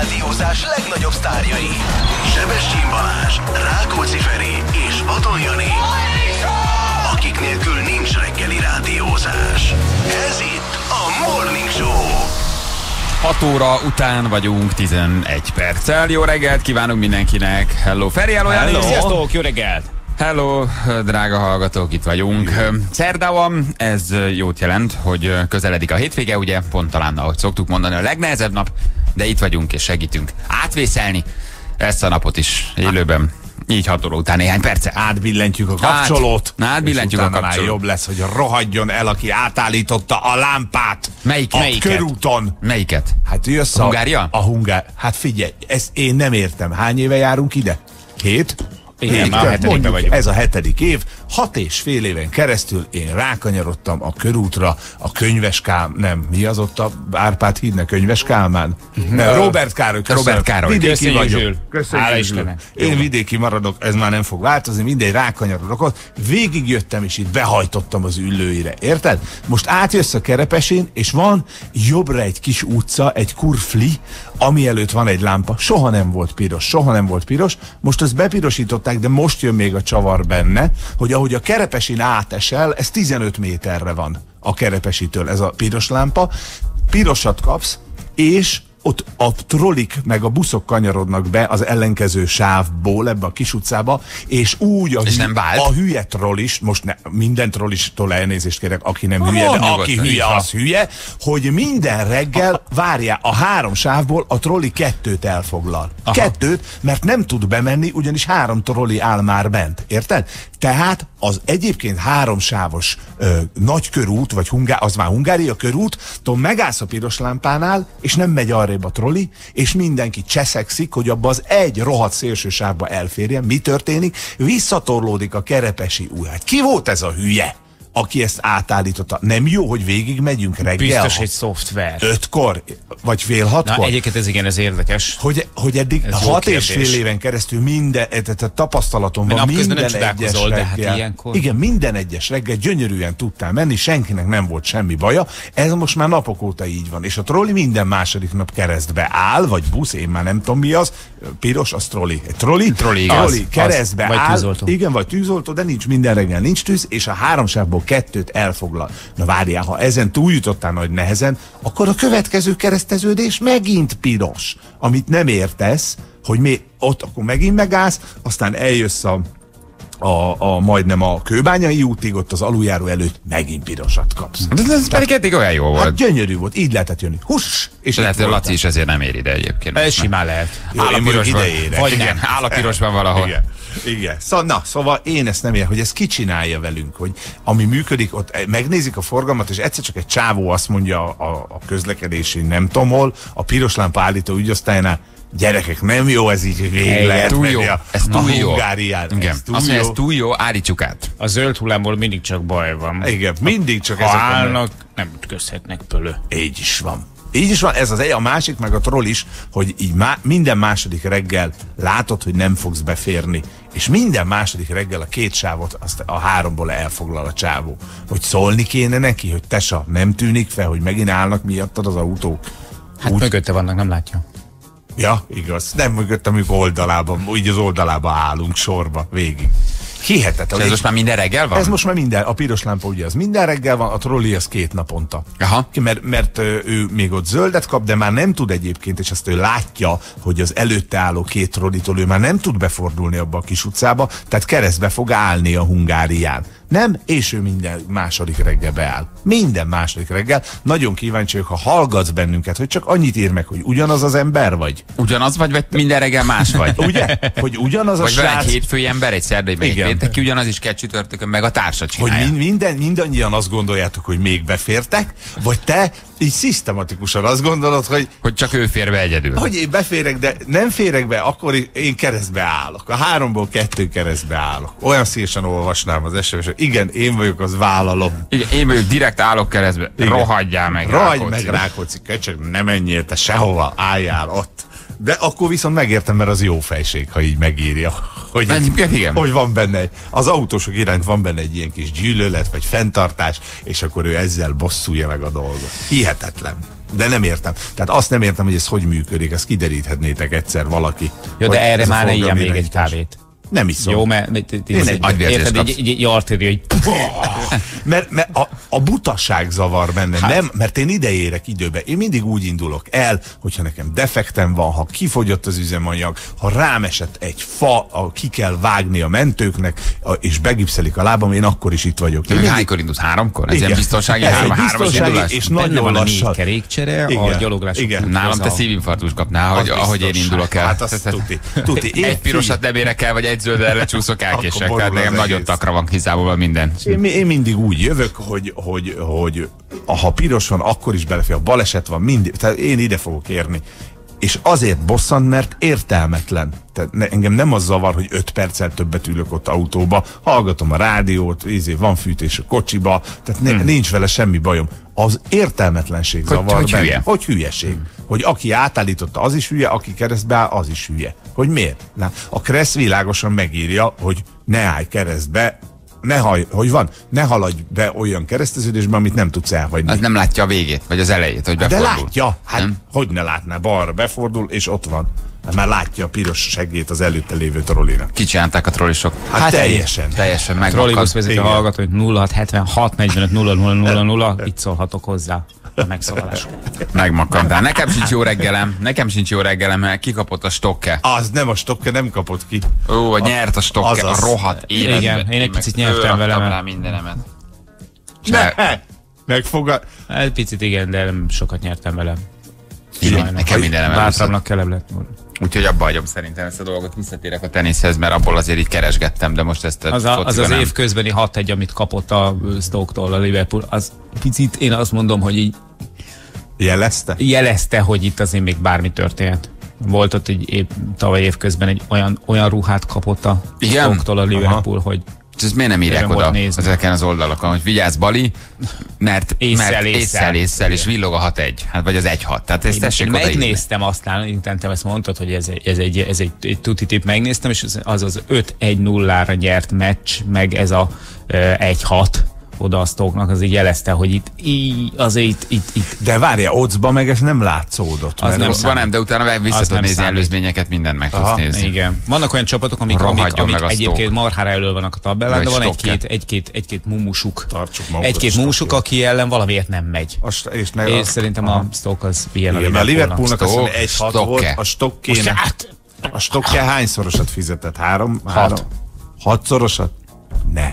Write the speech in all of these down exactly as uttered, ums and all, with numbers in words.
rádiózás legnagyobb sztárjai. Sebestyén Balázs, Rákóczi Feri és Vadon Jani, akik nélkül nincs reggeli rádiózás. Ez itt a Morning Show. hat óra után vagyunk tizenegy perccel. Jó reggelt kívánunk mindenkinek. Hello Feri, hello Jani. Sziasztok, jó reggelt. Hello, drága hallgatók, itt vagyunk. Szerda van, ez jót jelent, hogy közeledik a hétvége, ugye, pont talán, ahogy szoktuk mondani, a legnehezebb nap, de itt vagyunk és segítünk átvészelni ezt a napot is élőben. Így hat óra után néhány perce. Átbillentjük a kapcsolót. Át, átbillentjük a kapcsolót. Már jobb lesz, hogy rohadjon el, aki átállította a lámpát. Melyik, a melyiket? körúton. Melyiket? Hát jössz a Hungária? A Hungár. Hát figyelj, ezt én nem értem. Hány éve járunk ide? Hét? Igen, Hét, már a hetedikben vagyunk. Ez a hetedik év. Hat és fél éven keresztül én rákanyarodtam a körútra, a Könyves Kálmán, nem, mi az ott a Árpád hídnek, Könyves Kálmán? Uh-huh. Nem, Robert Károly. Köszönöm. Robert Károly. Vidéki vagyok. Hála Istennek. Én vidéki maradok, ez már nem fog változni, mindegy, rákanyarodok ott. Végigjöttem, és itt behajtottam az üllőire, érted? Most átjössz a Kerepesén, és van jobbra egy kis utca, egy kurfli, ami előtt van egy lámpa. Soha nem volt piros, soha nem volt piros. Most ezt bepirosították, de most jön még a csavar benne, hogy ahogy a Kerepesin átesel, ez tizenöt méterre van a Kerepesitől ez a piros lámpa. Pirosat kapsz, és ott a trollik meg a buszok kanyarodnak be az ellenkező sávból ebbe a kis utcába, és úgy a, és hü- nem vált? a hülye trollis, most ne, minden trollistól elnézést kérek, aki nem hülye, Mondj de nyugodtan, aki így hülye, van. az hülye, hogy minden reggel várjál, a három sávból a trolli kettőt elfoglal. Aha. Kettőt, mert nem tud bemenni, ugyanis három trolli áll már bent, érted? Tehát az egyébként háromsávos ö, nagykörút, vagy Hungá, az már Hungária körút, tudom, megállsz a piros lámpánál, és nem megy arrébb a trolli, és mindenki cseszekszik, hogy abba az egy rohadt szélső sávba elférjen. Mi történik? Visszatorlódik a Kerepesi új. Hát ki volt ez a hülye, aki ezt átállította? Nem jó, hogy végig megyünk reggel? Biztos egy szoftver. Ötkor? Vagy fél hatkor? Na, egyébként ez igen, ez érdekes. Hogy, hogy eddig Ez jó hat és kérdés. fél éven keresztül minden, tehát a tapasztalatom van, napközben minden nem egyes csodálkozol, de hát reggel. ilyenkor- Igen, minden egyes reggel gyönyörűen tudtál menni, senkinek nem volt semmi baja. Ez most már napok óta így van. És a trolli minden második nap keresztbe áll, vagy busz, én már nem tudom mi az, piros, az trolli. Egy trolli, Trolli, igen. trolli Az- keresztbe vagy áll. tűzoltó. Igen, vagy tűzoltó, de nincs minden reggel, nincs tűz, és a három sávból kettőt elfoglal. Na várjál, ha ezen túljutottál nagy nehezen, akkor a következő kereszteződés megint piros. Amit nem értesz, hogy mi ott akkor megint megállsz, aztán eljössz a, a, a majdnem a Kőbányai útig, ott az aluljáró előtt megint pirosat kapsz. Ez, ez pedig eddig olyan jó volt. Hát gyönyörű volt, így lehetett jönni. Huss! És Lehet, itt hogy voltál. Laci is ezért nem ér ide egyébként. Ez simán lehet. Jó, Áll a én mondjuk pirosban. ide érek. Vagy Igen. nem, áll a pirosban valahol. Igen. Igen. Szóval, na, szóval én ezt nem értem, hogy ez ki csinálja velünk, hogy ami működik, ott megnézik a forgalmat, és egyszer csak egy csávó azt mondja a, a közlekedési nem tudom hol, a piros lámpa állító ügyosztálynál, gyerekek, nem jó ez így, hogy végig lehet túl menni jó. a, Ez túl a jó. Hungárián. Igen. Ez túl Azt mondja, jó. ez túl jó, állítsuk át. A zöld hullámból mindig csak baj van. Igen, mindig csak Ha ezek a... állnak, nem ütközhetnek pölő. Így is van. Így is van, ez az egy, a másik, meg a troll is, hogy így má, minden második reggel látod, hogy nem fogsz beférni, és minden második reggel a két sávot, azt a háromból elfoglal a csávó. Hogy szólni kéne neki, hogy tesa, nem tűnik fel, hogy megint állnak miattad az autók. Hát Úgy, mögötte vannak, nem látja. ja, igaz. Nem mögött, amikor oldalában, így az oldalában állunk sorba, végig. Hihetetlen. És ez most már minden reggel van? Ez most már minden, a piros lámpa ugye az minden reggel van, a trolli az két naponta. Aha. Mert, mert ö, ő még ott zöldet kap, de már nem tud egyébként, és azt ő látja, hogy az előtte álló két trollitól ő már nem tud befordulni abba a kis utcába, tehát keresztbe fog állni a Hungárián. Nem, és ő minden második reggel beáll. Minden második reggel. Nagyon kíváncsi vagyok, ha hallgatsz bennünket, hogy csak annyit ír meg, hogy ugyanaz az ember vagy. Ugyanaz vagy, vagy minden reggel más vagy? Ugye? Hogy ugyanaz a Vagy van srác... egy hétfői ember, egy szerdai, meg egy Igen. pénteki, ugyanaz is kell csütörtökön, meg a társa Hogy csinálja. min- minden, mindannyian azt gondoljátok, hogy még befértek, vagy te így szisztematikusan azt gondolod, hogy Hogy csak ő fér be egyedül. hogy én beférek, de nem férek be, akkor én keresztbe állok. A háromból kettő keresztbe állok. Olyan szívesen olvasnám az es em es-et. Igen, én vagyok, az vállalom. Igen, én vagyok, direkt állok keresztbe. Igen. Rohadjál meg, Ragy Rákóczi. meg Rákóczi, köcsög, ne menjél te sehova, álljál ott. De akkor viszont megértem, mert az jó fejség, ha így megírja. Hogy, Egyébként igen. hogy van benne, egy- az autósok iránt van benne egy ilyen kis gyűlölet, vagy fenntartás, és akkor ő ezzel bosszulja meg a dolgot. Hihetetlen. De nem értem. Tehát azt nem értem, hogy ez hogy működik, ezt kideríthetnétek egyszer valaki. Jó, de Hogy erre ez a már ne ilyen még egy forgalomirányítás. kávét. Nem iszom. Jó, mert agyvérzést érted, kapsz. egy, egy artéria, hogy Mert, mert a, a butaság zavar benne, hát. Nem, mert én ide érek időbe. Én mindig úgy indulok el, hogyha nekem defektem van, ha kifogyott az üzemanyag, ha rám esett egy fa, a, ki kell vágni a mentőknek, a, és begipszelik a lábam, én akkor is itt vagyok. Te Én meg mindig- hánykor indulsz? Háromkor? Ez Igen. ilyen biztonsági Ez három, egy hármas biztonsági indulás? és benne nagyon van a négy lassan. kerékcsere, a Igen. gyaloglás. Igen. Nálam te a- szívinfarktust kapnál, hogy, Az ahogy én biztos. indulok el. Hát azt tuti. tuti. Én Egy pirosat nem érek el, vagy egy zölddel lecsúszok, elkések. borul Tehát az nekem nagyon egész. takra van kizárólag minden. Én, én mindig úgy jövök, hogy, hogy, hogy ha piros van, akkor is belefér, ha baleset van, mindig, tehát én ide fogok érni. És azért bosszant, mert értelmetlen. Tehát ne, engem nem az zavar, hogy öt perccel többet ülök ott autóba, hallgatom a rádiót, ízé, van fűtés a kocsiba, tehát ne, hmm. nincs vele semmi bajom. Az értelmetlenség Hogy- zavar hogy benne. hülye. Hogy hülyeség. Hmm. Hogy aki átállította, az is hülye, aki keresztbe áll, az is hülye. Hogy miért? Na, a Kressz világosan megírja, hogy ne állj keresztbe, ne haj, hogy van, ne haladj be olyan kereszteződésbe, amit nem tudsz elhagyni. Az nem látja a végét, vagy az elejét, hogy De befordul. látja, hát Nem? hogy ne látná, balra befordul, és ott van. Hát már látja a piros seggét az előtte lévő trollinak. Kicsinálták a trollisok. Hát, hát teljesen. Teljesen Trollibusz megmakadt. vezető Igen. hallgató, hogy nulla hat hetvenhat negyvenöt nulla nulla nulla nulla, itt szólhatok hozzá a megszólalásra. Megmakadt. Nekem sincs jó reggelem. Nekem sincs jó reggelem, mert kikapott a stokke. Az nem a stokke, nem kapott ki. Ó, a nyert a stokke, azaz. a rohadt életbe. Igen, én egy picit meg nyertem vele, fölraktam mert- rá mindenemet. Ne! Megfogad. Egy picit igen, de nem sokat nyertem vele. Én- Nekem mindenem először. Bátramnak kell lett volna. Úgyhogy abba hagyom szerintem ezt a dolgot, visszatérek a teniszhez, mert abból azért így keresgettem, de most ezt a Az a, az, fociba az nem. év közbeni hat egy, amit kapott a Stoke-tól a Liverpool, az picit én azt mondom, hogy így Jelezte? jelezte, hogy itt azért még bármi történhet. Volt ott egy év, tavaly évközben egy olyan, olyan ruhát kapott a Igen? Stoke-tól a Liverpool, hogy Ezt miért nem írják Érdemes oda volt nézni. ezeken az oldalakon, hogy vigyázz Bali, mert Ésszel, mert ésszel. ésszel, ésszel, és villog a hat egy, hát vagy az egy hat. Tehát ezt én tessék oda írni. megnéztem aztán, intentem ezt mondtad, hogy ez, egy- ez, egy, ez egy, egy tuti tip, megnéztem, és az az, az öt egy nullára nyert meccs, meg ez a egy hat oda a Stoke-nak, az így jelezte, hogy itt, így, azért itt, itt, itt De várja, ocba meg ez nem látszódott. Az mert nem ott- Van nem, de utána meg vissza Az tudod nem nézni számít. előzményeket, mindent meg tudsz Aha, nézni. igen. Vannak olyan csapatok, amik, amik, Rohadjon amik meg a egyébként Stoke. marhára elő vannak a tabellán, de Vagy van Stoke. egy-két, egy-két, egy-két mumusuk. Tartsuk magunkat Egy-két a mumusuk, Stoke-ért. aki ellen valamiért nem megy. A st- és ne, És szerintem a Stoke az ilyen igen, a Liverpoolnak azt mondja, Stoke, egy hat Stoke. volt, a Stokkének. Hát, A Stokke hányszorosat fizetett? Három? Három? Hatszorosat? Ne.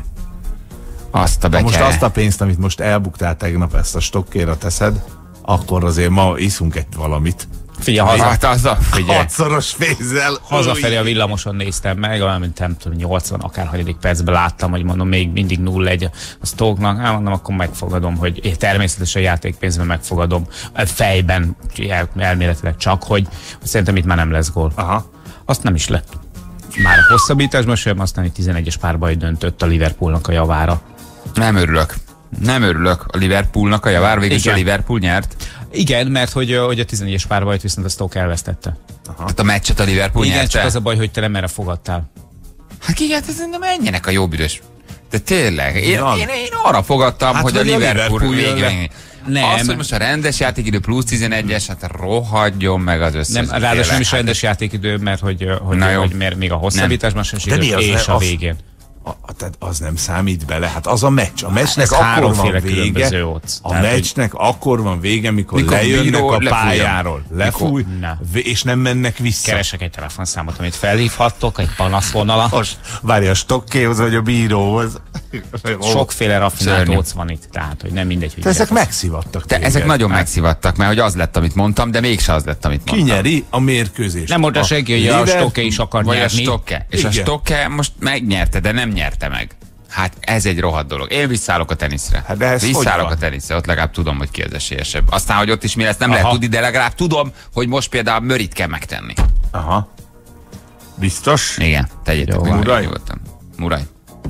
Azt a Ha betyár. most azt a pénzt, amit most elbuktál tegnap, ezt a Stokkéra teszed, akkor azért ma iszunk egy valamit. figyelj, haza, Hát az a, figyelj. Hatszoros pénzzel. hazafelé a villamoson néztem meg, valamint nem tudom, nyolcvan akárhanyadik percben láttam, hogy mondom, még mindig nulla egy a Stoke-nak, hát mondom, akkor megfogadom, hogy én természetesen játékpénzben megfogadom, fejben el, elméletileg csak, hogy szerintem itt már nem lesz gól. Aha. Azt nem is lett. Már a hosszabbításban sem, aztán egy tizenegyes párbaj döntött a Liverpoolnak a javára. Nem örülök. Nem örülök a Liverpoolnak a javár, végül is a Igen. Liverpool nyert. Igen, mert hogy, hogy a tizenegyes párbajt viszont a Stoke elvesztette. Tehát a meccset a Liverpool Igen, nyerte. csak az a baj, hogy te nem erre fogadtál. Hát ki, hát ez nem menjenek a jó büdös. De tényleg, én, Na. én, én arra fogadtam, Hát, hogy a hogy a Liverpool, Liverpool jön végén. Nem. Az, hogy most a rendes játékidő plusz tizenegyes, hát rohadjon meg az összes. Nem, ráadásul Tényleg, nem is hát rendes játékidő, mert hogy, hogy, Na jó. hogy mert még a hosszabbításban sem De mi sikerült, az? és a Az- végén. A, a, tehát az nem számít bele, hát az a meccs. A meccsnek ez akkor háromféle van vége, különböző odds. a Tehát, meccsnek akkor van vége, mikor, Mikor lejönnek bíró a lefújja. pályáról. Lefúj, Ne. vé- és nem mennek vissza. Keresek egy telefonszámot, amit felhívhattok, egy panaszvonalat. Most várj a Stokkéhoz vagy a bíróhoz. Sokféle raffinált Szörnyű. odds van itt, tehát hogy nem mindegy, hogy Te ezek mire megszivattak. De téged. ezek nagyon megszivattak, mert hogy az lett, amit mondtam, de mégse az lett, amit Ki mondtam. nyeri a mérkőzést? Nem mondta A senki, hogy a Liverpool- Stoke is akar Vagy a nyerni. Stokke. És a Igen. Stokke most megnyerte, de nem nyerte meg. Hát ez egy rohadt dolog. Én visszállok a teniszre. Hát de ez hogy visszállok van? a teniszre, ott legalább tudom, hogy ki az esélyesebb. Aztán, hogy ott is mi lesz, nem Aha. lehet tudni, de legalább tudom, hogy most például Mörit kell megtenni. Aha. Biztos? Igen, tegyétek Jó, meg Murray? Murray. nyugodtan. Murray.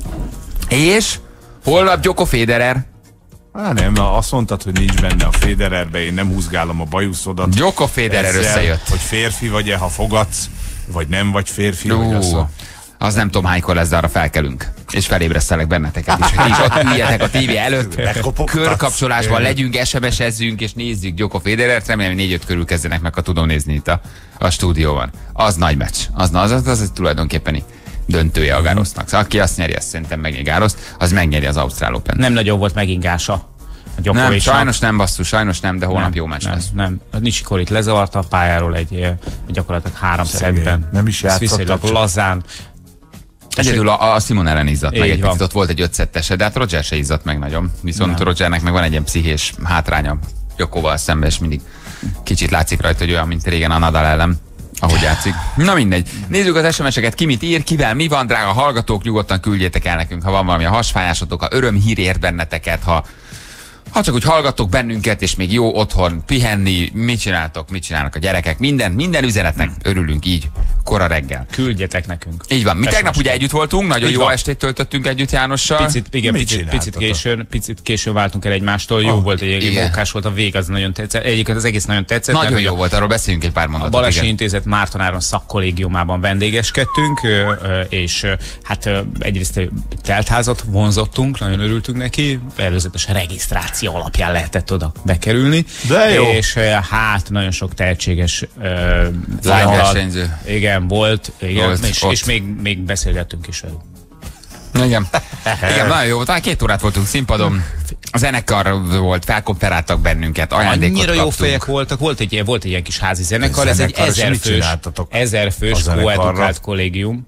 És holnap Joko Federer. Á, nem, na, azt mondtad, hogy nincs benne a Federerbe, én nem húzgálom a bajuszodat. Joko Federer Ezzel, összejött. Hogy férfi vagy-e, ha fogadsz, vagy nem vagy férfi, Ú, vagy az a... Az nem tudom hánykor lesz, de arra felkelünk. És felébresztelek benneteket is. Hogy ti is ott üljetek a tévé előtt, körkapcsolásban legyünk, es em es-ezzünk és nézzük Djoko Federert. Remélem, hogy négy-öt körül kezdenek meg, ha tudom nézni itt a, a stúdióban. Az nagy meccs. Az, az, az, az, az tulajdonképpen döntője a Garrosnak. Szóval aki azt nyeri, azt szerintem megnyeri Garrost, az megnyeri az Ausztrál Open. Nem nagyon volt megingása. Nem, sajnos nem, basszus, sajnos nem, de holnap nem, jó meccs nem, lesz. Nem, a Nishikori lezavarta a pályáról egy, egy gyakorlatilag három szettben. Nem is játszottak. Lazán. Egyedül a, a Simon ellen izzadt meg egy van. picit, ott volt egy ötszettese, de hát Roger se izzadt meg nagyon. Viszont nem. Rogernek meg van egy ilyen pszichés hátránya Djokoval szemben, és mindig kicsit látszik rajta, hogy olyan, mint régen a Nadal ellen, ahogy játszik. Na mindegy. Nézzük az es em es-eket, ki mit ír, kivel mi van, drága hallgatók, nyugodtan küldjétek el nekünk, ha van valami a hasfájásotok, ha örömhír ért benneteket, ha Ha csak úgy hallgattok bennünket, és még jó otthon pihenni, mit csináltok, mit csinálnak a gyerekek, minden, minden üzenetnek örülünk így, kora reggel. Küldjetek nekünk. Így van. Mi tegnap ugye együtt voltunk, nagyon így jó van. Estét töltöttünk együtt Jánossal. Picit, igen, picit, picit, későn, picit későn váltunk el egymástól, jó oh, volt, egy mókás volt a vég, az nagyon tetszett. Egyébként az egész nagyon tetszett. Nagyon jó volt, arról beszéljünk egy pár mondatot. A Balázsi Intézet Márton Áron szakkollégiumában vendégeskedtünk, és hát egyrészt teltházat vonzottunk, nagyon örültünk neki, előzetes regisztráció alapján lehetett oda bekerülni. De jó. És hát nagyon sok tehetséges lányversenyző. Igen, volt, igen, volt és, és még, még beszélgettünk is velük. Igen. Igen, nagyon jó volt. Talán két órát voltunk színpadon. A zenekar volt, felkonferáltak bennünket, ajándékot Annyira kaptunk. jó fejek voltak, volt egy, volt egy ilyen kis házi zenekar, ez egy ezer fős, ezer fős koedukált kollégium.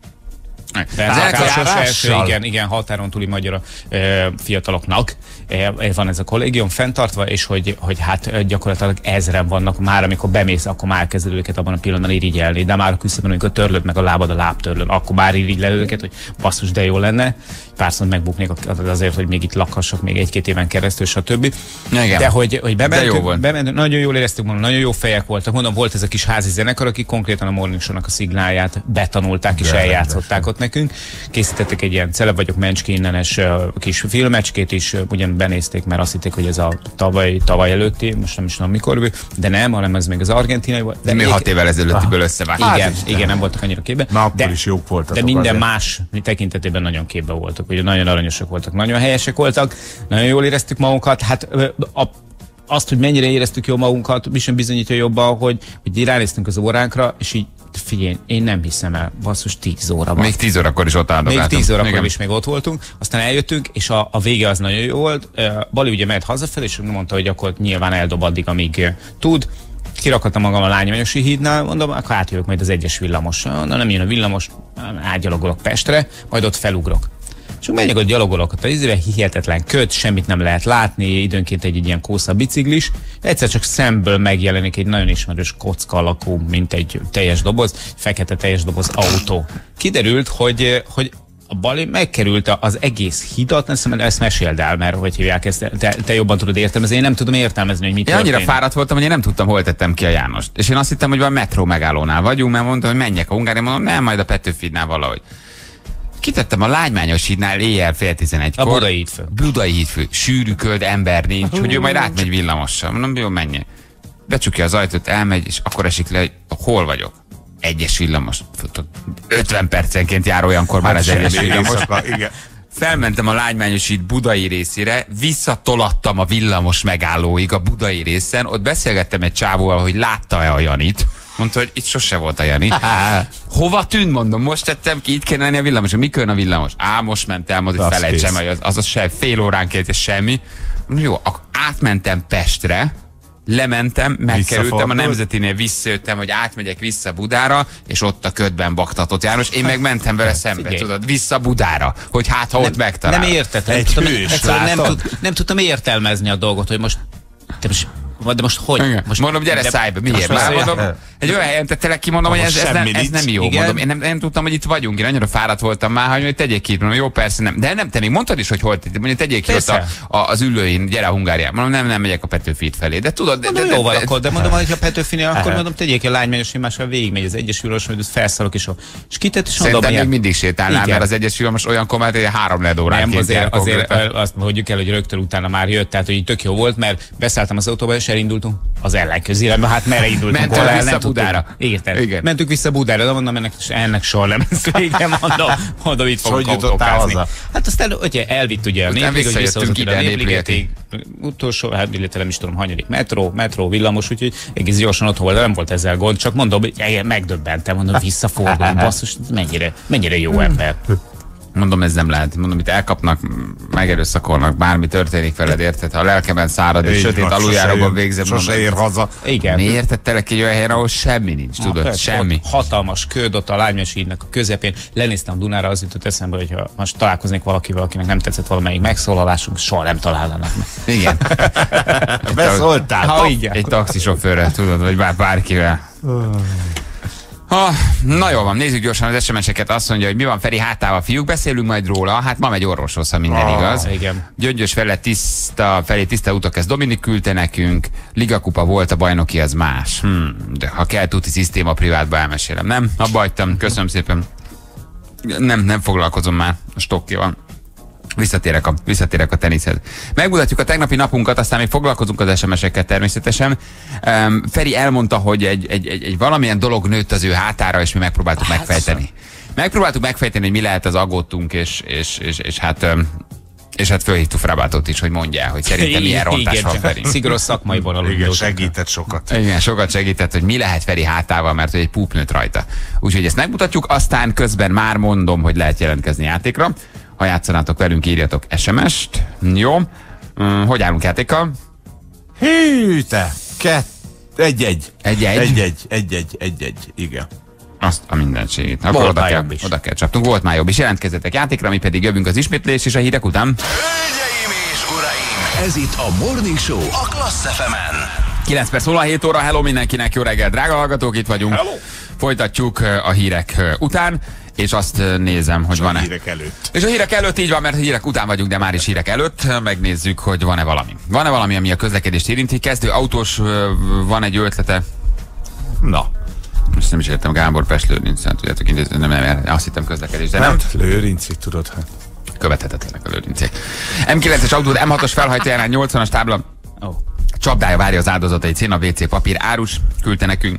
Első, igen, igen, határon túli magyar e, fiataloknak e, van ez a kollégium fenntartva, és hogy, hogy hát gyakorlatilag ezren vannak már, amikor bemész, akkor már kezded őket abban a pillanatban irigyelni, de már a küszöbön, amikor törlöd meg a lábad a lábtörlőn, akkor már irigyled őket, hogy basszus, de jó lenne. Párszor megbuknék azért, hogy még itt lakhassak még egy-két éven keresztül, stb. Igen. De hogy, hogy bementünk, bementünk, nagyon jól éreztük, mondom, nagyon jó fejek voltak. Mondom, volt ez a kis házi zenekar, akik konkrétan a Morning Show-nak a szignáját betanulták és eljátszották ott nekünk. Készítettek egy ilyen Celeb vagyok Mencskinnenes kis filmecskét is, ugyan benézték, mert azt hitték, hogy ez a tavaly, tavaly előtti, most nem is tudom mikor, de nem, hanem ez még az argentinai volt. De mi hat évvel ezelőttiből összevágták. Igen, hát, igen, nem voltak annyira képben. Na, akkor de, is jók voltak. De minden azért. Más tekintetében nagyon képben voltak, ugye nagyon aranyosak voltak, nagyon helyesek voltak, nagyon jól éreztük magunkat. Hát a, azt, hogy mennyire éreztük jól magunkat, mi sem bizonyítja jobban, hogy, hogy ránéztünk az óránkra, és így figyelj, én nem hiszem el, basszus, tíz óra van. Még tíz órakor is ott álltunk. Még tíz órakor is még ott voltunk, aztán eljöttünk, és a, a vége az nagyon jó volt. Bali ugye mehet hazafelé, és mondta, hogy akkor nyilván eldob addig, amíg tud. Kirakadtam magam a Lányványosi hídnál, mondom, akkor átjövök majd az egyes villamosra. Na nem jön a villamos, átgyalogolok Pestre, majd ott felugrok. És megyek, hogy gyalogolok ott az izébe, hihetetlen köd, semmit nem lehet látni, időnként egy, egy ilyen kósza biciklis. Egyszer csak szemből megjelenik egy nagyon ismerős kocka alakú, mint egy teljes doboz, fekete teljes doboz autó. Kiderült, hogy, hogy a Bali megkerült az egész hidat, nem hiszem, ezt meséld el, mert hogy hívják ezt, te, te jobban tudod értelmezni, én nem tudom értelmezni, hogy mit én annyira fáradt voltam, hogy én nem tudtam, hol tettem ki a Jánost. És én azt hittem, hogy van metró megállónál vagyunk, mert mondtam, hogy menjek a Hungária, mondom, nem, majd a Petőfidnál valahogy. Kitettem a Lágymányos hídnál éjjel fél tizenegykor. A Budai hídfő. Budai hídfő. Sűrű köd, ember nincs, hogy ő majd átmegy villamossal. Mondom, jó, menjen. Becsukja az ajtót, elmegy, és akkor esik le, hogy hol vagyok. Egyes villamos. ötven percenként jár olyankor már az egyes villamos. Felmentem a Lágymányos híd budai részére, visszatolattam a villamos megállóig a budai részen, ott beszélgettem egy csávóval, hogy látta-e a Janit. Mondta, hogy itt sose volt a Jani. Hova tűnt, mondom, most tettem ki, itt kéne lenni a villamos. Mikor a villamos? Á, most ment el, mondom, hogy felejtsem, az, az az se, fél óránként, és semmi. Mondom, jó, akkor átmentem Pestre, lementem, megkerültem a Nemzetinél, visszajöttem, hogy átmegyek vissza Budára, és ott a ködben baktatott János. Én meg mentem vele szembe, figyelj. Tudod, vissza Budára, hogy hát ha nem, ott megtalál. Nem értettem. Nem, tudtam, nem, tud, nem tudtam értelmezni a dolgot, hogy most... Te most de most hogy? Most mondom, gyere szájba, miért? Már mondom, egy olyan helyen tettelek ki, mondom, hogy ez, ez, nem, ez nem jó. Mondom, én nem, nem tudtam, hogy itt vagyunk, én annyira fáradt voltam már, hogy tegyék ki, mondom, jó, persze nem. De nem tennék, mondtad is, hogy hol, mondjuk tegyék ki ott a, a, az ülőin, gyere a Hungáriában. Mondom, nem, nem megyek a Petőfi felé. De tudod, de, mondom, de, jó van akkor, de mondom, hogy a Petőfinél, akkor mondom, tegyék ki a Lágymányos mással végigmegy az egyes villamos, majd felszalok és és kitett és mondom, szerintem még mindig sétálnál, mert az egyes villamos olyan komát, hogy három led óránként. Nem, azért, azért azt mondjuk el, hogy rögtön utána már jött, tehát hogy tök jó volt, mert beszálltam az autóba és elindultunk az ellenkező irányba, hát merre indultunk volna el, nem tudtam Budára. Érted. Igen. Mentünk vissza Budára, de mondom, ennek, ennek soha nem lesz vége, mondom, mondom, itt fogunk Hogy jutottál autókázni. haza? Hát aztán ugye elvitt ugye a Utána Népliget, hogy visszajöttünk visszahozott ide a ide a Népligetig, utolsó, hát illetve nem is tudom, hanyadik metró, metró, villamos, úgyhogy egész gyorsan otthon volt, de nem volt ezzel gond, csak mondom, hogy megdöbbentem, mondom, visszafordulni, basszus, mennyire, mennyire jó ember. Mondom, ez nem lehet. Mondom, itt elkapnak, megerőszakolnak, bármi történik veled, érted? Ha a lelkemen szárad és Így sötét van, aluljáróban sose végzem. jön- Sose ér haza. Igen. Miért tettelek egy olyan helyen, ahol semmi nincs, Na, tudod? persze, Semmi. ott hatalmas köd, ott a Lányos hídnak a közepén. Lenéztem Dunára, az jutott eszembe, hogy ha most találkoznék valakivel, akinek nem tetszett valamelyik megszólalásunk, soha nem találnának meg. Igen. Beszóltál. Ha így, Egy taxisofőrrel, tudod, vagy bár bárkivel. Ha, na jól van, nézzük gyorsan az es em es-eket. Azt mondja, hogy mi van Feri hátával, fiúk, beszélünk majd róla. Hát ma megy orvoshoz, ha minden Ah, igaz. igen. Gyöngyös felé tiszta, felé tiszta utak, ez Dominik küldte nekünk. Ligakupa volt, a bajnoki az más. Hmm, de ha kell tuti szisztéma privátba elmesélem. Nem, abba hagytam, köszönöm szépen. Nem, nem foglalkozom már a stokkival. Visszatérek a, visszatérek a teniszhez. Megmutatjuk a tegnapi napunkat, aztán még foglalkozunk az es em es-ekkel természetesen. Um, Feri elmondta, hogy egy, egy, egy, egy valamilyen dolog nőtt az ő hátára, és mi megpróbáltuk hát, megfejteni. Megpróbáltuk megfejteni, hogy mi lehet, az aggódtunk, és, és, és, és hát... Um, és hát fölhívtuk Frabátot is, hogy mondja el, hogy szerintem milyen rontás van Feri. Szigorús szakmai vonalú. Igen, segített sokat. Igen, sokat segített, hogy mi lehet Feri hátával, mert hogy egy púp nőtt rajta. Úgyhogy ezt megmutatjuk, aztán közben már mondom, hogy lehet jelentkezni játékra. Ha játszanátok velünk, írjatok es em es-t. Jó. Hm, hogy állunk játékkal? Hű, te! Kett. Egy-egy. Egy-egy? Egy-egy. Egy-egy. Egy-egy. Igen. Azt a mindenségét. Akkor Volt oda már kell, jobb is. oda kell csapnunk. Volt már jobb is. Jelentkezzetek játékra, mi pedig jövünk az ismétlés és a hírek után. Hölgyeim és uraim, ez itt a Morning Show a Klassz ef emen. kilenc perc múlva hét óra, hello mindenkinek, jó reggel, drága hallgatók, itt vagyunk. Hello. Folytatjuk uh, a hírek uh, után, és azt uh, nézem, hogy A van-e. hírek előtt. És a hírek előtt így van, mert a hírek után vagyunk, de már is hírek előtt. Megnézzük, hogy van-e valami. Van-e valami, ami a közlekedést érinti? Kezdő autós, uh, van egy ötlete. Na. Most nem is értem, Gábor Pest Lőrinc, hát tudjátok, intézni, nem, nem, azt hittem közlekedés, de nem. Hát, Lőrinci, tudod, hát. Követhetetlenek a lőrincék. em kilences autó, em hatos felhajtójánál nyolcvanas tábla. Oh. Csapdája várja az áldozatait, szén a vé cé papír, árus, küldte nekünk.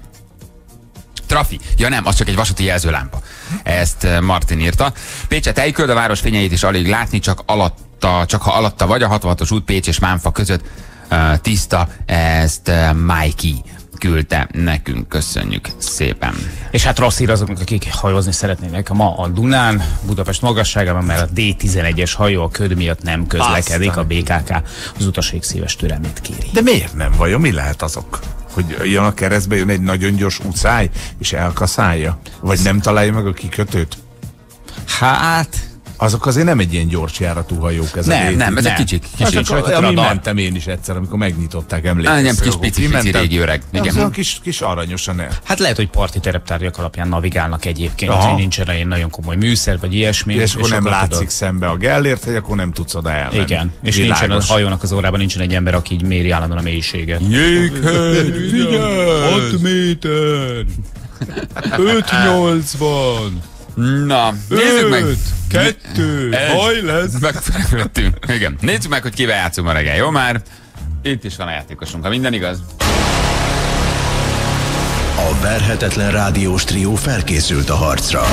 Trafi. Ja nem, az csak egy vasúti jelzőlámpa. Ezt uh, Martin írta. Pécset elköld, a város fényeit is alig látni, csak alatta, csak ha alatta vagy a hatvanhatos út Pécs és Mánfa között uh, tiszta, ezt uh, Mikey küldte nekünk. Köszönjük szépen. És hát rossz hír azoknak, akik hajózni szeretnének ma a Dunán, Budapest magasságában, mert a dé tizenegyes hajó a köd miatt nem közlekedik, Aztán. a bé ká ká az utaség szíves türelmét kéri. De miért nem vajon? Mi lehet azok? Hogy jön a keresztbe, jön egy nagyon gyors utcáj, és elkaszálja? Vagy nem találja meg a kikötőt? Hát... Azok azért nem egy ilyen gyors járatú hajók. Ez Nem, a Nem, ezek Nem. kicsik. Hát kicsik. csak, rajta ami radar. mentem én is egyszer, amikor megnyitották, Á, emlékeztek. nem, kis ahol pici, pici kimentem. régi öreg. Az Igen. olyan kis, kis aranyosan el. Hát lehet, hogy parti tereptárgyak alapján navigálnak egyébként, Aha. hogy nincs erre ilyen nagyon komoly műszer, vagy ilyesmi. És akkor nem látszik tudod- szembe a Gellért, hogy akkor nem tudsz oda elmenni. Igen, és Világos. nincsen a hajónak az órában nincsen egy ember, aki így méri állandóan a mélységet. Jéghegy, hat méter! öt nyolcvan! Na, nézzük meg. kettő, Egy. lesz! Megfeleltünk. Igen. Nézzük meg, hogy kivel játszunk ma reggel, jó már? Itt is van a játékosunk, ha minden igaz. A verhetetlen rádiós trió felkészült a harcra.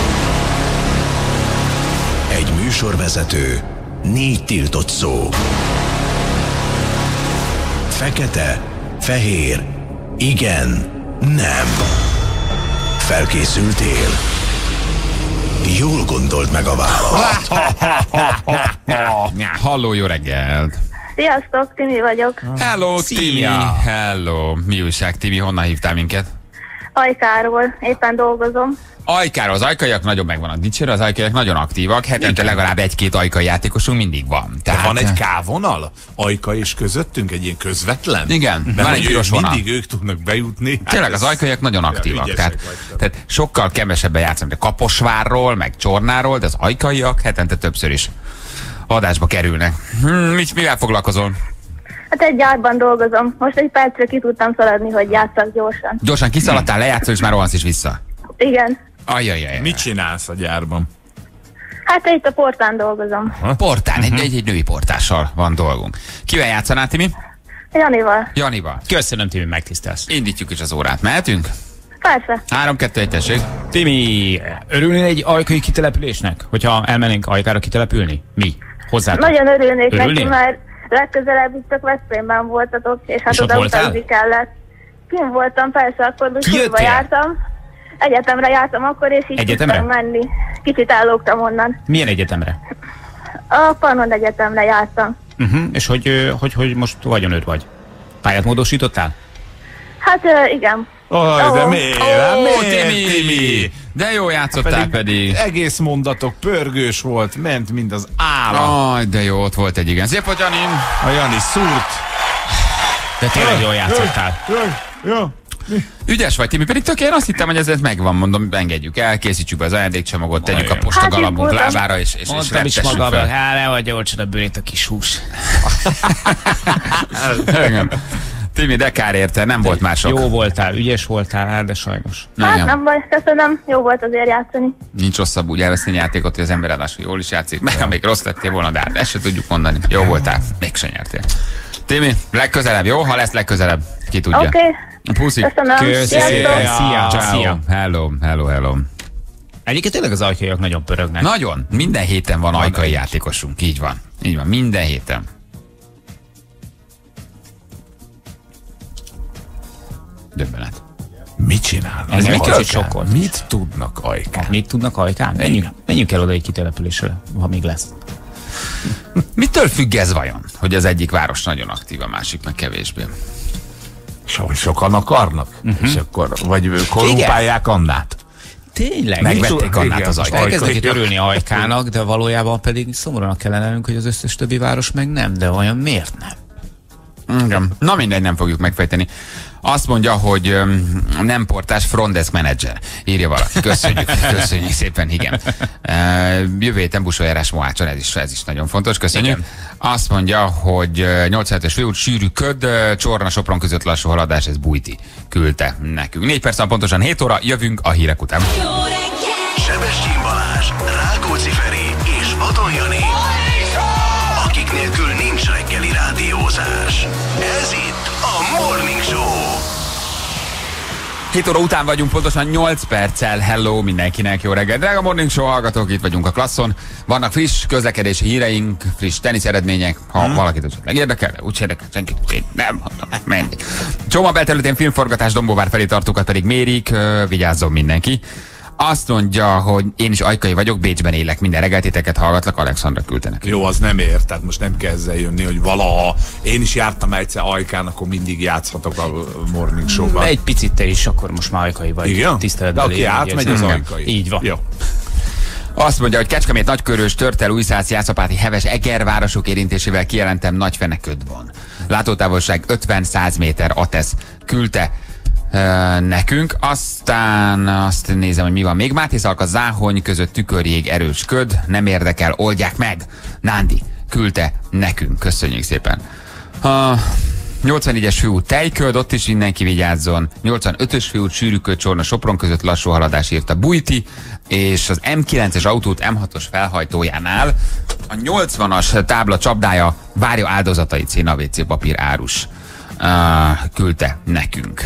Egy műsorvezető, négy tiltott szó. Fekete, fehér, igen, nem. Felkészültél? Jól gondold meg a választ. Halló, jó reggelt! Sziasztok, Timi vagyok. Hello, Szia. Timi! Hello! Mi újság, Timi? Honnan hívtál minket? Ajkáról, éppen dolgozom. Ajkáról, az ajkaiak nagyon meg vannak dicsérve, az ajkaiak nagyon aktívak, hetente legalább egy-két ajkai játékosunk mindig van. De Tehát, van egy K-vonal? Ajka és közöttünk, egy ilyen közvetlen? Igen, Mert van egy hogy piros ők vonal. mindig ők tudnak bejutni. Hát Tényleg ez- az ajkaiak nagyon aktívak. ügyesek Tehát, vagytok. tehát sokkal kevesebben játszanak, de Kaposvárról, meg Csornáról, de az ajkaiak hetente többször is adásba kerülnek. Hm, mit, mivel foglalkozol? Hát egy gyárban dolgozom. Most egy percre ki tudtam szaladni, hogy játszak gyorsan. Gyorsan kiszaladtál, lejátszol, és már rohansz is vissza. Igen. Ajajaj. Mit csinálsz a gyárban? Hát itt a portán dolgozom. Portán, egy, egy, egy női portással van dolgunk. Kivel játszanál, Timi? Janival. Janival. Köszönöm, Timi, megtisztelsz. Indítjuk is az órát. Mehetünk? Persze. három kettő egy, tessék. Timi, örülnél egy ajkai kitelepülésnek? Hogyha elmennénk Ajkára kitelepülni? Mi? Hozzátok? Nagyon örülnék neki, Örülnél? mert legközelebb itt csak Veszprémben voltatok, és hát És ott oda voltál? utazni kellett. Kim voltam, persze, akkor Ki suliba jöttél? jártam. Egyetemre jártam akkor, és így Egyetemre? tudtam menni. Kicsit ellógtam onnan. Milyen egyetemre? A Pannon Egyetemre jártam. Uh-huh. És hogy, ö, hogy, hogy most vagyonőr vagy? Pályát módosítottál? Hát ö, igen. Aj, de Ó. miért? Ó, Miért, Timi! Timi? De jó játszottál pedig. Egész mondatok pörgős volt, ment, mint az állam. Aj, de jó, ott volt egy igen. Szép volt, Jani. A Jani szúrt. De tényleg jól játszottál. Jó. Ügyes vagy, Timi, pedig tök én azt hittem, hogy ez megvan, mondom, engedjük el, készítsük be az ajándékcsomagot, tegyük a postagalambunk Hát, itt lábára, és, és, és Mondtam is reptessük magamra, fel. hát ne vagy gyolcsod a bőrét a kis hús. Igen. Timi, de kár érte, nem volt mások. Jó voltál, ügyes voltál, hát de sajnos. Hát Igen. nem baj, köszönöm. Jó volt azért játszani. Nincs rosszabb úgy elveszni játékot, hogy az ember ráadásul jól is játszik, meg ha még rossz lettél volna, de hát ezt se tudjuk mondani. Jó voltál, mégsem nyertél. Timi, legközelebb, jó? Ha lesz legközelebb, ki tudja. Oké, okay. Puszi. köszönöm. Köszi. Sziasztok. Szia. Ciao. Szia. Hello, hello, hello. Egyébként tényleg az ajkaiak nagyon pörögnek. Nagyon, minden héten van ajkai játékosunk, így van. Így van, minden héten. Döbbenet. Mit csinálnak? Ez egy Ajkán? kicsit sokkolt. Mit tudnak Ajkán? Mit tudnak Ajkán? Menjünk, menjünk el oda egy kitelepülésre, ha még lesz. Mitől függ ez vajon, hogy az egyik város nagyon aktív, a másik meg kevésbé? So, sokan akarnak, uh-huh. és akkor vagy korrumpálják Annát. Tényleg? Megvették Annát Igen, az most ajkát. Elkezdek itt Ajkai- örülni Ajkának, de valójában pedig szomorúan kell lennünk, hogy az összes többi város meg nem, de vajon miért nem? Igen. Na mindegy, nem fogjuk megfejteni. Azt mondja, hogy öm, nem portás frontdesk menedzser. Írja valaki. Köszönjük, köszönjük szépen, igen. Uh, jövő héten buszójárás Mohácson, ez is, ez is nagyon fontos, köszönjük. Igen. Azt mondja, hogy nyolcvanhetes főút, sűrű köd, Csorna Sopron között lassú haladás, ez Bújti küldte nekünk. Négy perc van pontosan hét óra, jövünk a hírek után. Sebestyén Balázs, Rákóczi Feri és Vadon Jani, akik nélkül nincs reggeli rádiózás. Ez itt a Morning Show. hét óra után vagyunk, pontosan nyolc perccel. Hello mindenkinek, jó reggel. Drága Morning Show hallgatók, itt vagyunk a Klasszon. Vannak friss közlekedési híreink, friss tenisz eredmények, ha hmm. valakit esetleg érdekel, de úgy érdekel, senkit én nem mondom, menni. Csoma belterületén filmforgatás, Dombóvár felé tartókat pedig mérik, vigyázzon mindenki. Azt mondja, hogy én is ajkai vagyok, Bécsben élek, minden reggel titeket hallgatlak, Alexandra küldtenek. Jó, az nem ér, tehát most nem kell ezzel jönni, hogy valaha én is jártam egyszer Ajkán, akkor mindig játszhatok a Morning Show-ban. Egy picit te is, akkor most már Ajkai vagy. Igen? De Tiszteletben aki lévő, átmegy, ugye, az ez- Ajkai. Így van. Jó. Azt mondja, hogy Kecskemét, Nagykörös, Törtel, Újszászi, Jászapáti, Heves, Eger városok érintésével kijelentem Nagyfene köd van. Látótávolság ötven-száz méter, Atesz küldte uh, nekünk. Aztán azt nézem, hogy mi van még. Mátészalka, Záhony között tükörjég, erős köd, nem érdekel, oldják meg. Nándi küldte nekünk. Köszönjük szépen. Uh, nyolcvannégyes főút Tejköd, ott is mindenki vigyázzon. nyolcvanötös főút Sűrűköd, Csorna Sopron között lassú haladás írta Bújti, és az em kilences autót em hatos felhajtójánál a nyolcvanas tábla csapdája várja áldozatait, szín á vé cé papír árus uh, küldte nekünk.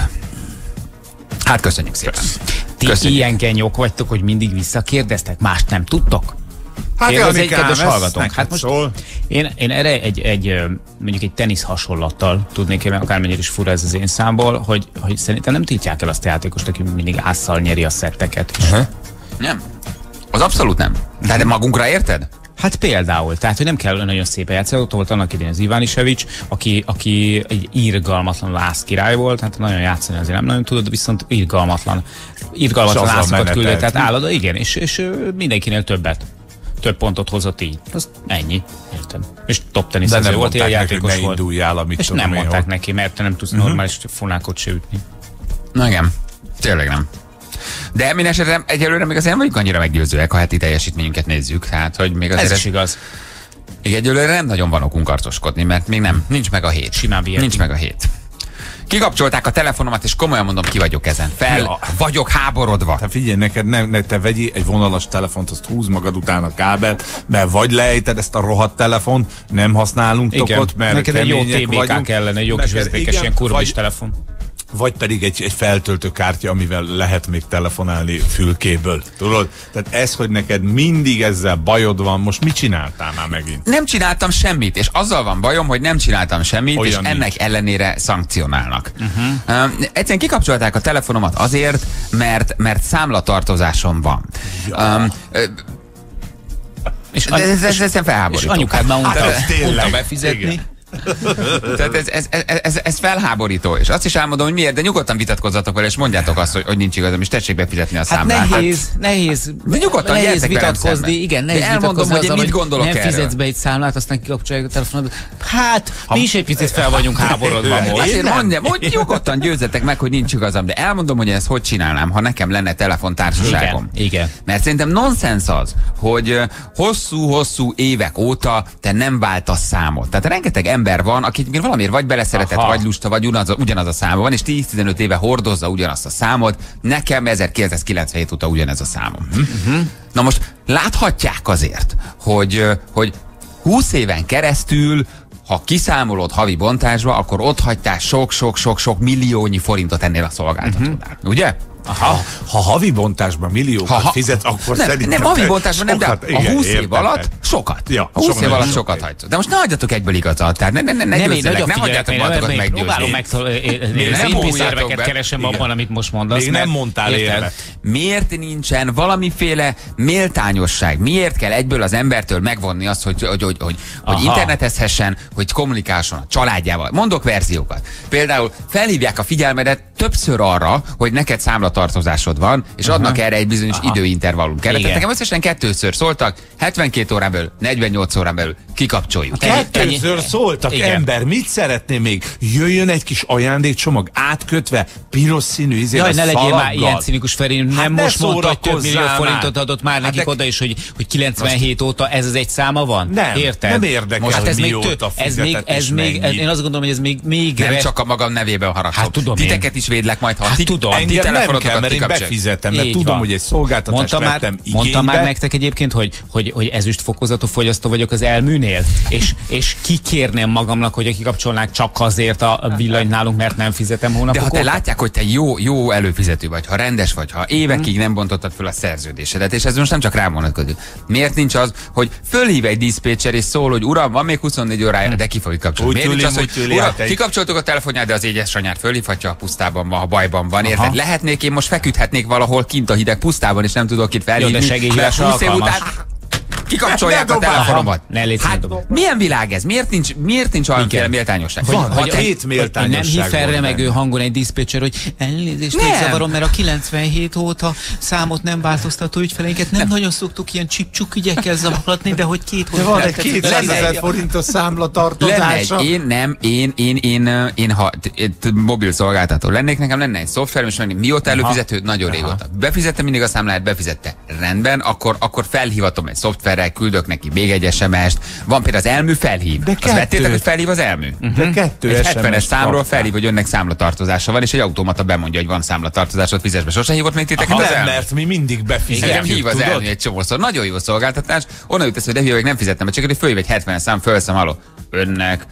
Hát köszönjük szépen. Ti Köszönjük. ilyen genyók vagytok, hogy mindig visszakérdeztek, mást nem tudtok? Hát Én az egy Janikám, kedves ez hallgatónk. neked Hát most szól. én, én erre egy, egy, ö, mondjuk egy tenisz hasonlattal tudnék élni, akármennyire is fura ez az én számból, hogy, hogy szerintem nem tiltják el azt a játékost, aki mindig ásszal nyeri a szetteket. Uh-huh. Nem. Az abszolút nem. De, de magunkra érted? Hát például, tehát hogy nem kell nagyon szépen játszani, ott volt annak idején az Ivanisevics, aki, aki egy irgalmatlan lász király volt, hát nagyon játszani azért nem nagyon tudod, viszont irgalmatlan, irgalmatlan És azzal lászokat küldött, menetelt. tehát állandó, igen, és, és ö, mindenkinél többet. Több pontot hozott így. Az ennyi, értem. És top De teniszező nem volt, ilyen mondták neki, hogy játékos ne volt. induljál, amit És tudom nem én, mondták hol. neki, mert te nem tudsz normális fonákot se ütni. Na igen, tényleg nem. De minden esetre egyelőre még azért nem vagyunk annyira meggyőzőek, ha heti teljesítményünket nézzük. Tehát, hogy még azért Ez is igaz. még egyelőre nem nagyon van okunk arcoskodni, mert még nem, nincs meg a hét. Simán vihetünk. Nincs meg a hét. Kikapcsolták a telefonomat, és komolyan mondom, ki vagyok ezen. Fel Ja. vagyok háborodva. Hát figyelj, neked nem, ne, te vegyél egy vonalas telefont, azt húz magad után a kábelt, mert vagy lejted ezt a rohadt telefont, nem használunk Igen. tokot, mert Neked egy jó kemények té bé ká vagyunk. kellene, egy jó kis Neked- vezetékes, igen, ilyen kurbis vagy- telefon. vagy pedig egy, egy feltöltő kártya, amivel lehet még telefonálni fülkéből. Tudod? Tehát ez, hogy neked mindig ezzel bajod van, most mit csináltál már megint? Nem csináltam semmit, és azzal van bajom, hogy nem csináltam semmit, olyan és nincs. Ennek ellenére szankcionálnak. Uh-huh. Um, egyszerűen kikapcsolták a telefonomat azért, mert, mert számlatartozásom van. Ja. Um, és ez, ez, ez, ez nem felháborító. És anyukád már unta, Hát, unta befizetni. Igen. Tehát ez, ez, ez, ez, ez felháborító, és azt is elmondom, hogy miért, de nyugodtan vitatkozzatok vele, és mondjátok azt, hogy, hogy nincs igazam, és tessék befizetni a hát számlát. Nehéz, hát nehéz, de nyugodtan nehéz vitatkozni, igen, nehéz elmondom, hogy én mit gondolok nem erről. fizetsz be egy számlát, aztán kikapcsolják a telefonod. Hát, ha, mi is egy picit fel vagyunk háborodva most. Azért mondjam, hogy nyugodtan győzzetek meg, hogy nincs igazam, de elmondom, hogy ezt hogy csinálnám, ha nekem lenne telefontársaságom. Igen, igen. Mert szerintem nonsens az, hogy hosszú-hosszú évek óta te nem váltasz számot. Tehát rengeteg ember van, akit valamiért vagy beleszeretett, Aha. vagy lusta, vagy ugyanaz, ugyanaz a száma van, és tíz-tizenöt éve hordozza ugyanazt a számot, nekem ezerkilencszázkilencvenhét óta ugyanez a számom. Uh-huh. Na most láthatják azért, hogy, hogy húsz éven keresztül, ha kiszámolod havi bontásba, akkor ott hagytál sok-sok-sok-sok milliónyi forintot ennél a szolgáltatónál. Uh-huh. Ugye? Aha. Ha havi bontásban milliókat ha, ha, fizet, akkor nem, szerintem... Nem, havi bontásban nem, de sokat, a igen, húsz év értem, alatt sokat. Ja, a húsz sokat, év alatt sokat, sokat hagysz. De most ne hagyjatok egyből igazat, tehát ne, ne, ne, ne nem, győzzelek, ne hagyjátok magatokat meggyőzni. Próbálom megtalálni, szerveket keresem abban, amit most mondasz. Még nem mondtál érvet. Miért nincsen valamiféle méltányosság? Miért kell egyből az embertől megvonni azt, hogy, hogy, hogy, hogy, hogy internetezhessen, hogy kommunikálson a családjával? Mondok verziókat. Például felhívják a figyelmedet többször arra, hogy neked számlatartozásod van, és adnak uh-huh. erre egy bizonyos Aha. időintervallum keretet. Nekem összesen kettőször szóltak, hetvenkét órán belül, negyvennyolc órán belül kikapcsoljuk. Kettőször szóltak, igen. Ember, mit szeretné még? Jöjjön egy kis ajándékcsomag átkötve, piros színű izével. Jaj, ne legyél már ilyen cinikus, Feri, nem hát most mondta, hogy több millió forintot adott már nekik hát de... oda, és hogy, hogy kilencvenhét most... óta ez az egy száma van? Nem, érted? nem érdekel, most hogy ez mióta ez még, ez még, ez, én azt gondolom, hogy ez még... még nem re... csak a magam nevében haragszom. Hát tudom Titeket is védlek majd, ha hát ti, tudom. ti nem kell, mert én befizetem, mert tudom, hogy egy szolgáltatást vettem igénybe. Mondtam már nektek egyébként, hogy, hogy, hogy ezüstfokozatú fogyasztó vagyok az Elműnél, és, és kikérném magamnak, hogy kikapcsolnák csak azért a villany nálunk, mert nem fizetem hónapok. De ha te óta? Látják, hogy te jó, jó előfizető vagy, ha rendes vagy, ha évekig nem bontottad föl a szerződésedet, és ez most nem csak rám vonatkozik. Miért nincs az, hogy fölhív egy diszpécser és szól, hogy uram, van még huszonnégy órája, de ki fogjuk kapcsolni. Miért nincs az, hogy tűli, uram, egy... kikapcsoltuk a telefonját, de az édesanyját fölhívhatja, a pusztában van, ha bajban van. Érted? Aha. Lehetnék, én most feküdhetnék valahol kint a hideg pusztában, és nem tudok itt felhívni. Jó, de segélyhívásra alkalmas. Kikapcsolják a telefonomat. Ne légy hát, milyen világ ez? Miért nincs, miért nincs olyan méltányosság? Van, hogy, hogy két méltányosság. Nem hív fel remegő hangon egy diszpécser, hogy elnézést, még zavarom, mert a kilencvenhét óta számot nem változtató ügyfeleinket nem, nem nagyon szoktuk ilyen csip-csuk ügyekkel zavarhatni, de hogy két hónap. Van egy kétszázezer forintos számlatartozása. Én nem, én, én, én, én, én ha mobil szolgáltató lennék, nekem lenne egy szoftverem, és mondani, mióta előfizető, nagyon régóta. Befizettem mindig a számláját, befizette. Rendben, akkor, akkor felhívatom egy szoftverre, küldök neki még egy es em es-t. Van például az Elmű felhív. De azt vettétek, hogy felhív az Elmű? De kettő egy hetvenes számról felhív, hogy önnek számlatartozása van, és egy automata bemondja, hogy van számlatartozásod, fizes be. Sose hívott még titeket az Elmű? Mert mi mindig befizetjük. Hív az Elmű egy csomószor. Nagyon jó szolgáltatás. Onnan jut, hogy de hívja, hogy nem fizettem, csak hogy fölhív egy hetvenes szám, fölszám, halló. Önnek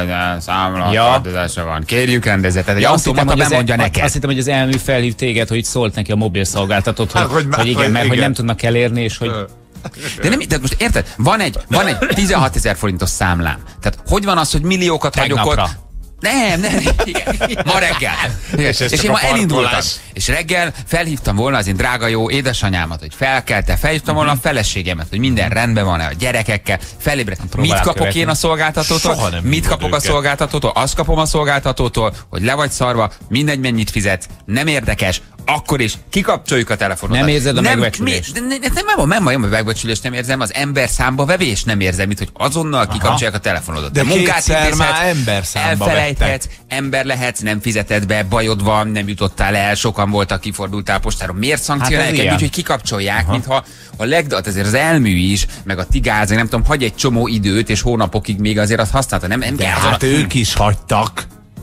számlatartozása van. Kérjük rendezet. Tehát egy automata bemondja neked. Azt hittem, hogy az Elmű felhív téged, hogy szólt neki a mobil szolgáltatót, hogy, hogy, hogy igen, mert hogy nem tudnak elérni, és hogy de nem, de most érted? Van egy, van egy tizenhatezer forintos számlám. Tehát hogy van az, hogy milliókat hagyok ott? Nem, nem, igen. Ma reggel. És, és én ma elindultam. És reggel felhívtam volna az én drága jó édesanyámat, hogy felkelte, felhívtam volna a feleségemet, hogy minden rendben van-e a gyerekekkel, felébredtem. Mit kapok követni. Én a szolgáltatótól? Mit kapok őket. A szolgáltatótól? Azt kapom a szolgáltatótól, hogy le vagy szarva, mindegy mennyit fizetsz, nem érdekes, akkor is kikapcsoljuk a telefonodat. Nem érzed a megbecsülést? Nem, nem, nem, nem, nem a megbecsülést nem érzem, az ember számba vevés nem érzem, mint hogy azonnal kikapcsolják a telefonodat. De munkát már ember számba elfelejthetsz, ember lehetsz, nem fizeted be, bajod van, nem jutottál el, sokan voltak, kifordultál postáron. Miért szankcionálják hát úgy, hogy kikapcsolják, Aha. mintha a legdat, azért az Elmű is, meg a Tigáz, nem tudom, hagy egy csomó időt, és hónapokig még azért azt használta. Nem, nem de kell, hát a... ők is hagytak.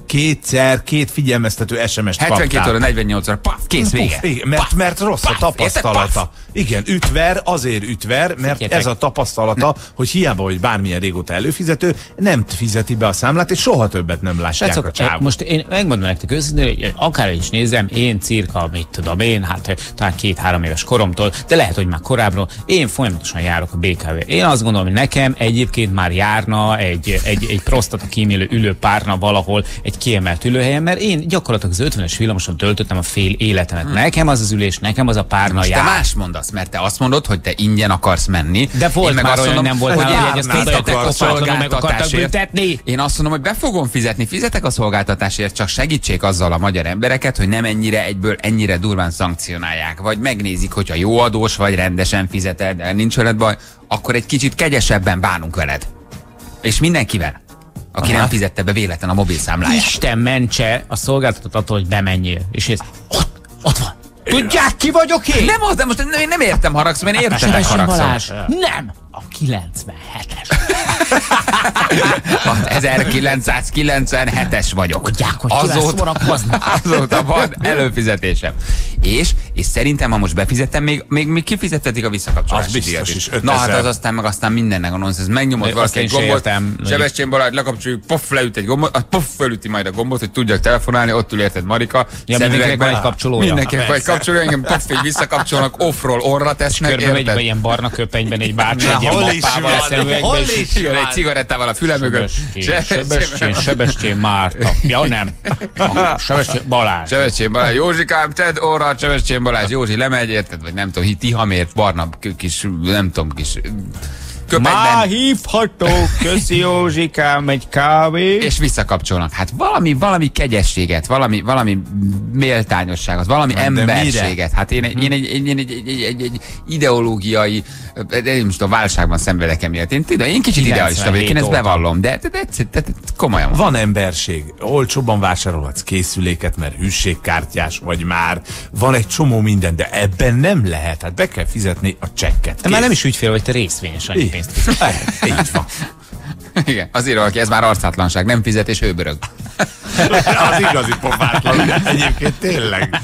kétszer, két figyelmeztető es em es-t kaptál. hetvenkét óra, negyvennyolc óra, paf, kész, vége. Puf, igen, mert, mert rossz Paf, a tapasztalata. Igen, ütver, azért ütver, mert Figyeljetek. ez a tapasztalata, hogy hiába, hogy bármilyen régóta előfizető, nem fizeti be a számlát, és soha többet nem látják Srácok, a csávot. most én megmondom nektek őszintén, hogy akár is nézem, én cirka, mit tudom én, hát talán két-három éves koromtól, de lehet, hogy már korábbról, én folyamatosan járok a bé ká vé. Én azt gondolom, hogy nekem egyébként már járna egy, egy, egy prostata kímélő ülő párna valahol egy kiemelt ülőhelyen, mert én gyakorlatilag az ötvenes villamoson töltöttem a fél életemet. Hmm. Nekem az az ülés, nekem az a párna Most jár. te más mondasz, mert te azt mondod, hogy te ingyen akarsz menni. De volt Én meg már azt olyan, mondom, nem volt hogy nálam, hogy járnál, ezt tudtak, fizetek a kopátlanul meg akartak szolgáltatásért. büntetni. Én azt mondom, hogy be fogom fizetni, fizetek a szolgáltatásért, csak segítsék azzal a magyar embereket, hogy nem ennyire egyből ennyire durván szankcionálják. Vagy megnézik, hogyha jó adós vagy, rendesen fizeted, de nincs veled baj, akkor egy kicsit kegyesebben bánunk veled. És mindenkivel, aki Aha. nem fizette be véletlen a mobilszámláját. Isten mentse a szolgáltatót attól, hogy bemenjél. És ez ott, ott van. Tudják, ki vagyok én? Nem az, de most én nem értem haragszom, én értetek Sebessén haragszom. Balázs, nem, a kilencvenhetes. ezerkilencszázkilencvenhetes vagyok. Tudják, hogy kivel szórakozni. Azóta van előfizetésem. És, és szerintem, ha most befizettem, még, még, még kifizettetik a visszakapcsolási Az biztos díjat is, Na hát ötezer. az aztán meg aztán mindennek a nonsens. Megnyomod Azt valaki én egy se gombot, értem. Sebestyén Balázs lekapcsoljuk, poff, leüt egy gombot, az poff, felüti majd a gombot, hogy tudjak telefonálni, ott ül érted Marika. Ja, mindenkinek szemüvegben. van egy kapcsolója. Mindenkinek van egy kapcsolója, engem poff, így visszakapcsolnak, offról orra tesznek, Körbe megy be érted? ilyen barna köpenyben egy bácsi, Na, egy ilyen hol is mappával a van? szemüvegben, Hol és is Igen, egy cigarettával a füle mögött. Sebestyén, Sebestyén, Sebestyén Márta. Ja, nem. Sebestyén Balázs. Sebestyén Balázs, Józsikám, tedd orra, Sebestyén Balázs, Józsi lemegy, érted, vagy nem tudom, tihamért, barna kis, nem tudom, kis Már köpenyben, hívható, köszi Józsikám, egy kávé. és visszakapcsolnak. Hát valami, valami kegyességet, valami, valami méltányosságot, valami de emberséget. Hát én, egy, én, egy, egy, egy, egy, egy, egy, egy ideológiai, én most a válságban szenvedek emiatt. Én, tudom, én kicsit idealista vagyok, én ezt óta. bevallom, de, de, de, de, de, de komolyan. Van emberség. Olcsóbban vásárolhatsz készüléket, mert hűségkártyás vagy már. Van egy csomó minden, de ebben nem lehet. Hát be kell fizetni a csekket. Te már nem is ügyfél vagy, te részvényes, annyi pénzt fizetsz. Eh, Így van. Igen, azért valaki, ez már arcátlanság, nem fizet és hőbörög. Az igazi pofátlan. Egyébként tényleg.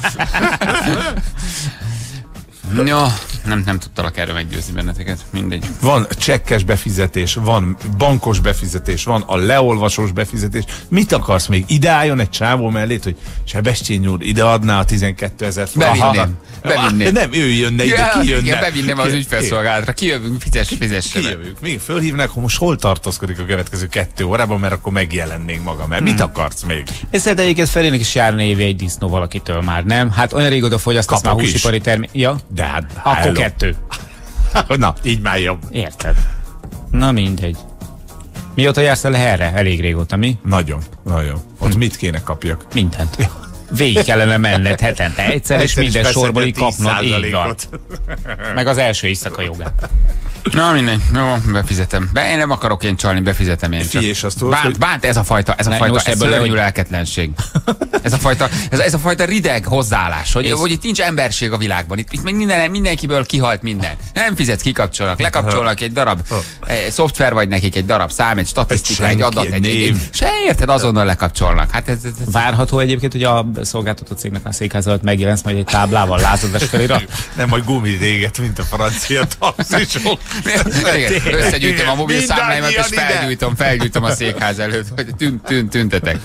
Jó, nem, nem tudtalak erről meggyőzni benneteket, mindegy. Van csekkes befizetés, van bankos befizetés, van a leolvasós befizetés. Mit akarsz még? Ide álljon egy csávó mellét, hogy Sebestyén úr, ide adná a tizenkétezer forintot. Bevinném, bevinném. Nem, ő jönne ide, Ja, ki jönne. igen, bevinném az ügyfelszolgálatra, kijövünk, fizess, fizesse be. Kijövünk. Még fölhívnak, hogy most hol tartózkodik a következő kettő órában, mert akkor megjelennénk maga. Mert mit akarsz még? És szerintem egyébként Ferének is járna évi egy disznó valakitől már, nem? Hát olyan régóta fogyasztasz már Kapok is. húsipari termék. Ja, De hát, akkor hello. kettő. Na, így már jobb. Érted? Na mindegy. Mióta jársz el erre? Elég régóta, mi? Nagyon, nagyon. Ott mit kéne kapjak? Mindent. Végig kellene menned hetente egyszer, és Egyszer is minden sorból így beszedett kapnod. tíz Így van. százalékot. Meg az első éjszaka jogát. Na mindegy, jó, befizetem. Be, én nem akarok én csalni, befizetem én csak. Figyelj, és azt tudod, bánt, hogy- bánt ez a fajta, ez a Ne, fajta, most ez ebből szörnyű hogy- lelketlenség. Ez a fajta, ez, ez a fajta rideg hozzáállás, hogy, És- hogy itt nincs emberség a világban. Itt, itt minden, mindenkiből kihalt minden. Nem fizetsz, kikapcsolnak, lekapcsolnak egy darab egy szoftver vagy nekik, egy darab szám, egy statisztika, Egy egy, senki, adat, egy egy, egy, név. egy, se érted, azonnal lekapcsolnak. Hát ez, ez, ez Várható egyébként, hogy a szolgáltató cégnek a székház előtt megjelensz majd egy táblával, lázadás felirat? Nem, majd gumi réget, mint a francia taxisok. Igen, összegyűjtöm a mobil számláimat, és Mindannyian ide. felgyújtom, felgyújtom a székház előtt, hogy tűnt, tűnt, tüntetek.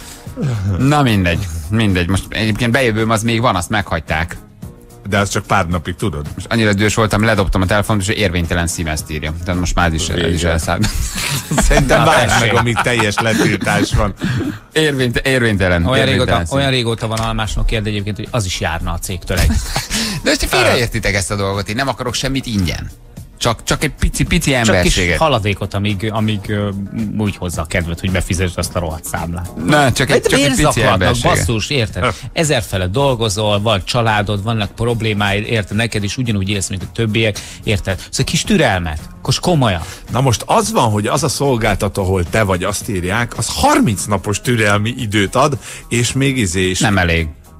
Na mindegy, mindegy. Most egyébként bejövőm az még van, azt meghagyták. De az csak pár napig, tudod? Most annyira dühös voltam, ledobtam a telefont, és érvénytelen szímezt írja. Tehát most már ez is, ez is elszállt. Szerintem várj tessék. meg, amíg teljes letiltás van. Érvényt, érvénytelen. Olyan régóta, érvénytelen szím. olyan régóta van almásnak kérd egyébként, hogy az is járna a cégtől egy. De most félreértitek ezt a dolgot, én nem akarok semmit ingyen. Csak, csak egy pici, pici Csak kis emberséget. haladékot, amíg, amíg ö, úgy hozza a kedvet, hogy befizesd azt a rohadt számlát. Na, csak egy, Hát csak egy miért pici zaklatnak, emberséget. basszus, érted? Ezerfele dolgozol, van családod, vannak problémáid, érted? Neked is ugyanúgy élsz, mint a többiek, érted? Szóval kis türelmet, kos komolyan. Na most az van, hogy az a szolgáltató, ahol te vagy, azt írják, az harminc napos türelmi időt ad, és még izé is. Nem elég.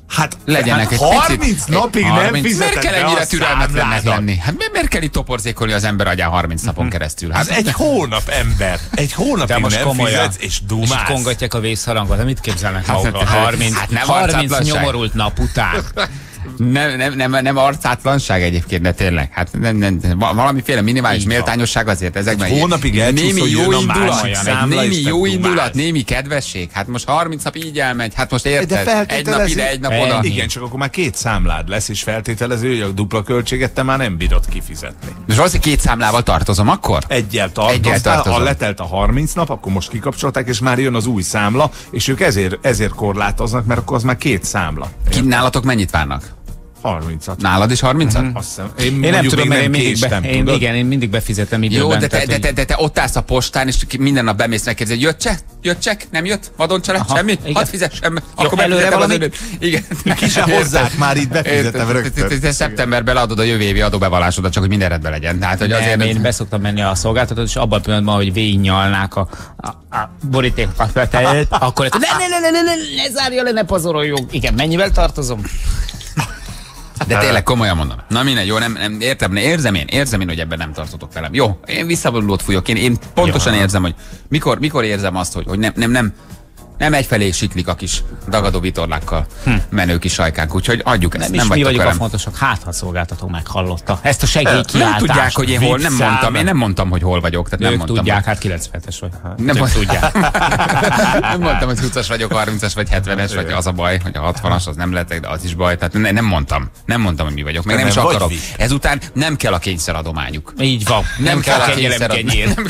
Hát legyenek hát egy harminc picit, napig egy nem harminc fizeted Miért kell be ennyire a türelmetlennek számládat? lenni? Hát miért, miért kell itt toporzékolni az ember agyán harminc napon keresztül? Hát Ez egy hónap, ember. Egy hónapig De most nem komolyan. fizetsz, és És dumálsz. kongatják a vészharangot. De mit képzelnek Hát, magukról? hát, harminc, hát nem harminc arcátlanság. nyomorult nap után. Nem, nem, nem, nem arcátlanság egyébként, de tényleg. Hát nem, nem, valamiféle minimális Így van. méltányosság azért ezekben. Egy hónapig elcsúsz, némi hogy jó jön a indulat, másik egy számla, némi és te jó dumálsz. indulat, némi kedvesség. Hát most harminc nap így elmegy, hát most De érted? Egy nap feltételezi- ide, egy nap Ennyi. oda. Igen, csak akkor már két számlád lesz, és feltételező, hogy a dupla költséget te már nem bírod kifizetni. És valószínűleg két számlával tartozom akkor? Egyel Egyel tartoztál, tartozom. ha letelt a harminc nap, akkor most kikapcsolták, és már jön az új számla, és ők ezért, ezért korlátoznak, mert akkor az már két számla. Ki, nálatok mennyit várnak? harmincat. Nálad is harmincat? Azt hiszem. Én, Én nem mondjuk tudom, még mert én mindig, késtem, be, én, tudod? igen, én mindig befizetem időben. Jó, de te, tehát, de, hogy- te, de te ott állsz a postán, és ki- minden nap bemész megkérdezni, jött csekk? Jött csekk? Nem jött? Vadon cselek? Aha, Semmi? igen. Hadd fizessem. Jó, Akkor előre befizetem az valami? időt. Igen. Ki se hozzák, már így befizetem Te- rögtön. te- Te szeptemberben leadod a jövő évi adóbevallásodat, csak hogy minden rendben legyen. Tehát, hogy Nem, azért én beszoktam menni a szolgáltatót, és abban a pillanatban, hogy végignyalnák a, a, a borítékokat felteljét, akkor ezt, ne, ne, ne, ne, ne, ne, ne zárja le, ne pazaroljunk. Igen, mennyivel tartozom? De tényleg komolyan mondom. Na mindegy, jó, nem, nem értem, ne, érzem én, érzem én, hogy ebben nem tartotok velem. Jó, én visszavonulót fújok, én, én pontosan Ja. érzem, hogy mikor, mikor érzem azt, hogy, hogy nem, nem, nem, nem egyfelé siklik a kis dagadó vitorlákkal hm. menő kis sajkánk, úgyhogy adjuk ezt, Nem, nem, is mi vagytok vagyunk a velem. fontosak, hát ha a szolgáltató meghallotta. Ezt a Nem segélykiáltást. tudják, hogy én hol, nem Viccel. mondtam, én nem mondtam, hogy hol vagyok. Tehát nem Ők mondtam, tudják, hogy... hát kilencvenes vagy. Nem Nem mond- tudják. nem mondtam, hogy huszas vagyok, harmincas vagy hetvenes, vagy az a baj, hogy a hatvanas az nem lehetek, de az is baj. Tehát ne, nem mondtam. Nem mondtam, hogy mi vagyok. Meg De nem is nem vagy akarok. vicc. Ezután nem kell a kényszeradományuk. Így van. Nem, kell a kegyelem kenyér. Nem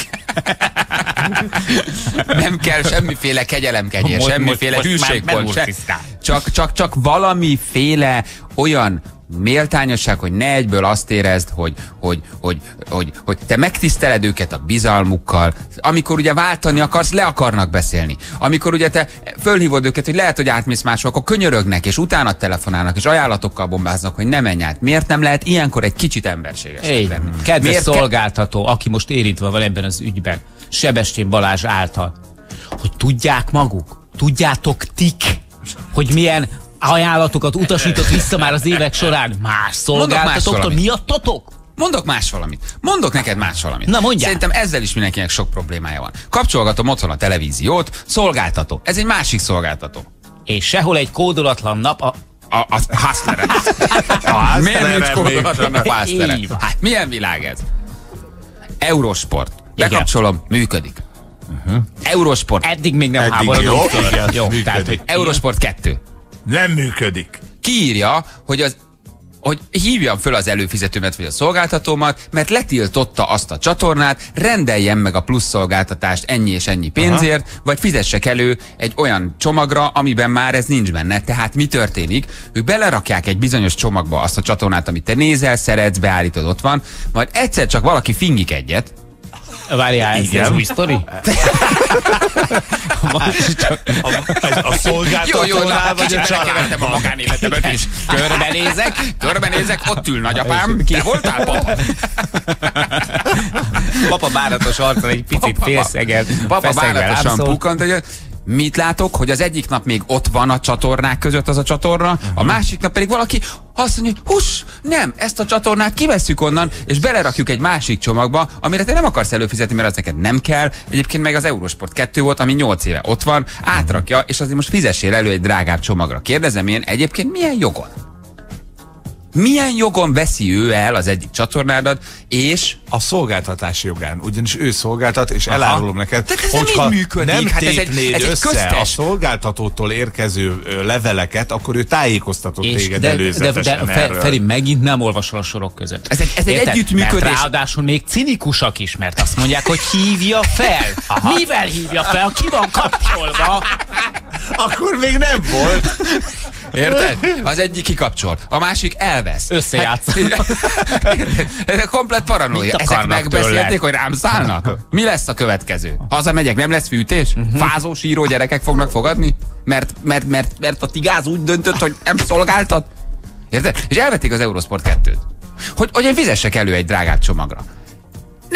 kell, nem kell semmiféle kegyelemkenyér, Most- semmiféle most- most már hűségpont. Se, megurcisztál. csak, csak, csak valamiféle olyan méltányosság, hogy ne egyből azt érezd, hogy, hogy, hogy, hogy, hogy te megtiszteled őket a bizalmukkal. Amikor ugye váltani akarsz, le akarnak beszélni. Amikor ugye te fölhívod őket, hogy lehet, hogy átmész máshol, akkor könyörögnek, és utána telefonálnak, és ajánlatokkal bombáznak, hogy ne menj át. Miért nem lehet ilyenkor egy kicsit emberségesnek Így, lenni? kedves Miért ke- szolgáltató, aki most érintve van ebben az ügyben, Sebestyén Balázs által, hogy tudják maguk, tudjátok tik, hogy milyen ajánlatokat utasított vissza már az évek során más szolgáltatóktól valamit. miattatok? Mondok más valamit. Mondok neked más valamit. Na, mondjál. Szerintem ezzel is mindenkinek sok problémája van. Kapcsolgatom otthon a televíziót, szolgáltató. Ez egy másik szolgáltató. És sehol egy kódolatlan nap a... A, a Hustleren. Hustleren Miért nincs még. kódolatlan a Hustleren? Így van. Hát milyen világ ez? Eurosport. Bekapcsolom, működik. Eurosport. Eddig még nem Eddig háborodunk jó, föl. igen, Jó, működik. tehát, hogy Eurosport kettő. Nem működik. Kiírja, hogy az hogy hívjam föl az előfizetőmet vagy a szolgáltatómat, mert letiltotta azt a csatornát, rendeljem meg a plusz szolgáltatást ennyi és ennyi pénzért, aha, vagy fizessek elő egy olyan csomagra, amiben már ez nincs benne. Tehát mi történik? Ők belerakják egy bizonyos csomagba azt a csatornát, amit te nézel, szeretsz, beállítod, ott van, majd egyszer csak valaki fingik egyet, várjál, ez, ez új sztori? A, a szolgáltatónál vagy a belekevertem a családban? magánéletemet is. Körbenézek, körbenézek, ott ül nagyapám. Te voltál, papa? Papa bánatos arccal egy picit félszeged. Papa feszegve bánatosan rám szólt. pukkant, hogy mit látok, hogy az egyik nap még ott van a csatornák között az a csatorna, uh-huh. a másik nap pedig valaki azt mondja, hogy hús, nem, ezt a csatornát kivesszük onnan, és belerakjuk egy másik csomagba, amire te nem akarsz előfizetni, mert az neked nem kell. Egyébként meg az Eurosport kettő volt, ami nyolc éve ott van, átrakja, és azért most fizessél elő egy drágább csomagra. Kérdezem én, egyébként milyen jogon? Milyen jogon veszi ő el az egyik csatornádat, és A szolgáltatási jogán, ugyanis ő szolgáltat, és elárulom neked, De ez nem hogyha így működik. nem Hát ez egy- tépnéd ez egy össze köztes- a szolgáltatótól érkező ö, leveleket, akkor ő tájékoztatott És téged de, de, előzetesen de Fe- erről. Feri megint nem olvasol a sorok között. Ez egy- ez egy Érted? együttműködés. Mert ráadásul még cinikusak is, mert azt mondják, hogy hívja fel. Aha. Mivel hívja fel? Ki van kapcsolva? Akkor még nem volt. érted? Az egyik kikapcsol, a másik elvesz. Összejátszanak. Ez komplet paranoia. Mit Ezek akarnak megbeszélték, tőled? hogy rám szállnak? Mi lesz a következő? Hazamegyek, nem lesz fűtés? Uh-huh. Fázó, síró gyerekek fognak fogadni? Mert, mert, mert, mert a tigáz úgy döntött, hogy nem szolgáltat? Érted? És elvették az Eurosport kettőt. Hogy, hogy én fizessek elő egy drágább csomagra.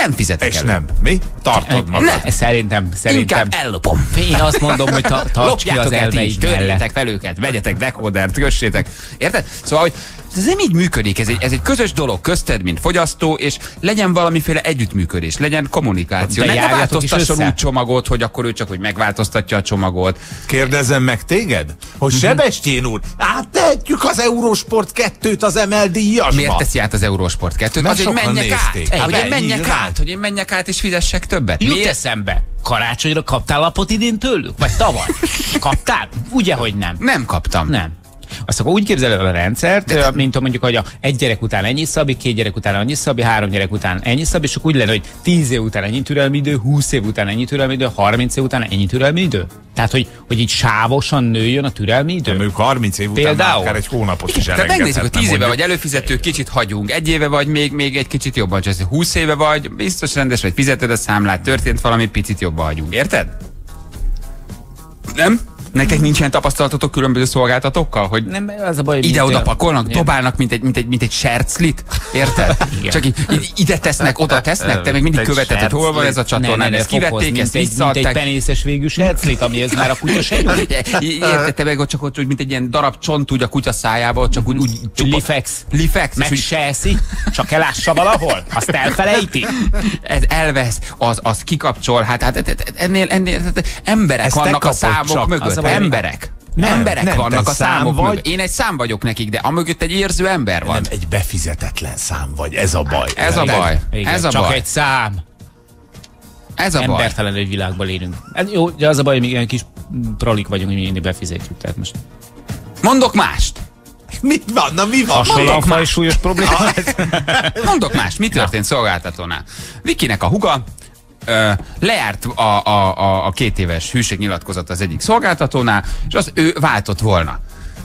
nem fizetek És elő. nem. Mi? Tartod magad. Ne, szerintem, szerintem. Inkább ellopom. Én azt mondom, hogy ta, tarts ki az Lopjátok el ti is, elveid mellett. törjétek fel őket, vegyetek dekódert, kössétek. Érted? Szóval, hogy ez nem így működik, ez egy, ez egy közös dolog közted, mint fogyasztó, és legyen valamiféle együttműködés, legyen kommunikáció. De Ne járjatok változtasson is össze. úgy csomagot, hogy akkor ő csak hogy megváltoztatja a csomagot. Kérdezzem meg téged, hogy Sebestyén úr, áttehetjük az Eurosport kettőt az em el díjasba. Miért teszi át az Eurosport kettőt? Mert Azért sokan menjek át. nézték. Hogy én Ej, menjek nyilván. át, hogy én menjek át és fizessek többet. Jut Miért? eszembe. Karácsonyra kaptál lapot idén tőlük? Vagy tavaly? Kaptál? Ugye, hogy nem. Nem kaptam. Nem. Azt akkor úgy képzeled el a rendszert, de mint mondjuk, hogy a egy gyerek után ennyi szabi, két gyerek után annyi szabi, három gyerek után ennyi szabi, és akkor úgy lenne, hogy tíz év után ennyi türelmi idő, húsz év után ennyi türelmi idő, harminc év után ennyi türelmi idő. Tehát, hogy, hogy így sávosan nőjön a türelmi idő. Mondjuk harminc év után Például? már akár egy hónapot is Tehát megnézzük, hogy elengedhetne, tíz éve mondjuk. vagy előfizető, kicsit hagyunk, egy éve vagy, még, még egy kicsit jobban csinálsz. húsz éve vagy, biztos rendes vagy, fizeted a számlát, történt valami, picit jobban hagyunk. Érted? Nem? Nektek nincs ilyen tapasztalatotok különböző szolgáltatókkal, hogy Nem, az a baj, hogy ide-oda mint- pakolnak, Igen. dobálnak, mint egy, mint egy, mint egy serclit, érted? Igen. Csak így, így ide tesznek, oda tesznek, te még mindig Egy követed, hogy hol van ez a Ne, ne, csatornán, ne, ezt fokoz, kivették, mint ezt egy, mint egy visszaadták. penészes végű serclit, ami ez már a kutya se jó. Érted, te meg ott csak ott, úgy, mint egy ilyen darab csont úgy a kutya szájába, csak úgy, úgy csupa- Lifex. Lifex, Meg és úgy se eszi, csak elássa valahol, azt elfelejti. ez elvesz, az, az kikapcsol, hát, hát, hát ennél, ennél hát, emberek Ezt te vannak a kapod számok csak. mögött, Az a baj, emberek. Nem, emberek nem, vannak te a szám számok vagy. mögött. Én egy szám vagyok nekik, de amögött egy érző ember van. Nem, egy befizetetlen szám vagy, ez a baj. Ez a Érted? baj. Igen, Ez a csak baj. egy szám. Ez a baj. Embertelen egy világban élünk. Hát jó, de az a baj, hogy mi ilyen kis prolik vagyunk, hogy mi mindig befizetjük. Tehát most Mondok mást. Mit van? Na mi van? hasonlóan faj súlyos probléma. Mondok más, mi történt szolgáltatónál? Vikinek a huga ö, lejárt a, a, a, a két éves hűségnyilatkozat az egyik szolgáltatónál, és az ő váltott volna.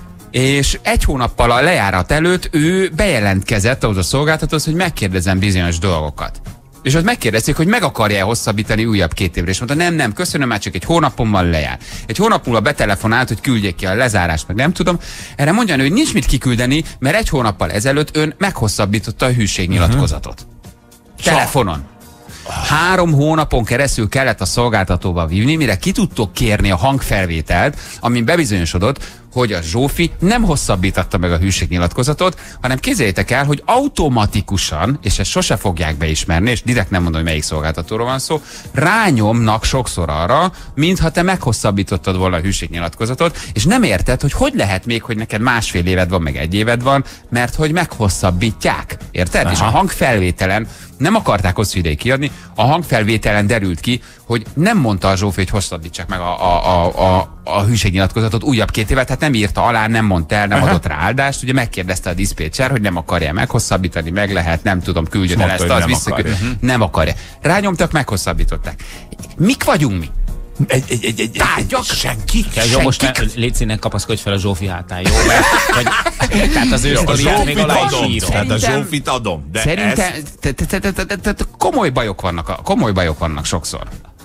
És egy hónappal a lejárat előtt ő bejelentkezett ahhoz a szolgáltatóhoz, hogy megkérdezem bizonyos dolgokat. És ott megkérdezték, hogy meg akarja hosszabbítani újabb két évre. És mondta, nem, nem, köszönöm, már csak egy hónapon van lejár. Egy hónap múlva betelefonált, hogy küldjék ki a lezárást, meg nem tudom. Erre mondja, hogy nincs mit kiküldeni, mert egy hónappal ezelőtt ön meghosszabbította a hűségnyilatkozatot. Uh-huh. Telefonon. Három hónapon keresztül kellett a szolgáltatóba vívni, mire ki tudtok kérni a hangfelvételt, amin bebizonyosodott, hogy a Zsófi nem hosszabbította meg a hűségnyilatkozatot, hanem képzeljétek el, hogy automatikusan, és ezt sose fogják beismerni, és direkt nem mondom, hogy melyik szolgáltatóról van szó, rányomnak sokszor arra, mintha te meghosszabbítottad volna a hűségnyilatkozatot, és nem érted, hogy hogy lehet még, hogy neked másfél éved van, meg egy éved van, mert hogy meghosszabbítják. Érted? Aha. És a hangfelvételen nem akarták hosszú ideig kiadni, a hangfelvételen derült ki, hogy nem mondta a Zsófi, hogy hosszabbítsák meg a, a, a, a, a hűségnyilatkozatot újabb két évet, tehát nem írta alá, nem mondta el, nem Aha. adott rá áldást, ugye megkérdezte a diszpécser, hogy nem akarja meghosszabbítani, meg lehet, nem tudom, küldjön el Mondta, ezt, hogy az nem visszaküld. akarja. Nem akarja. Rányomtak, meghosszabbították. Mik vagyunk mi? Egy, egy, egy, egy, Tárgyak? senki? Jó, most ne, Senkik? légy színen, kapaszkodj fel a Zsófi hátán, jó? Mert, hogy, tehát az ő A sztoriát még Zsófit alá is adom, írom. tehát a Szerintem- Zsófit adom, de Szerintem ez... te- te- te- te- te- te- te- komoly bajok vannak, a- komoly bajok vannak sokszor.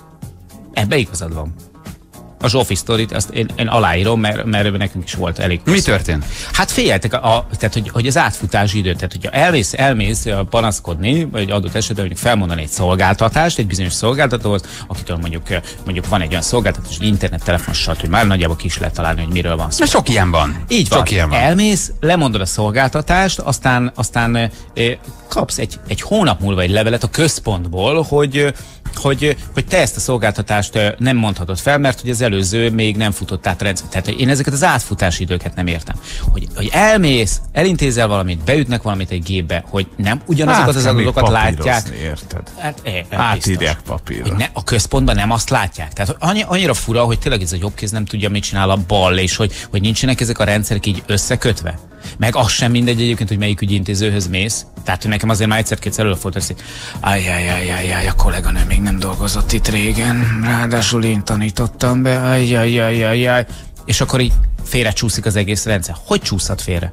Ebbe igazad van. A Zsófi sztorit, azt én, én aláírom, mert, mert nekünk is volt elég. Mi történt? Hát féltek, a, a, tehát, hogy, hogy az átfutási idő, tehát hogyha elmész, elmész a panaszkodni, vagy adott esetben mondjuk felmondani egy szolgáltatást, egy bizonyos szolgáltatóhoz, akitől mondjuk, mondjuk van egy olyan szolgáltatás, hogy internet, telefon, stb. Már nagyjából ki is lehet találni, hogy miről van szó. Na sok ilyen van. Így sok van. ilyen van. Elmész, lemondod a szolgáltatást, aztán, aztán e, kapsz egy, egy hónap múlva egy levelet a központból, hogy, hogy, hogy te ezt a szolgáltatást e, nem mondhatod fel, mert hogy az előző még nem futott át a rendszer. Tehát én ezeket az átfutási időket nem értem. Hogy, hogy elmész, elintézel valamit, beütnek valamit egy gépbe, hogy nem ugyanazokat az adatokat látják. Érted? Hát, e, e, Átírják biztos. papírra. Hogy ne, a központban nem azt látják. Tehát annyi, annyira fura, hogy tényleg ez a jobb kéz nem tudja, mit csinál a bal, és hogy, hogy nincsenek ezek a rendszerek így összekötve. Meg az sem mindegy egyébként, hogy melyik ügyintézőhöz mész. Tehát, hogy nekem azért már egyszer-kétszer előfordult, hogy ajjajajajaj, a kolléganő még nem dolgozott itt régen, ráadásul én tanítottam be, ajjajajajaj. És akkor így félre csúszik az egész rendszer. Hogy csúszhat félre?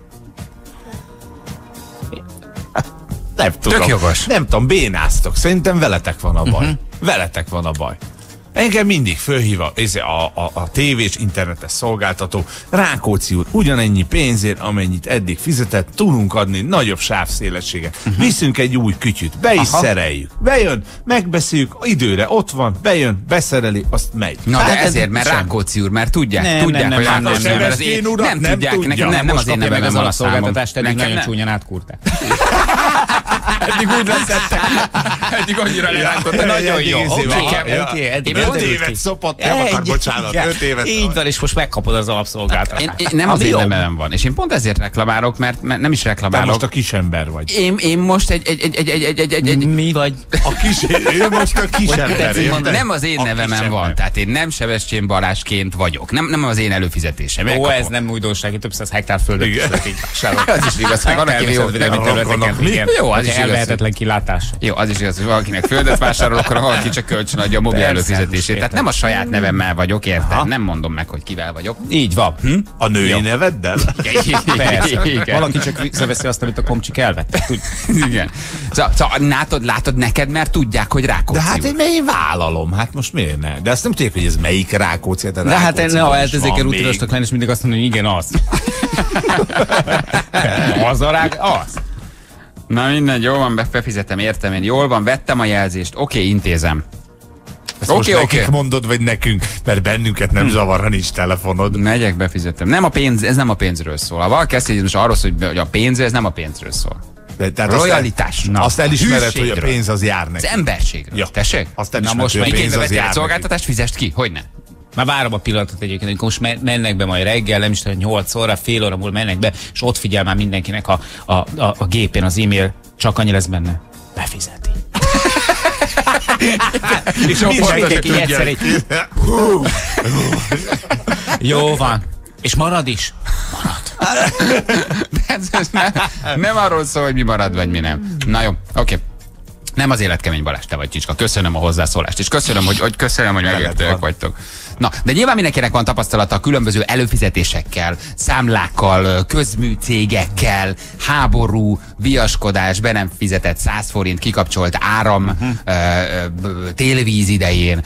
Nem tudom. Tök jogos. Nem tudom, bénáztok. Szerintem veletek van a baj. Uh-huh. Veletek van a baj. Engem mindig fölhív a, a, a, a tévés, internetes szolgáltató. Rákóczi úr, ugyanennyi pénzért, amennyit eddig fizetett, tudunk adni nagyobb sávszélességet. Uh-huh. Viszünk egy új kütyüt, be is Aha. szereljük. Bejön, megbeszéljük, időre ott van, bejön, beszereli, azt megy. Na hát de ez ezért, mert Rákóczi úr, mert tudják, nem, tudják, nem, hogy nem, Rákóczi nem, úr, nem, az én, urat nem, nem tudják, tudja. nekem nem, nem az én nevemem van a számom. Nekem nagyon nem. csúnyán átkurták. Eddig úgy leszettek. Eddig annyira lerántott, nagyon jó. Öt évet szopott, nem akar bocsánat. Öt évet. Így van, és most megkapod az alapszolgáltatást. Nem az én nevemem van, és én pont ezért reklamálok, mert nem is Te reklamálok. most a kisember vagy. Én, én most egy, egy, egy, egy, egy, egy, egy, egy, egy Mi vagy? A kis, ő most a kisember. nem az én nevemem van, tehát én nem Sebestyén Balázsként vagyok. Nem, nem az én előfizetésem. Ó, ez nem újdonság, több száz hektár földet is lehet így vásárolni. Az is igaz, hogy van, aki jó, jó, az is elvehetetlen kilátás. Jó, az is igaz, hogy valakinek földet vásárol, akkor valaki csak kölcsön adja a mobil előfizetését. Tehát nem a saját nevemmel vagyok, érted? Nem mondom meg, hogy kivel vagyok. Így van. Hm? A női neveddel? Persze. Valaki csak visszaveszi azt, amit a komcsik elvettek. Igen. Szóval, szóval látod, látod neked, mert tudják, hogy Rákóczi. De hát én, én vállalom, hát most miért ne? De azt nem tudják, hogy ez melyik Rákóczi. De, de hát ne, ha eltezék rutinosnak lenni, és mindig azt mondani, hogy igen, az. Az a rák, az. Na mindegy, jól van, befizetem, értem én. Jól van, vettem a jelzést, oké, okay, intézem. Oké, oké. Okay, okay. mondod, vagy nekünk, mert bennünket nem zavar, ha nincs telefonod. Megyek, befizettem. Nem a pénz, ez nem a pénzről szól. Ha valaki ezt így most arról szól, hogy a pénz, ez nem a pénzről szól. De, tehát Lojalitás. Azt, azt elismered, hogy a pénz az jár neki. Az emberségről. Ja. Tessék? Azt Na most hogy a pénz az jár szolgáltatást fizest ki? Hogyne? Már várom a pillanatot egyébként, hogy most mennek be majd reggel, nem is tudom, nyolc óra, fél óra múlva mennek be, és ott figyel már mindenkinek a, a, a, a gépén az e-mail, csak annyi lesz benne. Befizeti. És mindenki egyszer egy... Jó van. És marad is? Marad. ez, ez nem, nem arról szól, hogy mi marad, vagy mi nem. Na jó, oké. Okay. Nem az életkemény Balázs, te vagy Csicska. Köszönöm a hozzászólást, és köszönöm, hogy, hogy köszönöm, hogy megértőek vagytok. Na, de nyilván mindenkinek van tapasztalata a különböző előfizetésekkel, számlákkal, közműcégekkel, háború, viaskodás, be nem fizetett száz forint, kikapcsolt áram, uh-huh. ö, ö, télvíz idején.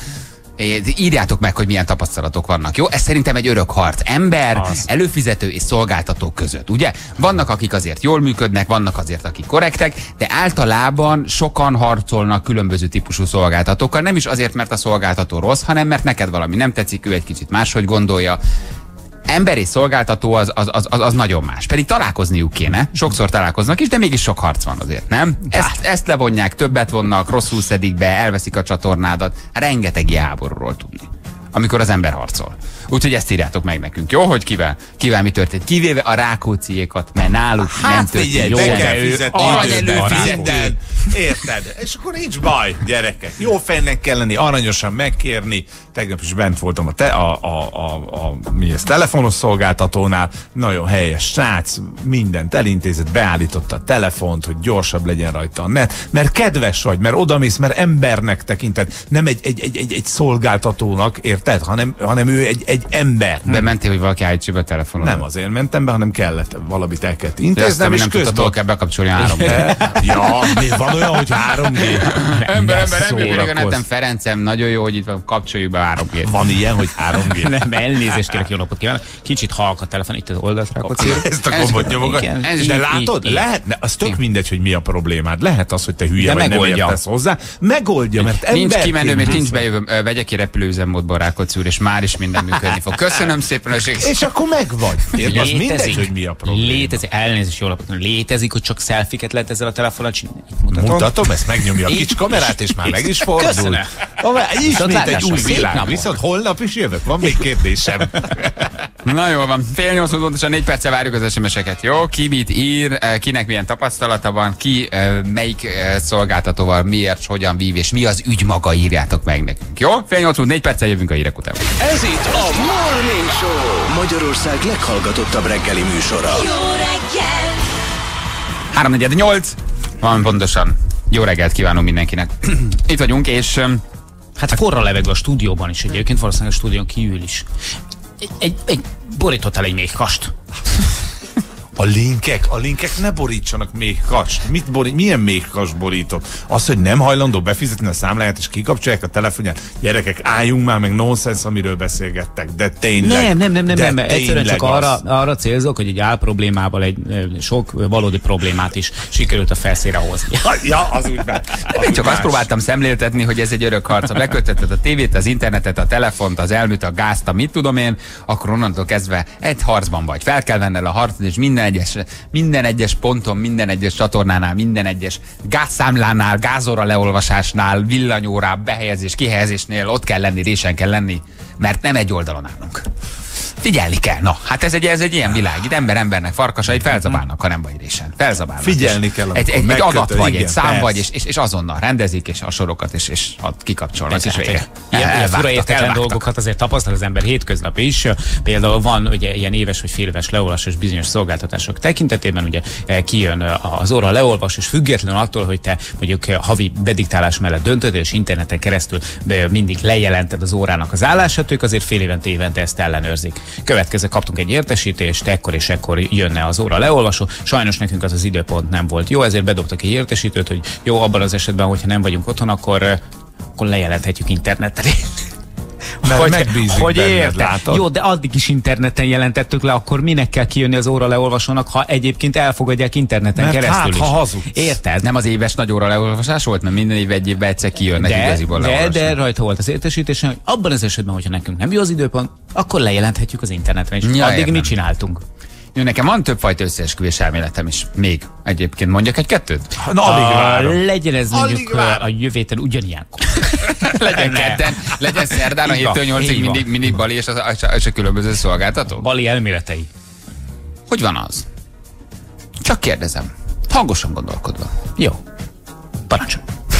Írjátok meg, hogy milyen tapasztalatok vannak, jó? Ez szerintem egy örök harc. Ember, az. előfizető és szolgáltató között, ugye? Vannak, akik azért jól működnek, vannak azért, akik korrektek, de általában sokan harcolnak különböző típusú szolgáltatókkal, nem is azért, mert a szolgáltató rossz, hanem mert neked valami nem tetszik, ő egy kicsit máshogy gondolja. Ember és szolgáltató az, az, az, az nagyon más. Pedig találkozniuk kéne. Sokszor találkoznak is, de mégis sok harc van azért, nem? Ezt, ezt levonják, többet vonnak, rosszul szedik be, elveszik a csatornádat. Rengeteg ilyen háborúról tudni, amikor az ember harcol. Úgyhogy ezt írjátok meg nekünk, jó? Hogy kivel, kivel mi történt. Kivéve a Rákócziékat, mert náluk hát nem történt. Jó, be kell fizetni. Aranyelőfizető. Érted? És akkor nincs baj, gyerekek. Jó fejnek kell lenni, aranyosan megkérni. Tegnap is bent voltam a, te, a, a, a, a mi ez, telefonos szolgáltatónál. Nagyon helyes srác, mindent elintézett, beállította a telefont, hogy gyorsabb legyen rajta a net. Mert kedves vagy, mert odamész, mert embernek tekinted. Nem egy, egy, egy, egy, egy szolgáltatónak, érted? Hanem, hanem ő egy, egy ember. De mentél, hogy valaki állítsa be a telefonon? Nem azért mentem be, hanem kellett valamit el kellett intéznem, és nem tudtad, kell bekapcsolni a három G. Ja, mi van olyan, hogy három G? Ember, ember, nem jöjjön a netem, Ferencem, nagyon jó, hogy itt van, kapcsoljuk be a három G. Van ilyen, hogy három G? Nem, elnézést kérek, jó napot kívánok. Kicsit halk a telefon, itt az oldalt Rákóczi. Ezt a gombot nyomogat. De látod, lehetne, az tök mindegy, hogy mi a problémád. Lehet az, hogy te hülye vagy, nem értesz hozzá. Megoldja, mert ember. Nincs kimenő, mert nincs bejövő, vegye ki repülőüzemmódba Rákóczi úr, és már is minden működni fog. Köszönöm szépen a segítséget. És akkor megvagy. Érted, az mindegy, hogy mi a probléma. Létezik, elnézést, jól napot. Létezik, hogy csak szelfiket lehet ezzel a telefonon csinálni. Mutatom. Mutatom, ezt megnyomja a kis kamerát, és már meg is fordul. Köszönöm. Ismét egy új világ. Viszont holnap is jövök. Van még kérdésem. Na jól van. Fél nyolc pontosan négy perccel várjuk az es em es-eket. Jó? Ki mit ír, kinek milyen tapasztalata van, ki melyik szolgáltatóval miért, hogyan vív, és mi az ügy maga, írjátok meg nekünk. Jó? Fél nyolc négy perccel jövünk a hírek után. Ez itt a Morning Show, Magyarország leghallgatottabb reggeli műsora. Jó reggel! három negyven nyolc, van pontosan. Jó reggelt kívánunk mindenkinek. Itt vagyunk, és... Hát forra levegő a stúdióban is egyébként, valószínűleg a stúdión kívül is. Egy, egy, egy borítottál egy méhkast. A linkek, a linkek ne borítsanak még kast. Mit borít, milyen még kast borított? Az, hogy nem hajlandó befizetni a számláját és kikapcsolják a telefonját. Gyerekek, álljunk már meg nonsens, amiről beszélgettek, de tényleg. Nem, nem, nem, nem, nem. Egyszerűen csak az. arra, arra célzok, hogy egy álproblémával egy sok valódi problémát is sikerült a felszínre hozni. Ja, az úgy be. Én csak azt próbáltam szemléltetni, hogy ez egy örök harc. Ha bekötötted a tévét, az internetet, a telefont, az elműt, a gázt, a mit tudom én, akkor onnantól kezdve egy harcban vagy. Fel kell venned a harcot, és minden egyes, minden egyes ponton, minden egyes csatornánál, minden egyes gázszámlánál, gázóra leolvasásnál, villanyórá, behelyezés, kihelyezésnél ott kell lenni, résen kell lenni, mert nem egy oldalon állunk. Figyelni kell. Na, hát ez egy, ez egy ilyen világ. Itt ember embernek farkasait felzabálnak, ha nem vagy résen. Felzabálnak. Figyelni kell. Egy, egy, egy adat vagy, igen, egy szám persze. vagy, és, és, és azonnal rendezik, és a sorokat, és, és kikapcsolnak, és vége. Ilyen, ilyen fura értetlen elvágtak. dolgokat azért tapasztal az ember hétköznap is. Például van ugye ilyen éves vagy fél éves leolvasás bizonyos szolgáltatások tekintetében, ugye kijön az óra leolvas, és függetlenül attól, hogy te mondjuk havi bediktálás mellett döntöd, és interneten keresztül mindig lejelented az órának az állását, ők azért fél évente évente ezt ellenőrzik. Következő kaptunk egy értesítést, ekkor és ekkor jönne az óra leolvasó. Sajnos nekünk az az időpont nem volt jó, ezért bedobtak egy értesítőt, hogy jó, abban az esetben, hogyha nem vagyunk otthon, akkor, akkor lejelenthetjük interneten. Mert hogy, megbízik hogy benned, érted? látod? Jó, de addig is interneten jelentettük le, akkor minek kell kijönni az óra leolvasónak, ha egyébként elfogadják interneten Mert keresztül hát, is. ha hazudsz. Érted? Nem az éves nagy óra leolvasás volt, mert minden év egy évben egyszer kijönnek de, igaziból de, leolvasni. de rajta volt az értesítés, hogy abban az esetben, hogyha nekünk nem jó az időpont, akkor lejelenthetjük az interneten is. Ja, Addig értem. mit csináltunk? Jó, nekem van többfajta összeesküvés elméletem is. Még egyébként mondjak egy kettőt? Na, alig A, várom. legyen ez Alig mondjuk várom. a jövő héten ugyanilyenkor. Legyen ketten, legyen szerdán a Így van, héttől nyolcig így van. mindig, mindig Bali és a, és a, és a különböző szolgáltató. Bali elméletei. Hogy van az? Csak kérdezem. Hangosan gondolkodva. Jó. Parancsol.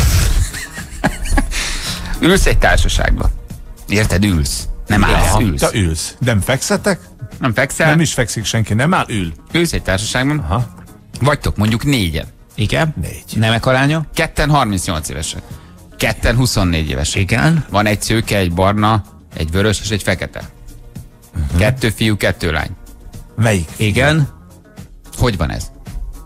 Ülsz egy társaságba. Érted? Ülsz. Nem állsz, Ja, ülsz. te ülsz. Nem fekszetek? Nem fekszel, Nem is fekszik senki, nem áll, ül. ülsz egy társaságban. Aha. Vagytok mondjuk négyen. Igen? Négy. Nemek aránya? Ketten harmincnyolc évesek. Ketten huszonnégy évesek. Igen. Van egy szőke, egy barna, egy vörös és egy fekete. Uh-huh. Kettő fiú, kettő lány. Melyik? Igen. Hogy van ez?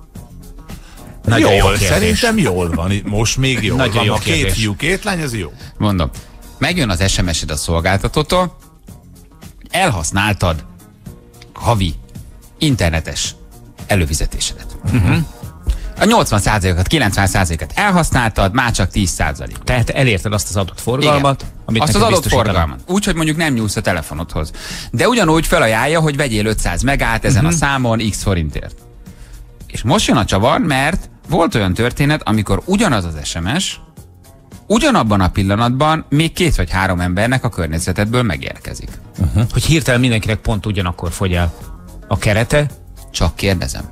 Nagyon jó jól, kérdés. szerintem jól van. Most még jól Nagyon van. jó A két kérdés. fiú, két lány, ez jó. Mondom. Megjön az es em es-ed a szolgáltatótól, elhasználtad havi internetes előfizetésedet. Uh-huh. A nyolcvan százalékot, kilencven százalékot elhasználtad, már csak tíz százalék. Tehát elérted azt az adott forgalmat, Igen. amit Azt az neked adott biztosítanak. forgalmat. Úgy, hogy mondjuk nem nyúlsz a telefonodhoz. De ugyanúgy felajánlja, hogy vegyél ötszáz megát ezen uh-huh. a számon x forintért. És most jön a csavar, mert volt olyan történet, amikor ugyanaz az es em es ugyanabban a pillanatban még két vagy három embernek a környezetedből megérkezik. Uh-huh. Hogy hirtelen mindenkinek pont ugyanakkor fogy el a kerete. Csak kérdezem.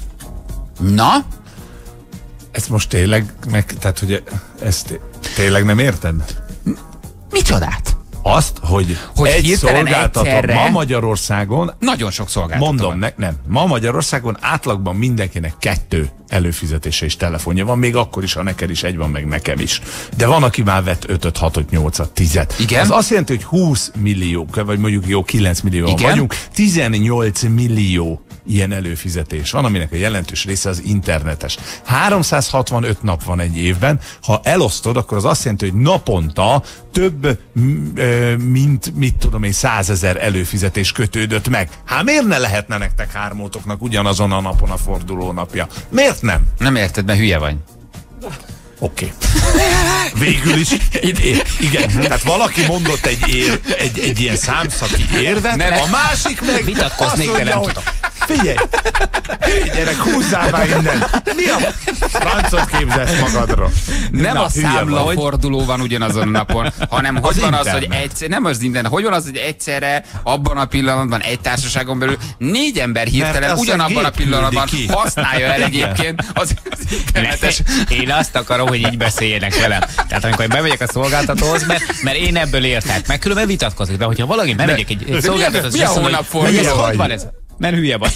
Na? Ezt most tényleg, meg, tehát hogy ezt tényleg nem érted? Micsodát? Azt, hogy, Hogy egy hirtelen szolgáltató egyszerre- ma Magyarországon, Nagyon sok szolgáltató mondom, van. ne, nem, ma Magyarországon átlagban mindenkinek kettő előfizetése és telefonja van, még akkor is, ha neked is egy van, meg nekem is. De van, aki már vett ötöt, hatot, nyolcat, tizet. Igen? Az azt jelenti, hogy húsz millió, vagy mondjuk jó kilenc millióan Igen? vagyunk, tizennyolc millió ilyen előfizetés van, aminek a jelentős része az internetes. háromszázhatvanöt nap van egy évben, ha elosztod, akkor az azt jelenti, hogy naponta több, m- ö, mint, mit tudom én, százezer előfizetés kötődött meg. Hát miért ne lehetne nektek hármótoknak ugyanazon a napon a forduló napja? Miért nem? Nem érted, mert hülye vagy. Oké. Okay. Végül is, id- igen, tehát valaki mondott egy, ér, egy, egy ilyen számszaki érvet, Nem. a másik meg Vitatkoznék, azt de nem hogy tudok. Figyelj! Figyelj, gyerek, húzzál már innen! Mi a francot képzelsz magadra? Nem Na, a hülye számla vagy. forduló van ugyanazon a napon, hanem hogy Az van az, hogy internet. egyszer, nem az internet, hogy van az, hogy egyszerre abban a pillanatban egy társaságon belül négy ember hirtelen Mert azt a ugyanabban a gép pillanatban küldi ki. használja el egyébként az, az internetes. Én azt akarom, hogy így beszéljenek velem. Tehát amikor én bemegyek a szolgáltatóhoz, mert, mert én ebből értek. Meg különben vitatkozik, de hogyha valaki bemegyek egy, egy mi a- szolgáltatóhoz, mi és a azt mondom, hónapforduló hogy ez vagy? hogy van ez? Mert hülye vagy.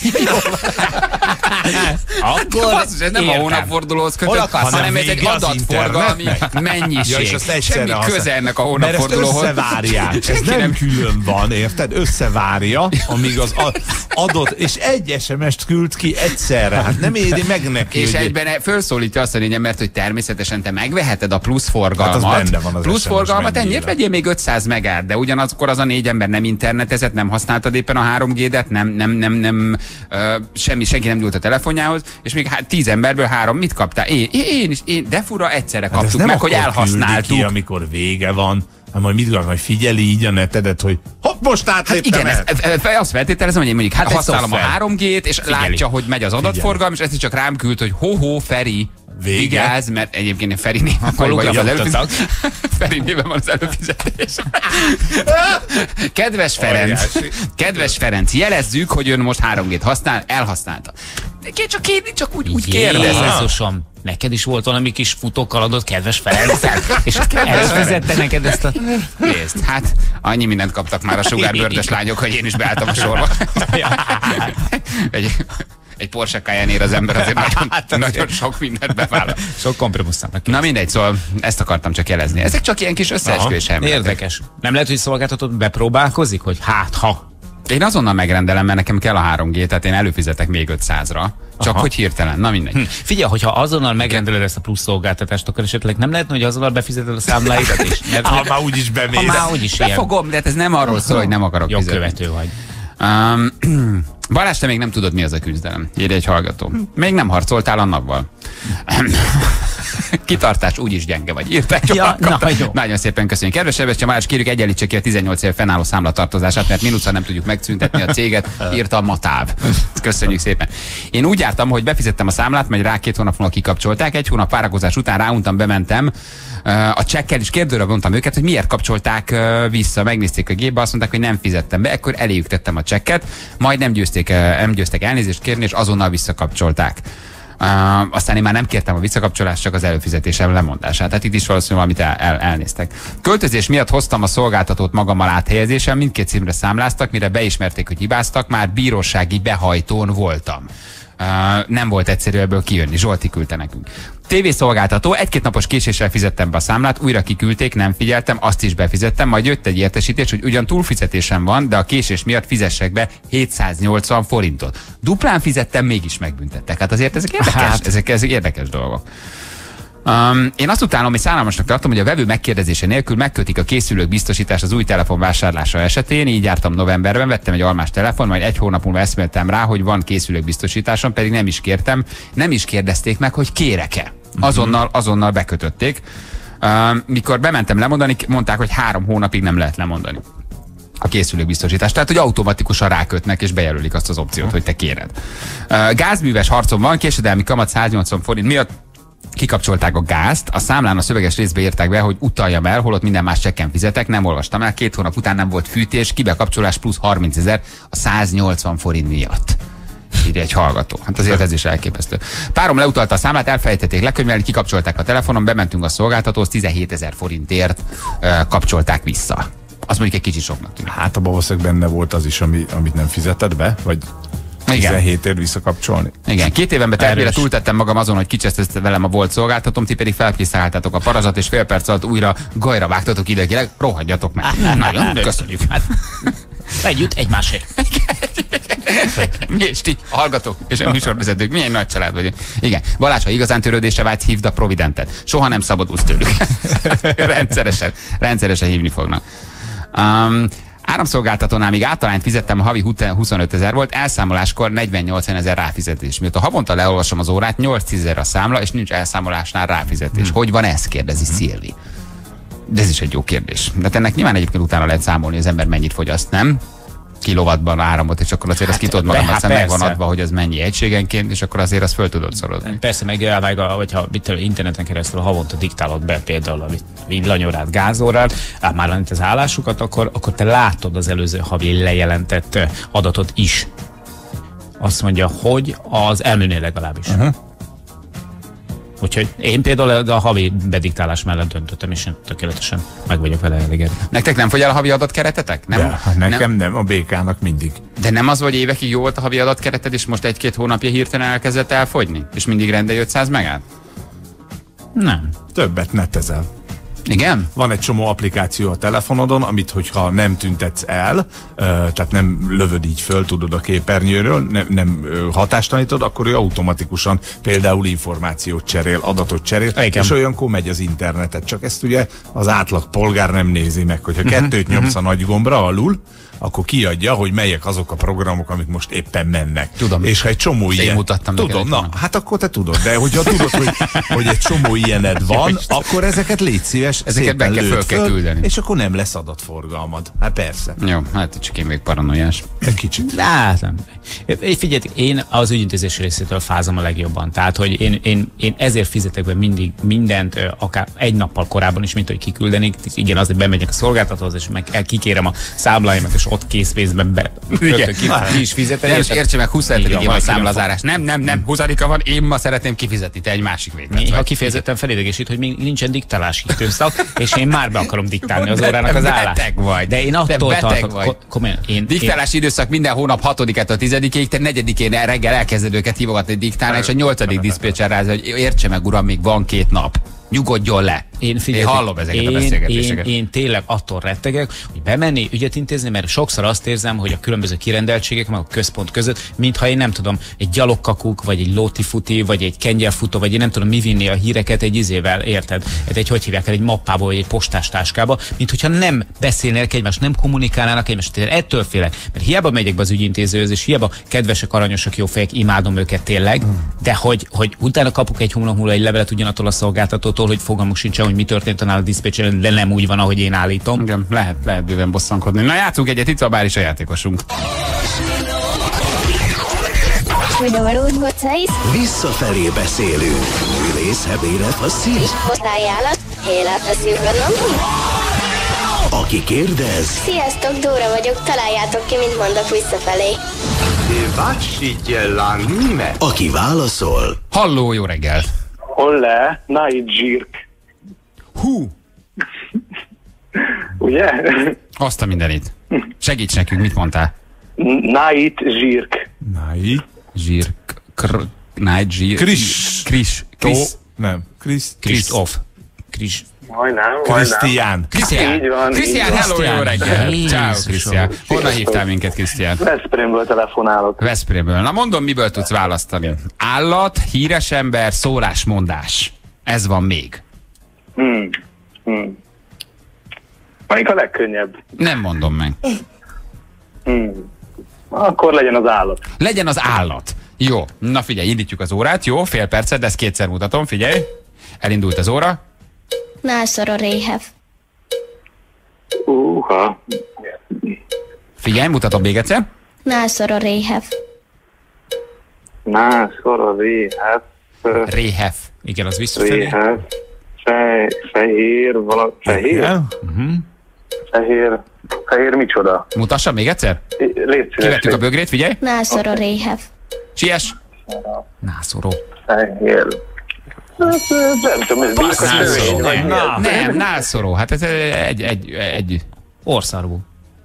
Akkor Basszus, ez nem értem. a hónapfordulóhoz Hol kötött, akarsz, hanem ez egy vége az adatforgalmi internetnek? mennyiség. Ja, és azt egyszerre Semmi használ- köze ennek a Mert ezt hónapfordulóhoz. összevárják. Ez Senki nem nem- külön van, érted? Összevárja, amíg az a- adott, és egy es em est küld ki egyszerre. Hát nem éri meg neki. És hogy- egyben fölszólítja azt a lényeg, mert hogy természetesen te megveheted a plusz forgalmat. Hát az benne van az plusz es em es forgalmat, mennyire. ennyiért vegyél még ötszáz megát, de ugyanakkor az a négy ember nem internetezett, nem használtad éppen a három G-det, nem, nem, nem, nem ö, semmi, senki nem nyúlt a telefonjához, és még hát tíz emberből három mit kaptál? Én, én, én is, én, de fura, egyszerre Hát ezt kaptuk nem meg, hogy akkor küldi elhasználtuk. ki, amikor vége van, hanem majd mit gondolom, hogy figyeli így a netedet, hogy hopp, most Hát átléptem igen, el. ez, ez, azt feltételezem, hogy én mondjuk hát Hát egy használom a szoftver. három G-t, és Figyeli. látja, hogy megy az adatforgalom, és ezt csak rám küld, hogy ho-ho, Feri, Vége. vigyázz, mert egyébként én Feri néven van, Akkor vagy az ugráltatok. előfizetés. Feri néven van az előfizetés. Kedves Ferenc, Óriási. kedves Ferenc, jelezzük, hogy ön most három G-t használ, elhasználta. De Csak, csak, csak úgy, úgy kérdezem. Jézusom, neked is volt valami kis futókalandod, kedves Ferenccel? És elfizette neked ezt a... Nézd, hát annyi mindent kaptak már a sugárbőrdös lányok, hogy én is beálltam a sorba. Egy, egy Porsche Cayenne-ér az ember azért nagyon, nagyon sok mindent bevállal. Sok kompromisszumnak. Na mindegy, szóval ezt akartam csak jelezni. Ezek csak ilyen kis összeesküvés elméletek. Érdekes. Nem lehet, hogy szolgáltatót bepróbálkozik, hogy hát ha. Én azonnal megrendelem, mert nekem kell a három G, tehát én előfizetek még ötszázra. Csak Aha. hogy hirtelen, na mindegy. Hm. Figyelj, hogyha azonnal megrendeled ezt a plusz szolgáltatást, akkor esetleg nem lehetne, hogy azonnal befizeted a számláidat is? Mert Ha már úgyis bemész. ha már úgyis ilyen Befogom, de hát ez nem arról szól, hogy nem akarok fizetni. jogkövető vagy. Um, Balázs, te még nem tudod, mi az a küzdelem. Írja egy hallgató. Még nem harcoltál a napval. Kitartás, úgyis gyenge vagy. Írta egy Ja, hallgató. na, jó. Nagyon szépen köszönjük. Kedves Sebestyén Balázs, kérjük egyenlítse ki a tizennyolc éve fennálló számlatartozását, mert mínuszra nem tudjuk megszüntetni a céget, írta a Matáv. Köszönjük szépen. Én úgy jártam, hogy befizettem a számlát, majd rá két hónap múlva kikapcsolták. Egy hónap várakozás után ráuntam, bementem a csekkel, és kérdőre vontam őket, hogy miért kapcsolták vissza. Megnézték a gépbe, azt mondták, hogy nem fizettem be, akkor eléjük tettem a csekket, majd nem győzték, nem győztek elnézést kérni, és azonnal visszakapcsolták. Uh, aztán én már nem kértem a visszakapcsolást, csak az előfizetésem lemondását. Tehát itt is valószínűleg valamit el, el, elnéztek. Költözés miatt hoztam a szolgáltatót magammal áthelyezésen, mindkét címre számláztak, mire beismerték, hogy hibáztak, már bírósági behajtón voltam. Uh, nem volt egyszerű ebből kijönni. Zsolti küldte nekünk. Tévészolgáltató, egy-két napos késéssel fizettem be a számlát, újra kiküldték, nem figyeltem, azt is befizettem, majd jött egy értesítés, hogy ugyan túlfizetésem van, de a késés miatt fizessek be hétszáznyolcvan forintot. Duplán fizettem, mégis megbüntettek. Hát azért ezek érdekes, hát. ezek, ezek érdekes dolgok. Um, én azt utálom, hogy szánalmasnak tartom, hogy a vevő megkérdezése nélkül megkötik a készülők biztosítás az új telefon vásárlása esetén. Így jártam novemberben, vettem egy almás telefon, majd egy hónap múlva eszméltem rá, hogy van készülők biztosításom, pedig nem is kértem, nem is kérdezték meg, hogy kérek-e. Azonnal, azonnal bekötötték. Um, mikor bementem lemondani, mondták, hogy három hónapig nem lehet lemondani a készülők biztosítás. Tehát, hogy automatikusan rákötnek és bejelölik azt az opciót, hogy te kéred. Uh, gázműves harcom van, késedelmi kamat száznyolcvan forint miatt kikapcsolták a gázt, a számlán a szöveges részbe írták be, hogy utaljam el, holott minden más csekken fizetek, nem olvastam el, két hónap után nem volt fűtés, kibekapcsolás plusz harmincezer a száznyolcvan forint miatt. Írja egy hallgató. Hát azért ez is elképesztő. Párom leutalta a számlát, elfelejtették lekönyvelni, kikapcsolták a telefonon, bementünk a szolgáltatóhoz, tizenhétezer forintért uh, kapcsolták vissza. Az mondjuk egy kicsit soknak tűnik. Hát a valószínűleg benne volt az is, ami, amit nem fizetted be, vagy tizenhétért visszakapcsolni. Igen, két évenben tervére Erős. túltettem magam azon, hogy kicsesztette velem a volt szolgáltatom, ti pedig felkiszálltátok a parazsat, és fél perc alatt újra gajra vágtatok idegileg, rohadjatok meg. Nagyon köszönjük. Hát, Együtt egymásért. mi és ti, a hallgatók és a műsorvezetők, milyen nagy család vagyunk. Igen, Balázs, ha igazán törődésre vágysz, hívd a Providentet. Soha nem szabadulsz tőlük. rendszeresen, rendszeresen hívni fognak. Um, Áramszolgáltatónál még általányt fizettem, a havi huszonöt ezer volt, elszámoláskor negyvennyolc ezer ráfizetés. Mióta havonta leolvasom az órát, nyolc ezer a számla, és nincs elszámolásnál ráfizetés. Hmm. Hogy van ez? Kérdezi hmm. Szilvi. De ez is egy jó kérdés. De ennek nyilván egyébként utána lehet számolni, az ember mennyit fogyaszt, nem? Kilowattban áramot, és akkor azért hát, azt ki tudod magam, hát aztán meg van persze. adva, hogy az mennyi egységenként, és akkor azért azt föl tudod szorozni. Persze, meg, meg a, hogyha mit tudom, interneten keresztül havonta diktálod be például a villanyórát, gázórát, ám már az állásukat, akkor, akkor te látod az előző havi lejelentett adatot is. Azt mondja, hogy az elműnél legalábbis. Uh-huh. Úgyhogy én például a havi bediktálás mellett döntöttem, és én tökéletesen meg vagyok vele elégedve. Nektek nem fogy el a havi adatkeretetek? Nem? De, hát nekem nem. nem, a bé ká-nak mindig. De nem az, hogy évekig jó volt a havi adatkereted, és most egy-két hónapja hirtelen elkezdett elfogyni? És mindig rendelj ötszáz megát? Nem. Többet netezel. Igen? Van egy csomó applikáció a telefonodon, amit hogyha nem tüntetsz el, ö, tehát nem lövöd így föl, tudod a képernyőről, nem, nem ö, hatástalanítod, akkor ő automatikusan például információt cserél, adatot cserél, Igen. és olyankor megy az internetet. Csak ezt ugye az átlag polgár nem nézi meg, hogyha kettőt nyomsz a nagy gombra alul, akkor kiadja, hogy melyek azok a programok, amik most éppen mennek. Tudom. És ha egy csomó Én ilyen... mutattam Tudom, neked na, volna. hát akkor te tudod, de hogyha tudod, hogy, hogy egy csomó ilyened van, akkor ezeket légy szíves, Ezeket be szépen kell, lőd föl kell küldeni. és akkor nem lesz adatforgalmad. Hát persze. Jó, hát csak én még paranoiás. Egy kicsit. Hát nem. Figyelj, én az ügyintézési részétől fázom a legjobban. Tehát, hogy én, én, én ezért fizetek be mindig mindent, ö, akár egy nappal korábban is, mint hogy kiküldenik. Igen, azért bemegyek a szolgáltatóhoz, és meg el kikérem a számláimat, és ott készpénzben be, rögtön ki, ki is fizetem. Nem, és értse meg, huszonhetedikén Igen, van a valaki nem számlazárás. Nem, nem, nem, huszadika van, én ma szeretném kifizetni, te egy másik véglet Néha vagy. kifejezetten felidegesít, hogy még nincsen diktálási időszak, és én már be akarom diktálni az órának az Te állását. beteg vagy. De én Te attól beteg tartok, vagy. ko- komolyan, én, Diktálási időszak minden hónap hatodikától a tizedikéig, te negyedikén reggel elkezded őket hívogatni diktálni, és a nyolcadik diszpécser rá, hogy értse meg, uram, még van két nap. Nyugodjon le. Én, figyelj, én hallom ezeket én, a beszélgetéseket. Én, én tényleg attól rettegek, hogy bemenni, ügyet intézni, mert sokszor azt érzem, hogy a különböző kirendeltségek, meg a központ között, mintha én nem tudom, egy gyalogkakuk, vagy egy lótifuti, vagy egy kengyelfutó, vagy én nem tudom mi vinni a híreket egy izével, érted? Hát egy, hogy hívják el, egy mappába, vagy egy postástáskába, mint hogyha nem beszélnének egymást, nem kommunikálnának egymást. Ettől félek, mert hiába megyek be az ügyintézőhöz, és hiába kedvesek, aranyosak, jó fejek, imádom őket tényleg, de hogy, hogy utána kapok egy hónap múlva egy levelet ugyanattól a szolgáltatótól, hogy fogalmuk sincsen, hogy mi történt annál a diszpécseren, de nem úgy van, ahogy én állítom. Igen, lehet, lehet bőven bosszankodni. Na, játszunk egyet, itt van már is a játékosunk. Visszafelé beszélünk. Ülész, hebére, faszíz. Ajánlat, életeszűrönöm. Aki kérdez, Sziasztok, Dóra vagyok, találjátok ki, mint mondok visszafelé. aki válaszol, Halló, jó reggel! Holle, Night Zsirk. Hú! Ugye? Azt a mindenit. Segíts nekünk, mit mondtál? Night Zsirk. Nai. Zsír, kr, night, zsír... Kris. Kris. Tó. Kris. Nem. Krisz. Kristóf. Kris. Majdnem, majdnem. Krisztián. Krisztián! Így van, Krisztián, így van. hello, jó reggel! Jézusom. Ciao, Krisztián. Honnan hívtál minket, Krisztián? Veszprémből telefonálok. Veszprémből. Na mondom, miből tudsz választani? Állat, híres ember, szólásmondás. Ez van még. Hmm. Hmm. Melyik a legkönnyebb? Nem mondom meg. Hmm. Akkor legyen az állat. Legyen az állat. Jó, na figyelj, indítjuk az órát, jó? Fél percet, de ezt kétszer mutatom, figyelj. Elindult az óra. Nászor a réhev. Uha. Figyelj, mutatom még egyszer. Nászor a réhev. Na, szor réhev. Réhef. Igen, az visszafelé. Réhev. Fej, fehér, vala, fehér? Igen? Fehér. Fehér micsoda? Mutassam még egyszer? Légy szíves. Kivettük a bögrét, figyelj. Nászor a réhev. Siess. Nászoró. Fehér. Nem tudom, ez birka növény, vagy mi ez? Nem, nálszoró. Hát ez egy, egy, egy... Orszarvú.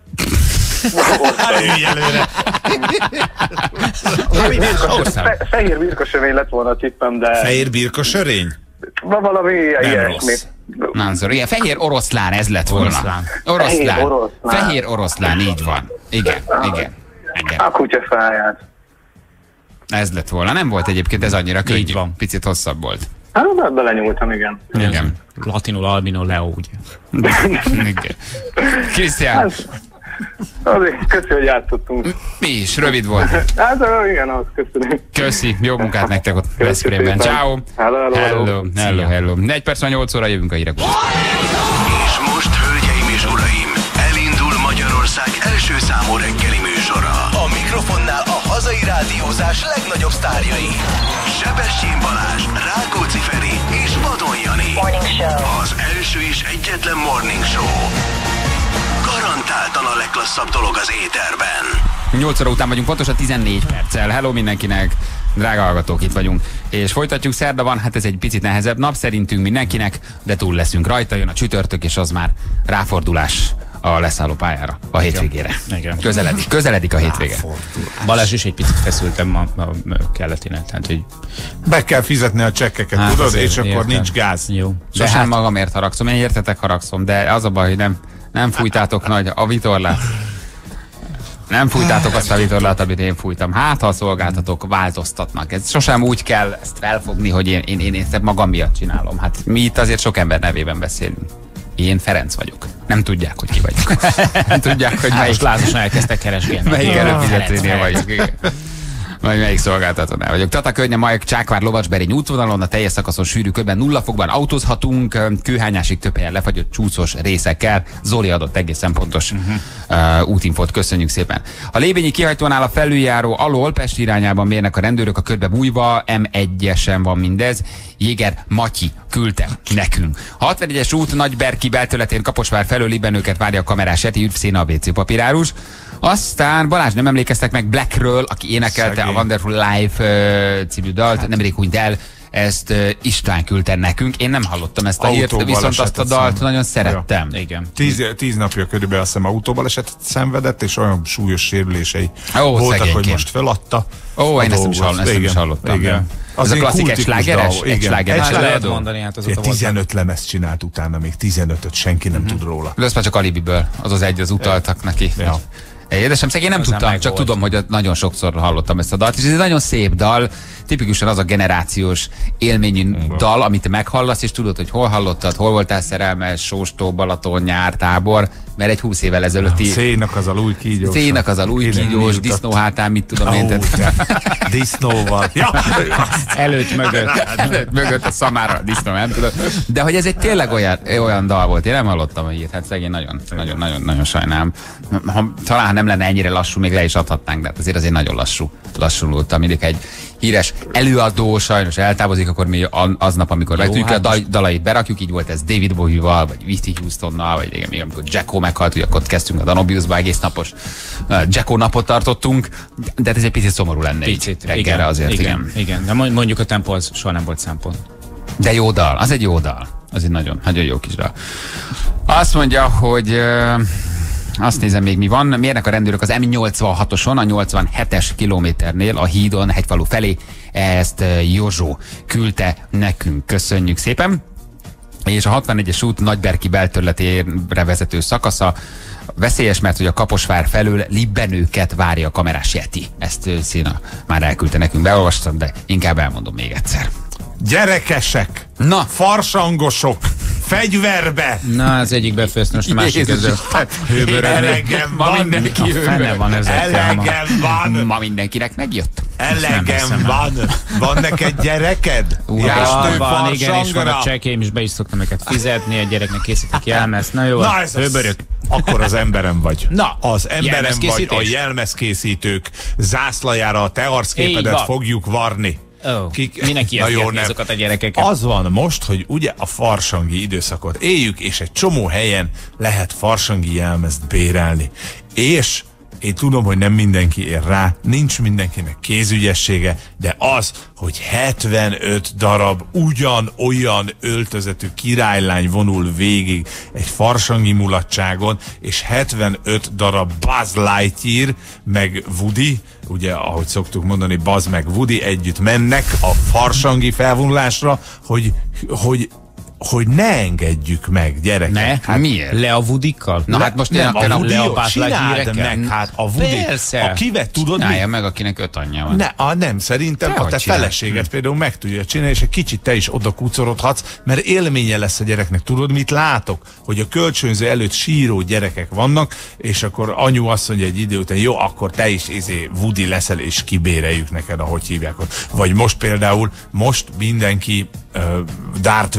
Fe- Fehér birkasövény lett volna a tippem, de Fehér birka sörény? van valami ilyesmi. rossz. Nálszoró. Igen, fehér oroszlán ez lett volna. Oroszlán. Oroszlán. Fehér oroszlán. Fehér oroszlán, így van. Igen, igen. Igen. A kutyafáját. Ez lett volna. Nem volt egyébként ez annyira könnyű. Így van. Picit hosszabb volt. Hát, belenyúltam, igen. Igen. Latinul albino Leo, ugye. Igen. Krisztián, Azért, köszi, hogy játszottunk. mi is, rövid volt. Hát, igen, az köszönöm. Köszi, jó munkát nektek ott Veszprémben. szépen. Ciao. Hello, hello, Hello, hello, hello. négy perc van nyolc óra, jövünk a hírek után. és most, hölgyeim és uraim, elindul Magyarország első számú reggeli műsora. A mikrofonnál a hazai rádiózás legnagyobb sztárjai. Sebestyén Balázs, Rákóczi Feri és Vadon Jani. Az első és egyetlen morning show. Garantáltan a legklasszabb dolog az éterben. nyolc óra után vagyunk, pontosan tizennégy perccel. Hello mindenkinek, drága hallgatók, itt vagyunk. És folytatjuk, szerda van, hát ez egy picit nehezebb nap szerintünk mindenkinek, de túl leszünk rajta, jön a csütörtök, és az már ráfordulás a leszálló pályára, a hétvégére. Igen. Közeledik, közeledik a hétvége. Balázs is egy picit feszültem ma a keletinek, tehát hogy... Be kell fizetni a csekkeket, Hát, tudod, azért és akkor értem. nincs gáz. Jó. De De hát hát magamért haragszom, én értetek haragszom, de az a baj, hogy nem, nem fújtátok nagy a vitorlát. Nem fújtátok azt a vitorlát, amit én fújtam. Hát, ha a szolgáltatók változtatnak. Ez sosem úgy kell ezt felfogni, hogy én, én, én ezt magam miatt csinálom. Hát mi itt azért sok ember nevében beszélünk. Én Ferenc vagyok. Nem tudják, hogy ki vagyok. Nem tudják, hogy hát melyik, most lázasan elkezdtek keresgélni. melyik Ah, előfizetőnél Ferenc, vagyok. Igen. Vagy melyik szolgáltatónál vagyok. Tata Környe, Majk, Csákvár, Lovacsberény útvonalon, a teljes szakaszon sűrű körben nulla fokban autózhatunk, Kőhányásig több helyen lefagyott csúszós részekkel. Zoli adott egészen pontos uh-huh. uh, útinfót, köszönjük szépen. A Lébényi kihajtónál a felüljáró alól Pest irányában mérnek a rendőrök a körbe bújva, em egyesen van mindez. Jéger Matyi küldte nekünk. A hatvanegyes út Nagyberki belterületén Kaposvár felől Libenőket várja a kamerás Eti, üdv Széna, a bé cé papírárus. Aztán Balázs, nem emlékeztek meg Blackről, aki énekelte Szegény. a Wonderful Life uh, című dalt, nemrég hunyt el, ezt uh, István küldte nekünk. Én nem hallottam ezt a hírt, viszont azt a Autóbalesetet dalt szenved. nagyon szerettem. Igen. Tíz, tíz napja körülbelül azt hiszem autóbalesetet szenvedett, és olyan súlyos sérülései Ó, voltak, hogy szegénykém. most feladta. Ó, a én ezt nem is, dolgot. hall, ezt nem is Igen, hallottam. Igen. Ez a egy klasszik kultikus egyslágeres? dal, igen. Egyslágeres Hát lehet előadó? mondani, hát azóta Ilyen volt. tizenöt lemez csinált utána, még tizenötöt senki nem tud róla. De ezt már csak Alibiből, az az egy, az utaltak neki. Ja. Édesem, szegény, én nem Hozzá tudtam, meg csak volt. tudom, hogy nagyon sokszor hallottam ezt a dalt, és ez egy nagyon szép dal, tipikusan az a generációs élményű dal, amit te meghallasz, és tudod, hogy hol hallottad, hol voltál szerelmes, Sóstó, Balaton, nyár, tábor, mert egy húsz évvel ezelőtti Szénak az a új kígyós. Szénak az a új kígyós, disznó hátán, mit tudom én. Ó, tehát- te, disznóval. Ja. Előtt mögött. Előtt, mögött a szamára a disznó, nem tudom. De hogy ez egy tényleg olyan, olyan dal volt, én nem hallottam a hírt, hát szegény nagyon, nagyon, nagyon, nagyon sajnálom. Ha, talán nem lenne ennyire lassú, még le is adhatnánk, de hát azért azért nagyon lassú, lassultam. Mindig egy híres előadó sajnos eltávozik, akkor mi a- aznap, amikor megtudjuk, hát a dal, dalait berakjuk, így volt ez David Bowie-val, vagy Whitney Houstonnal, vagy igen, még amikor Jacko meghalt, ugye akkor ott kezdtünk a Danubiusba, egész napos uh, Jacko napot tartottunk, de hát ez egy picit szomorú lenne Picit. így reggelre azért, igen. igen. igen. De mond- mondjuk a tempó az soha nem volt szempont. De jó dal, az egy jó dal. Az egy nagyon, nagyon jó kis dal. Azt mondja, hogy uh, azt nézem még mi van. Mérnek a rendőrök az em nyolcvanhatoson, a nyolcvanhetes kilométernél a hídon, Hegyfalu felé. Ezt uh, Józsó küldte nekünk. Köszönjük szépen. És a hatvanegyes út Nagyberki belterületére vezető szakasza veszélyes, mert hogy a Kaposvár felől Libbenőket várja a kamerás Yeti. Ezt uh, Szína már elküldte nekünk, beolvastam, de inkább elmondom még egyszer. Gyerekesek, Na, farsangosok, fegyverbe. Na, az egyik befőzt, most a másik Jézus, ezzel. hát, Elegem ma van. mindenki A jövő. fene van ezekkel ma. Elegem van. Ma mindenkinek megjött. Elegem van. Van neked gyereked? Ja, Estő van, igen, és van farsangara? a csekém is, be is szoktam őket fizetni, a gyereknek készítik jelmezt. Na jó, Na, ez az- hőbörök. Akkor az emberem vagy. Na, az emberem vagy, a jelmezkészítés? jelmezkészítők zászlajára a te arcképedet Így van. fogjuk varni. Ó, Kik- minek Na jó, ijesztgetni nem. azokat a gyerekeket? Az van most, hogy ugye a farsangi időszakot éljük, és egy csomó helyen lehet farsangi jelmezt bérelni. És én tudom, hogy nem mindenki ér rá, nincs mindenkinek kézügyessége, de az, hogy hetvenöt darab ugyanolyan öltözetű királylány vonul végig egy farsangi mulatságon, és hetvenöt darab Buzz Lightyear, meg Woody, ugye, ahogy szoktuk mondani, Buzz meg Woody együtt mennek a farsangi felvonulásra, hogy, hogy hogy ne engedjük meg, gyerekek. Ne? Hát miért? Le a Wudikkal? Na hát most nem, én a a Woody, le a Buzz csináld Lightyear-ekkel? meg, hát a Woody, Persze. a kivet tudod mi? Csinálja meg, akinek öt anyja van. Ne, a, nem, szerintem Dehogy a te csinál. feleséget például meg tudja csinálni, és egy kicsit te is oda kucorodhatsz, mert élménye lesz a gyereknek. Tudod, mit látok? Hogy a kölcsönző előtt síró gyerekek vannak, és akkor anyu azt mondja egy idő után, jó, akkor te is izé Woody leszel, és kibéreljük neked, ahogy hívják ott. Vagy most például, most mindenki uh, Darth Vader akar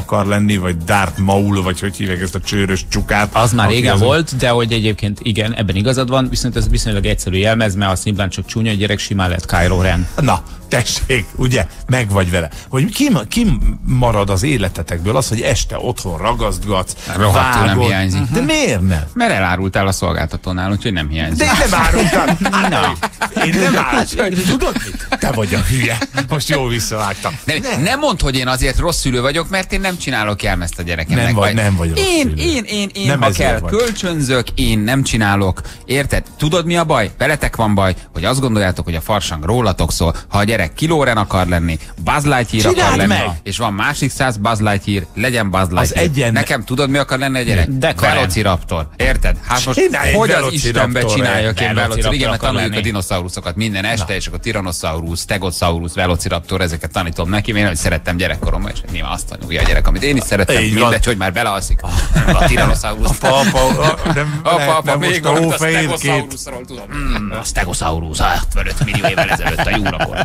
akar lenni, vagy Darth Maul, vagy hogy hívják ezt a csőrös csukát. Az már régen az volt, de hogy egyébként igen, ebben igazad van, viszont ez viszonylag egyszerű jelmez, mert azt nyilván csak csúnya gyerek simán lehet Kylo Ren. Na, tessék, ugye, meg vagy vele. Hogy ki, ki marad az életetekből az, hogy este otthon ragasztgatsz, Rohadtul nem hiányzik. De miért nem? Mert elárultál a szolgáltatónál, úgyhogy nem hiányzik. De én nem árultam. Na, én nem árultam. Tudod mit? Te vagy a hülye. Most jól visszavágtam. Nem, nem mondd, hogy én azért rossz szülő vagyok, mert én nem csinálok jelmezt a gyerekemnek. Nem vagy, nem vagy rossz én, szülő. én, én, én, Nem ha ezért kell, vagy. kölcsönzök, én nem csinálok. Érted? Tudod, mi a baj? Veletek van baj, hogy azt gondoljátok, hogy a farsang rólatok szól. Ha a gyerek Kilóren akar lenni, Buzz Lightyear akar Csináld lenni, meg! és van másik száz Buzz Lightyear, legyen Buzz Lightyear. egyen- Nekem tudod, mi akar lenni a gyerek? De Karen. Velociraptor. Érted? Hát most Csinálj egy hogy az Velociraptor-re. Istenbe csináljak én Velociraptor Velociraptor? Igen, mert akar tanuljuk a lenni. dinoszauruszokat minden este, és akkor Tyrannosaurus, Stegosaurus, Velociraptor, ezeket tanítom neki. Én hogy szerettem gyerekkoromban, és nyilván azt tanulja a gyerek, amit én is szerettem, Így van. mindegy, hogy már belealszik. A Tyrannosaurus. Apa, apa, nem, Apa, nem, apa, nem még most a valamit a hófehérkét. Stegosaurusról tudom. Mm, a Stegosaurus, ötvenöt millió évvel ezelőtt a júrakor.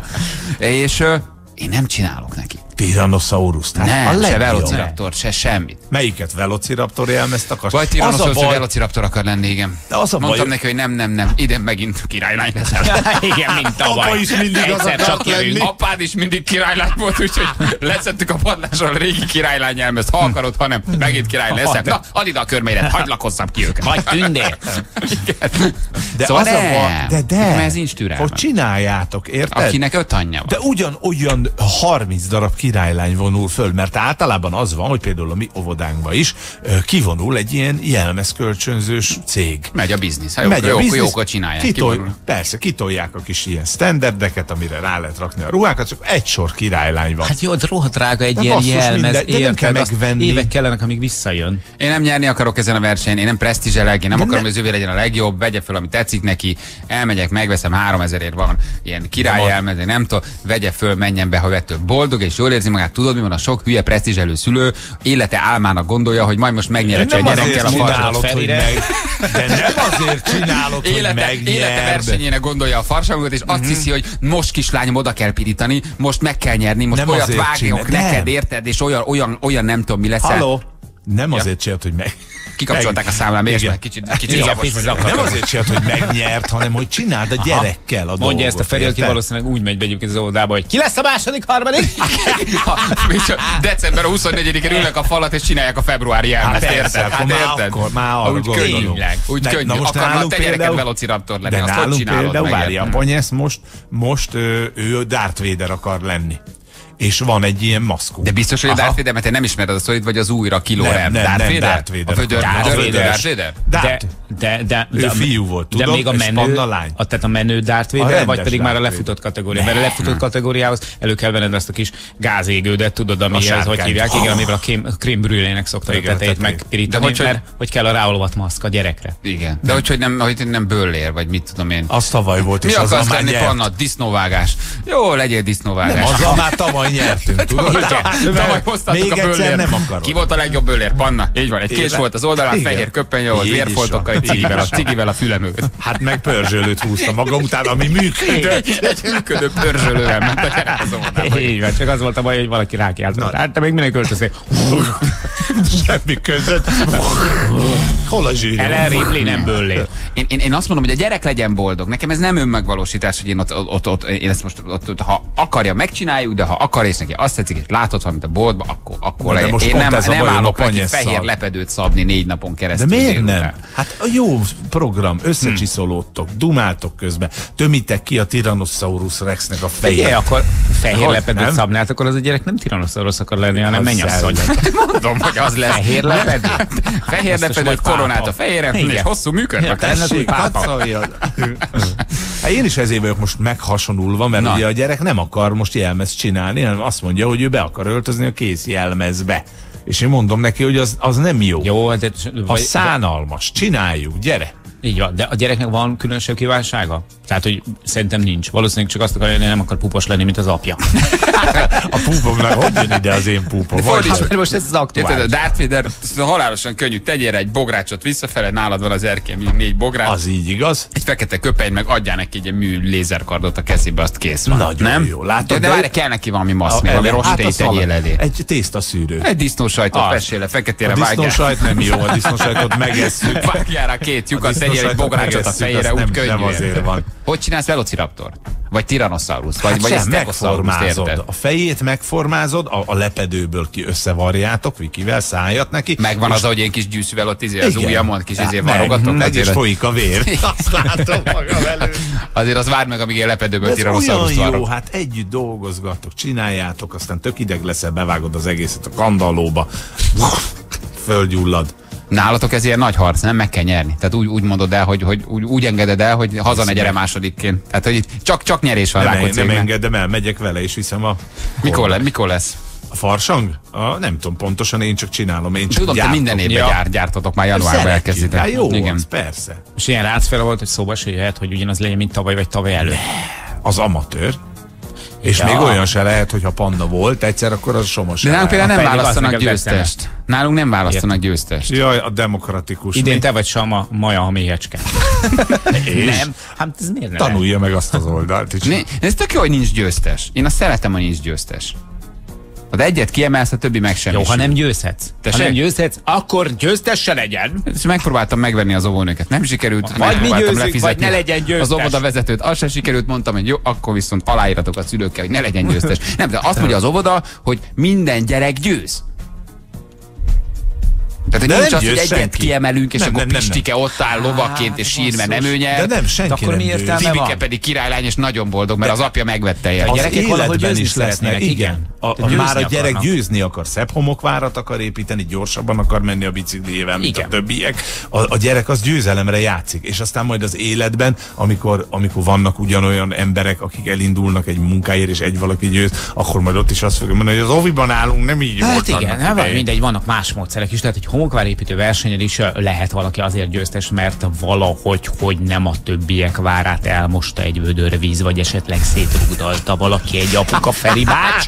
És ö, én nem csinálok neki. Tyrannosaurus. tehát a Nem, se legjobb. Velociraptor, se semmit. Melyiket Velociraptor jelmezt akarsz? Vagy Az a Tyrannosaurus, vagy baj, Velociraptor akar lenni, igen. De az a Mondtam baj- neki, hogy nem, nem, nem, ide megint királylány leszel. Igen, mint tavaly. Apa is mindig az Egyszer akart csak jövünk. lenni. Apád is mindig királylány volt, úgyhogy leszettük a padlásról a régi királylány elmezt. Ha akarod, ha nem, megint király leszel. Na, add ide a körméret, hagyd lakozzam ki őket. Vagy tündér. Igen. De Szóval az a nem. baj, de de, Mert ez nincs türelmem. hogy csináljátok, érted? Akinek öt anyja van. De ugyan olyan harminc darab királylány vonul föl, mert általában az van, hogy például a mi óvodánkban is ö, kivonul egy ilyen jelmezkölcsönzős cég. Megy a biznisz. Hát Megy jó, a jó, biznisz, jókat csinálják. kitol, Kivonul. persze, kitolják a kis ilyen standardeket, amire rá lehet rakni a ruhákat, csak egy sor királylány van. Hát jó, de rohadt drága egy De ilyen basszus, jelmez, mindegy, de nem kell érted? Azt megvenni. évek kellenek, amíg visszajön. Én nem nyerni akarok ezen a versenyen, én nem presztízselek, én nem De akarom, ne- hogy az övé legyen a legjobb, vegye fel, ami tetszik neki, elmegyek, megveszem háromezer van ilyen királyelmez, én nem tudom, vegye föl, menjen be, ha ettől boldog és jól érzi magát. Tudod, mi van a sok hülye presztízselő szülő, élete álmának gondolja, hogy majd most megnyeretse a nem gyerekkel azért a csinálod, farsangot. hogy meg, de nem azért csinálod, hogy Élete, élete megnyerd. versenyének gondolja a farsangot, és azt hiszi, hogy most kislányom oda kell pirítani, most meg kell nyerni, most Nem olyat azért vágjuk csinál- neked, nem. érted, és olyan, olyan, olyan nem tudom, mi lesz. Halló? Nem azért csinált, hogy meg... Kikapcsolták a számlám, és Igen. meg kicsit, kicsit Igen, zavos picit vagyok. zakar. Nem azért csinált, hogy megnyert, hanem hogy csináld a gyerekkel a dolgot. Mondja ezt a Feri, aki érted? valószínűleg úgy megy be egyébként az óvodába, hogy ki lesz a második, harmadik? Ha, és december huszonnegyedikén ülnek a falat, és csinálják a februári elmezt, Hát érted? persze, akkor már akkor, már arra Úgy gondolom. könnyű. Úgy Ne- könnyű. na most Akarna a nálunk te gyereked például- Velociraptor lenni, De azt hogy nálunk csinálod például, meg? várja, a Panyesz most, most ő, ő Darth Vader akar lenni. És van egy ilyen maszkó. De biztos, hogy a Aha. Darth Vader, mert te nem ismered a sztorit, vagy az újra Kilo Nem, Ren? nem, Darth nem, Vader? Darth Vader. A vödör, Darth vödör, Vader. Darth Vader? De, Darth. de, de, Ő de, fiú volt, de tudom, még a és menő, Panna lány. a, tehát a menő Darth A Vader, rendes vagy pedig már a Darth lefutott Vader. kategória. Mert a lefutott kategóriához elő kell venned ezt a kis gázégődet, tudod, ami ez, hogy sárkányt. hívják, igen, amivel a krém, krém brülének szokta a Igen, tetejét tetejét. megpirítani, De hogy- mert hogy kell a ráolvat maszk a gyerekre. Igen. De hogy, hogy nem, hogy nem böllér, vagy mit tudom én. Az tavaly volt, Mi és az akarsz már lenni, nyert. Panna? Disznóvágás. Jó, legyél disznóvágás. Azzal már tavaly nyertünk, tudod? Tavaly hoztátok Még a egyszer böllér. nem akarod. Ki volt a legjobb böllér? Panna. Így van, egy kés Igen. volt az oldalán, Igen. fehér köppenye volt, Így is vérfoltokkal, van. egy cigivel, a Így is van. cigivel a fülemőt. Hát meg pörzsölőt húztam magam után, ami működött. Egy működő pörzsölővel ment a gyerek az óvodába. Így van, csak az volt a baj, hogy valaki rákiáltott. Hát te még minek költözél? Semmi között. Hol a zsűri? Ellen Ripley nem böllér. Én, én, én azt mondom, hogy a gyerek legyen boldog. Nekem ez nem önmegvalósítás, hogy én ott, ott, ott, ott én ezt most ott, ott, ha akarja, megcsináljuk, de ha akar, és neki azt tetszik, és látod valamit a boltba, akkor, akkor Na, de legyen. most Én pont nem, ez a nem bajom a állok neki Panyesszal. fehér lepedőt szabni négy napon De keresztül. miért délután. nem? Hát a jó program, összecsiszolódtok, dumáltok közben, tömitek ki a Tyrannosaurus Rexnek a Igen, fejét. akkor fehér Hogy, lepedőt nem? szabnál, akkor az a gyerek nem Tyrannosaurus akar lenni, hanem Az mennyasszony. Mondom, hogy az lesz. Fehér lepedő? Fehér Biztos lepedőt, vagy pápa. koronát a fejére, Igen. és hosszú működve. Ja, Tessék, hadd szóljon. Hát én is ezért vagyok most meghasonulva, mert Na. ugye a gyerek nem akar most jelmezt csinálni, hanem azt mondja, hogy ő be akar öltözni a kész jelmezbe. És én mondom neki, hogy az, az nem jó. Jó, de A vagy, szánalmas, csináljuk, gyere. Így van, de a gyereknek van különösebb kívánsága? Tehát, hogy szerintem nincs. Valószínűleg csak azt akarja, hogy nem akar pupos lenni, mint az apja. A púpomnak hogy jön ide az én púpom? Fordíts, Most ez az aktuális. Érted, a Darth Vader halálosan könnyű, tegyél egy bográcsot visszafele, nálad van az erkély, még négy bográc. Az így igaz? Egy fekete köpeny, meg adjál neki egy ilyen mű lézerkardot a kezébe, azt kész van. Nagyon nem? jó. Látod, de, de de- várj, kell neki valami massz, A- még valami hát rostét az tegyél valami- elé. Egy tésztaszűrő. Egy disznósajtot Az. fessél le, feketére A vágjál. disznósajt nem jó, a disznósajtot megesszük. Vágjál rá két A lyukat, tegyél egy disznósajtot bográcsot a megesszük, fejére, azt úgy nem- könnyű. nem azért van. Hogy csinálsz Velociraptor? Vagy Tyrannosaurus? Vagy, Hát vagy sem, ezt megformázod. érted? A fejét megformázod, a, a lepedőből ki összevarjátok, Vikivel, szájat neki. Megvan és- az, hogy én kis gyűszűvel ott izé, az Igen. ujjamon kis izé Meg, varogatok. meg is azért- folyik a vér. Azt látom magam előtt. Azért az várd meg, amíg én lepedőből Ez Tyrannosaurus olyan jó, varok. hát együtt dolgozgatok, csináljátok, aztán tök ideg leszel, bevágod az egészet a kandallóba. Földgyullad. Nálatok ez ilyen nagy harc, nem? Meg kell nyerni. Tehát úgy, úgy mondod el, hogy, hogy úgy, úgy engeded el, hogy haza ne gyere másodikként. Tehát, hogy itt csak, csak nyerés van Nem, Rákóczi nem égnek. engedem el, megyek vele, és viszem a... Mikor, le, mikor lesz? A farsang? A, nem tudom pontosan, én csak csinálom, én csak Tudom, te gyártom. minden évben Ja. gyár, gyártotok, már januárban Szeretjük. elkezditek. Hát jó, Igen. az persze. És ilyen rácfele volt, hogy szóba se jöhet, hogy ugyanaz legyen, mint tavaly vagy tavaly előtt. Az amatőr. És Ja. még olyan se lehet, hogyha panda volt egyszer, akkor az somos. De nálunk például nem Pedig választanak azt neked győztest. Nálunk nem választanak győztest. Jaj, a demokratikus. Idén Mi? te vagy Sama, Maja a méhecske. És? Nem? Hát ez miért nem? Tanulja meg azt az oldalt is. Né, ez tök jó, hogy nincs győztes. Én azt szeretem, hogy nincs győztes. Ha egyet kiemelsz, a többi meg sem Jó, is. ha nem győzhetsz. Tessék? Ha nem győzhetsz, akkor győztes se legyen. És megpróbáltam megvenni az óvónőket. Nem sikerült. Vagy mi megpróbáltam győzzük, lefizetni vagy ne legyen győztes. Az óvoda vezetőt, az sem sikerült, mondtam, hogy jó, akkor viszont aláíratok a szülőkkel, hogy ne legyen győztes. Nem, de azt mondja az óvoda, hogy minden gyerek győz. Tehát, hogy De nincs nem az, hogy győz egyet senki. kiemelünk, és Nem, akkor nem, nem, nem. Pistike ott áll lovakként, és sír, mert nem ő nyer. De nem, senki akkor nem mi győz. értelme Tibike van? pedig királylány, és nagyon boldog, mert az apja megvette A el. Az gyerekek valahogy életben győzni is lesznek, szeretnének, igen. igen. A, De a, győzni már a gyerek akarnak. győzni akar, szebb homokvárat akar építeni, gyorsabban akar menni a bicikliével, mint Igen. a többiek. A, a gyerek az győzelemre játszik, és aztán majd az életben, amikor, amikor vannak ugyanolyan emberek, akik elindulnak egy munkáért, és egy valaki győz, akkor majd ott is azt fogja mondani, hogy az oviban állunk, nem így Hát volt igen, annak hát van, idején. mindegy, vannak más módszerek is, tehát egy homokvárépítő versenyen is ö, lehet valaki azért győztes, mert valahogy, hogy nem a többiek várát elmosta egy vödör víz, vagy esetleg szétrugdalta valaki egy apuka Feri bácsi.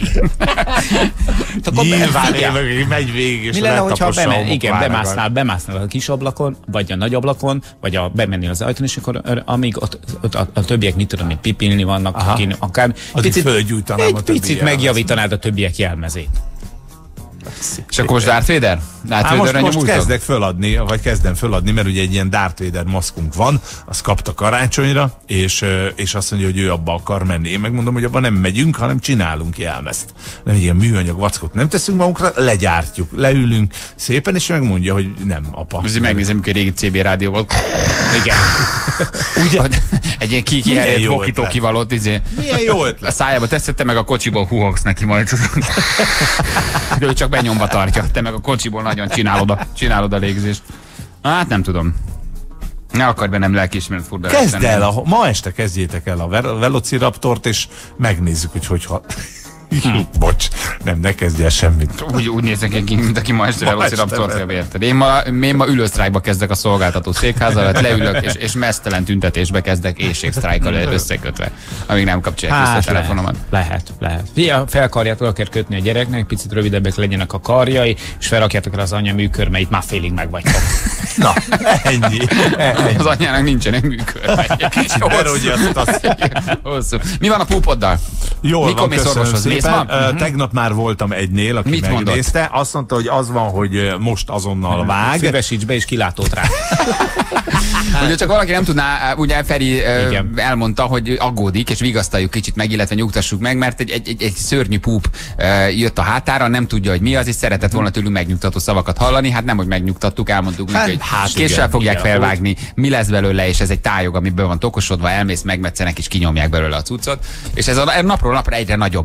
Akkor Nyilván figyelj, én megy végig, és mi lenne, hogyha letapossa a beme- igen, homokvárakat. bemásznál, bemásznál a kis ablakon, vagy a nagy ablakon, vagy a bemennél az ajtón, és akkor ö, amíg ott, ott a, a többiek, mit tudom én, pipilni vannak, kin, akár Addig fölgyújtanám egy a többi picit jelmezt. megjavítanád a többiek jelmezét. És akkor most Darth Vader? Darth Hát most, Vaderre most nyomultok? kezdek föladni, vagy kezdem föladni, mert ugye egy ilyen Darth Vader maszkunk van, azt kapta karácsonyra, és, ö, és azt mondja, hogy ő abba akar menni. Én megmondom, hogy abba nem megyünk, hanem csinálunk jelmezt. Nem egy ilyen műanyag vackot nem teszünk magunkra, legyártjuk, leülünk szépen, és megmondja, hogy nem, apa. Azért megnézem, amikor régi cé bé rádió volt. Igen. Ugye? Egy ilyen Milyen kikiherült jó walkie-talkie valót, izé. Milyen jó A ötlet. szájába teszed, te meg a kocsiból huhogsz neki majd. Ő csak benyomva tartja, te meg a kocsiból nagyon csinálod a, csinálod a légzést. Hát nem tudom. Ne akarj bennem lelkiismeret furdalást. Kezd el, a, ma este kezdjétek el a Ver- Velociraptort, és megnézzük, hogy hogy hat. Bocs, nem, ne kezdj el semmit. Úgy, úgy nézek ki, mint aki ma este Ma Velociraptort este. érted. Én ma, én ma ülősztrájkba kezdek a szolgáltató székház alatt, leülök, és, és mesztelen tüntetésbe kezdek éjségsztrájkkal összekötve, amíg nem kapcsolják vissza a telefonomat. lehet, lehet, lehet. Figyelj, felkarját kell kötni a gyereknek, picit rövidebbek legyenek a karjai, és felrakjátok el az anya műkörmeit, már félig meg vagytok. Na, ennyi. ennyi. Az anyának nincsenek műkörmei. Mert ugye azt, azt Hosszú. Mi van a púpoddal? Jól Mikor van, mész köszönöm orvoshoz? Mész szépen. ma? Ö, Tegnap már voltam egynél, aki Mit megnézte. Azt mondta, hogy az van, hogy ö, most azonnal vág. Szívesíts be és kilátót rá. Ugye csak valaki nem tudná, ugye Feri ö, Igen. elmondta, hogy aggódik, és vigasztaljuk kicsit meg, illetve nyugtassuk meg, mert egy, egy, egy, egy szörnyű púp ö, jött a hátára, nem tudja, hogy mi az, és szeretett volna tőlünk megnyugtató szavakat hallani. Hát nem, hogy megnyugtattuk, elmondtuk neki, hogy hát késsel igen, fogják igen, felvágni, mi lesz belőle, és ez egy tájog, amiből van tokosodva, elmész, megmetszenek, és kinyomják belőle a cuccot. És ez a napról napra egyre nagyobb egyébként.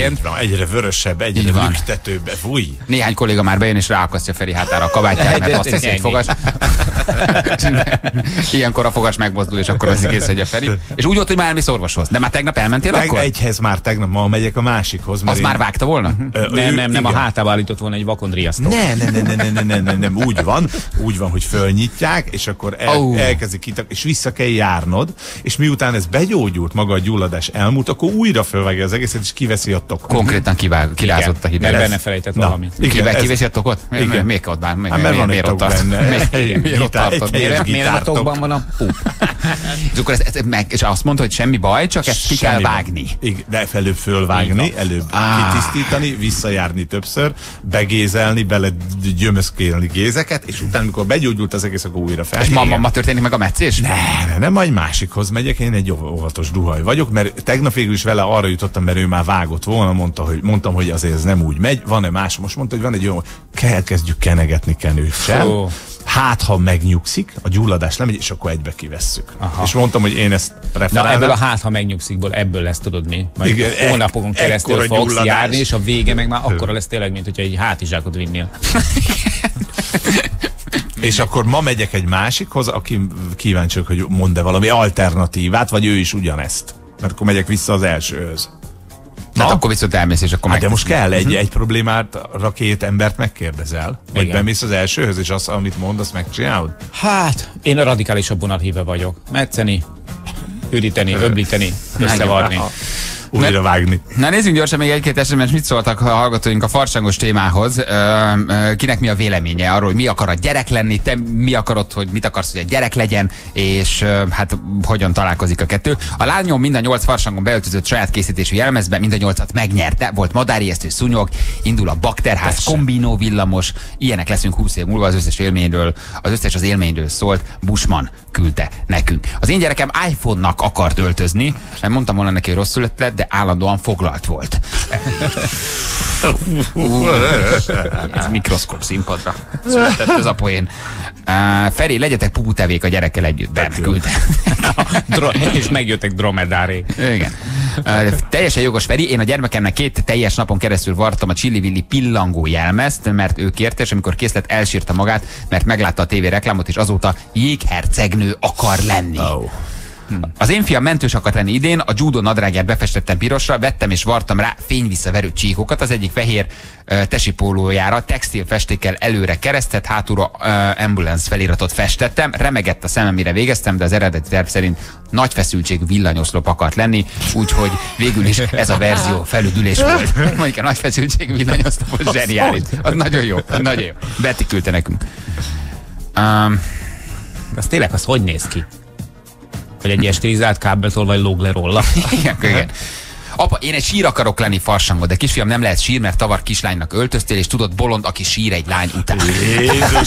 egyébként. Van, egyre vörösebb, egyre lüktetőbb. Fúj. Néhány kolléga már bejön és ráakasztja Feri hátára a kabátját, mert azt hiszi, hogy fogas. Ilyenkor a fogas megmozdul, és akkor veszik észre, hogy a Feri. És úgy volt, hogy már elmész orvoshoz. De már tegnap elmentél Teg, akkor? Egyhez már tegnap, ma megyek a másikhoz. Az én... már vágta volna? Ö, nem, nem, nem, a hátába állított volna egy vakondriasztó. Nem, nem, nem, nem, nem, nem, nem, nem, úgy van, úgy van, hogy fölnyitják, és akkor el, oh. elkezdik kitak, és vissza kell járnod, és miután ez begyógyult, maga a gyulladás elmúlt, akkor újra fölvágja az egészet, és kiveszi a tokot. Konkrétan kivág, kirázott a hideg. Mert benne felejtett valamit. Igen, kiveszi a tokot? Igen. Még ott már? Hát mert van egy tok benne. Miért ott tartod? Miért a tokban van a pup? És akkor és azt mondta, hogy semmi baj, csak ezt ki kell vágni. Igen, de előbb fölvágni, előbb kitisztítani, visszajárni többször, begézelni, bele gyömöszkélni gézeket, és utána, amikor begyógyult az egész, akkor újra fel. És ma, ma, ma történik meg a meccés? Nem, nem, majd másikhoz megyek, én egy óvatos duhaj vagyok, mert tegnap végül is vele arra jutottam, mert ő már vágott volna, mondta, hogy, mondtam, hogy azért ez nem úgy megy, van-e más? Most mondta, hogy van egy olyan, kell kezdjük kenegetni kenőccel. Oh. Hát, ha megnyugszik, a gyulladás lemegy, és akkor egybe kivesszük. Aha. És mondtam, hogy én ezt preferálom. Na, ebből a hát, ha megnyugszikból, ebből lesz, tudod mi? Majd igen, hónapokon keresztül fogsz gyulladás. Járni, és a vége meg már akkora lesz tényleg, mint hogyha egy hátizsákot vinnél. És akkor ma megyek egy másikhoz, aki kíváncsi, hogy mond-e valami alternatívát, vagy ő is ugyanezt. Mert akkor megyek vissza az elsőhöz. Hát akkor viszont elmész, és akkor hát de most kell egy, egy problémára két embert megkérdezel. Vagy igen. Bemész az elsőhöz, és azt, amit mond, azt megcsinálod? Hát, én a radikálisabb vonalhíve vagyok. Metszeni, üríteni, öblíteni, összevarni. Újra vágni. Na nézzünk gyorsan még egy-két es em es, mit szóltak a hallgatóink a farsangos témához. Ö, ö, kinek mi a véleménye arról, hogy mi akar a gyerek lenni, te mi akarod, hogy mit akarsz, hogy a gyerek legyen, és ö, hát hogyan találkozik a kettő. A lányom mind a nyolc farsangon beöltözött saját készítésű jelmezbe, mind a nyolcat megnyerte. Volt madárijesztő szúnyog, indul a bakterház, kombinó villamos, ilyenek leszünk húsz év múlva, az összes élményről, az összes az élményről szólt, Bushman küldte nekünk. Az én gyerekem iPhone-nak akart öltözni, mert mondtam volna neki, hogy rosszul ötlet, de állandóan foglalt volt. uh, ez mikroszkóp színpadra született ez a poén. Uh, Feri, legyetek pubutevék a gyerekkel együtt. Ben küldte. És megjöttek dromedári. Igen. Uh, teljesen jogos, Feri. Én a gyermekemnek két teljes napon keresztül vartam a Chili-Willi pillangó jelmezt, mert ő kérte, és amikor kész lett, elsírta magát, mert meglátta a tévé reklámot, és azóta jéghercegnő akar lenni. Oh. Az én fiam mentős akart lenni idén, a judo nadrágját befestettem pirosra, vettem és vartam rá fényvisszaverő csíkokat, az egyik fehér uh, tesipólójára textil festékkel előre keresztet, hátulra uh, ambulance feliratot festettem, remegett a szemem, mire végeztem, de az eredeti terv szerint nagy feszültség villanyoszlop akart lenni, úgyhogy végül is ez a verzió felüdülés volt. Mondjuk a nagy feszültség villanyoszlopos zseniális. Az nagyon jó, nagyon jó. Betty küldte nekünk. Um, az tényleg, az hogy néz ki? Hogy egy ilyen stilizált kábeltolvaj lóg le róla. Igen, igen. Apa, én egy sír akarok lenni farsangon, de kisfiam nem lehet sír, mert tavar kislánynak öltöztél, és tudod, bolond, aki sír egy lány után. Jézus!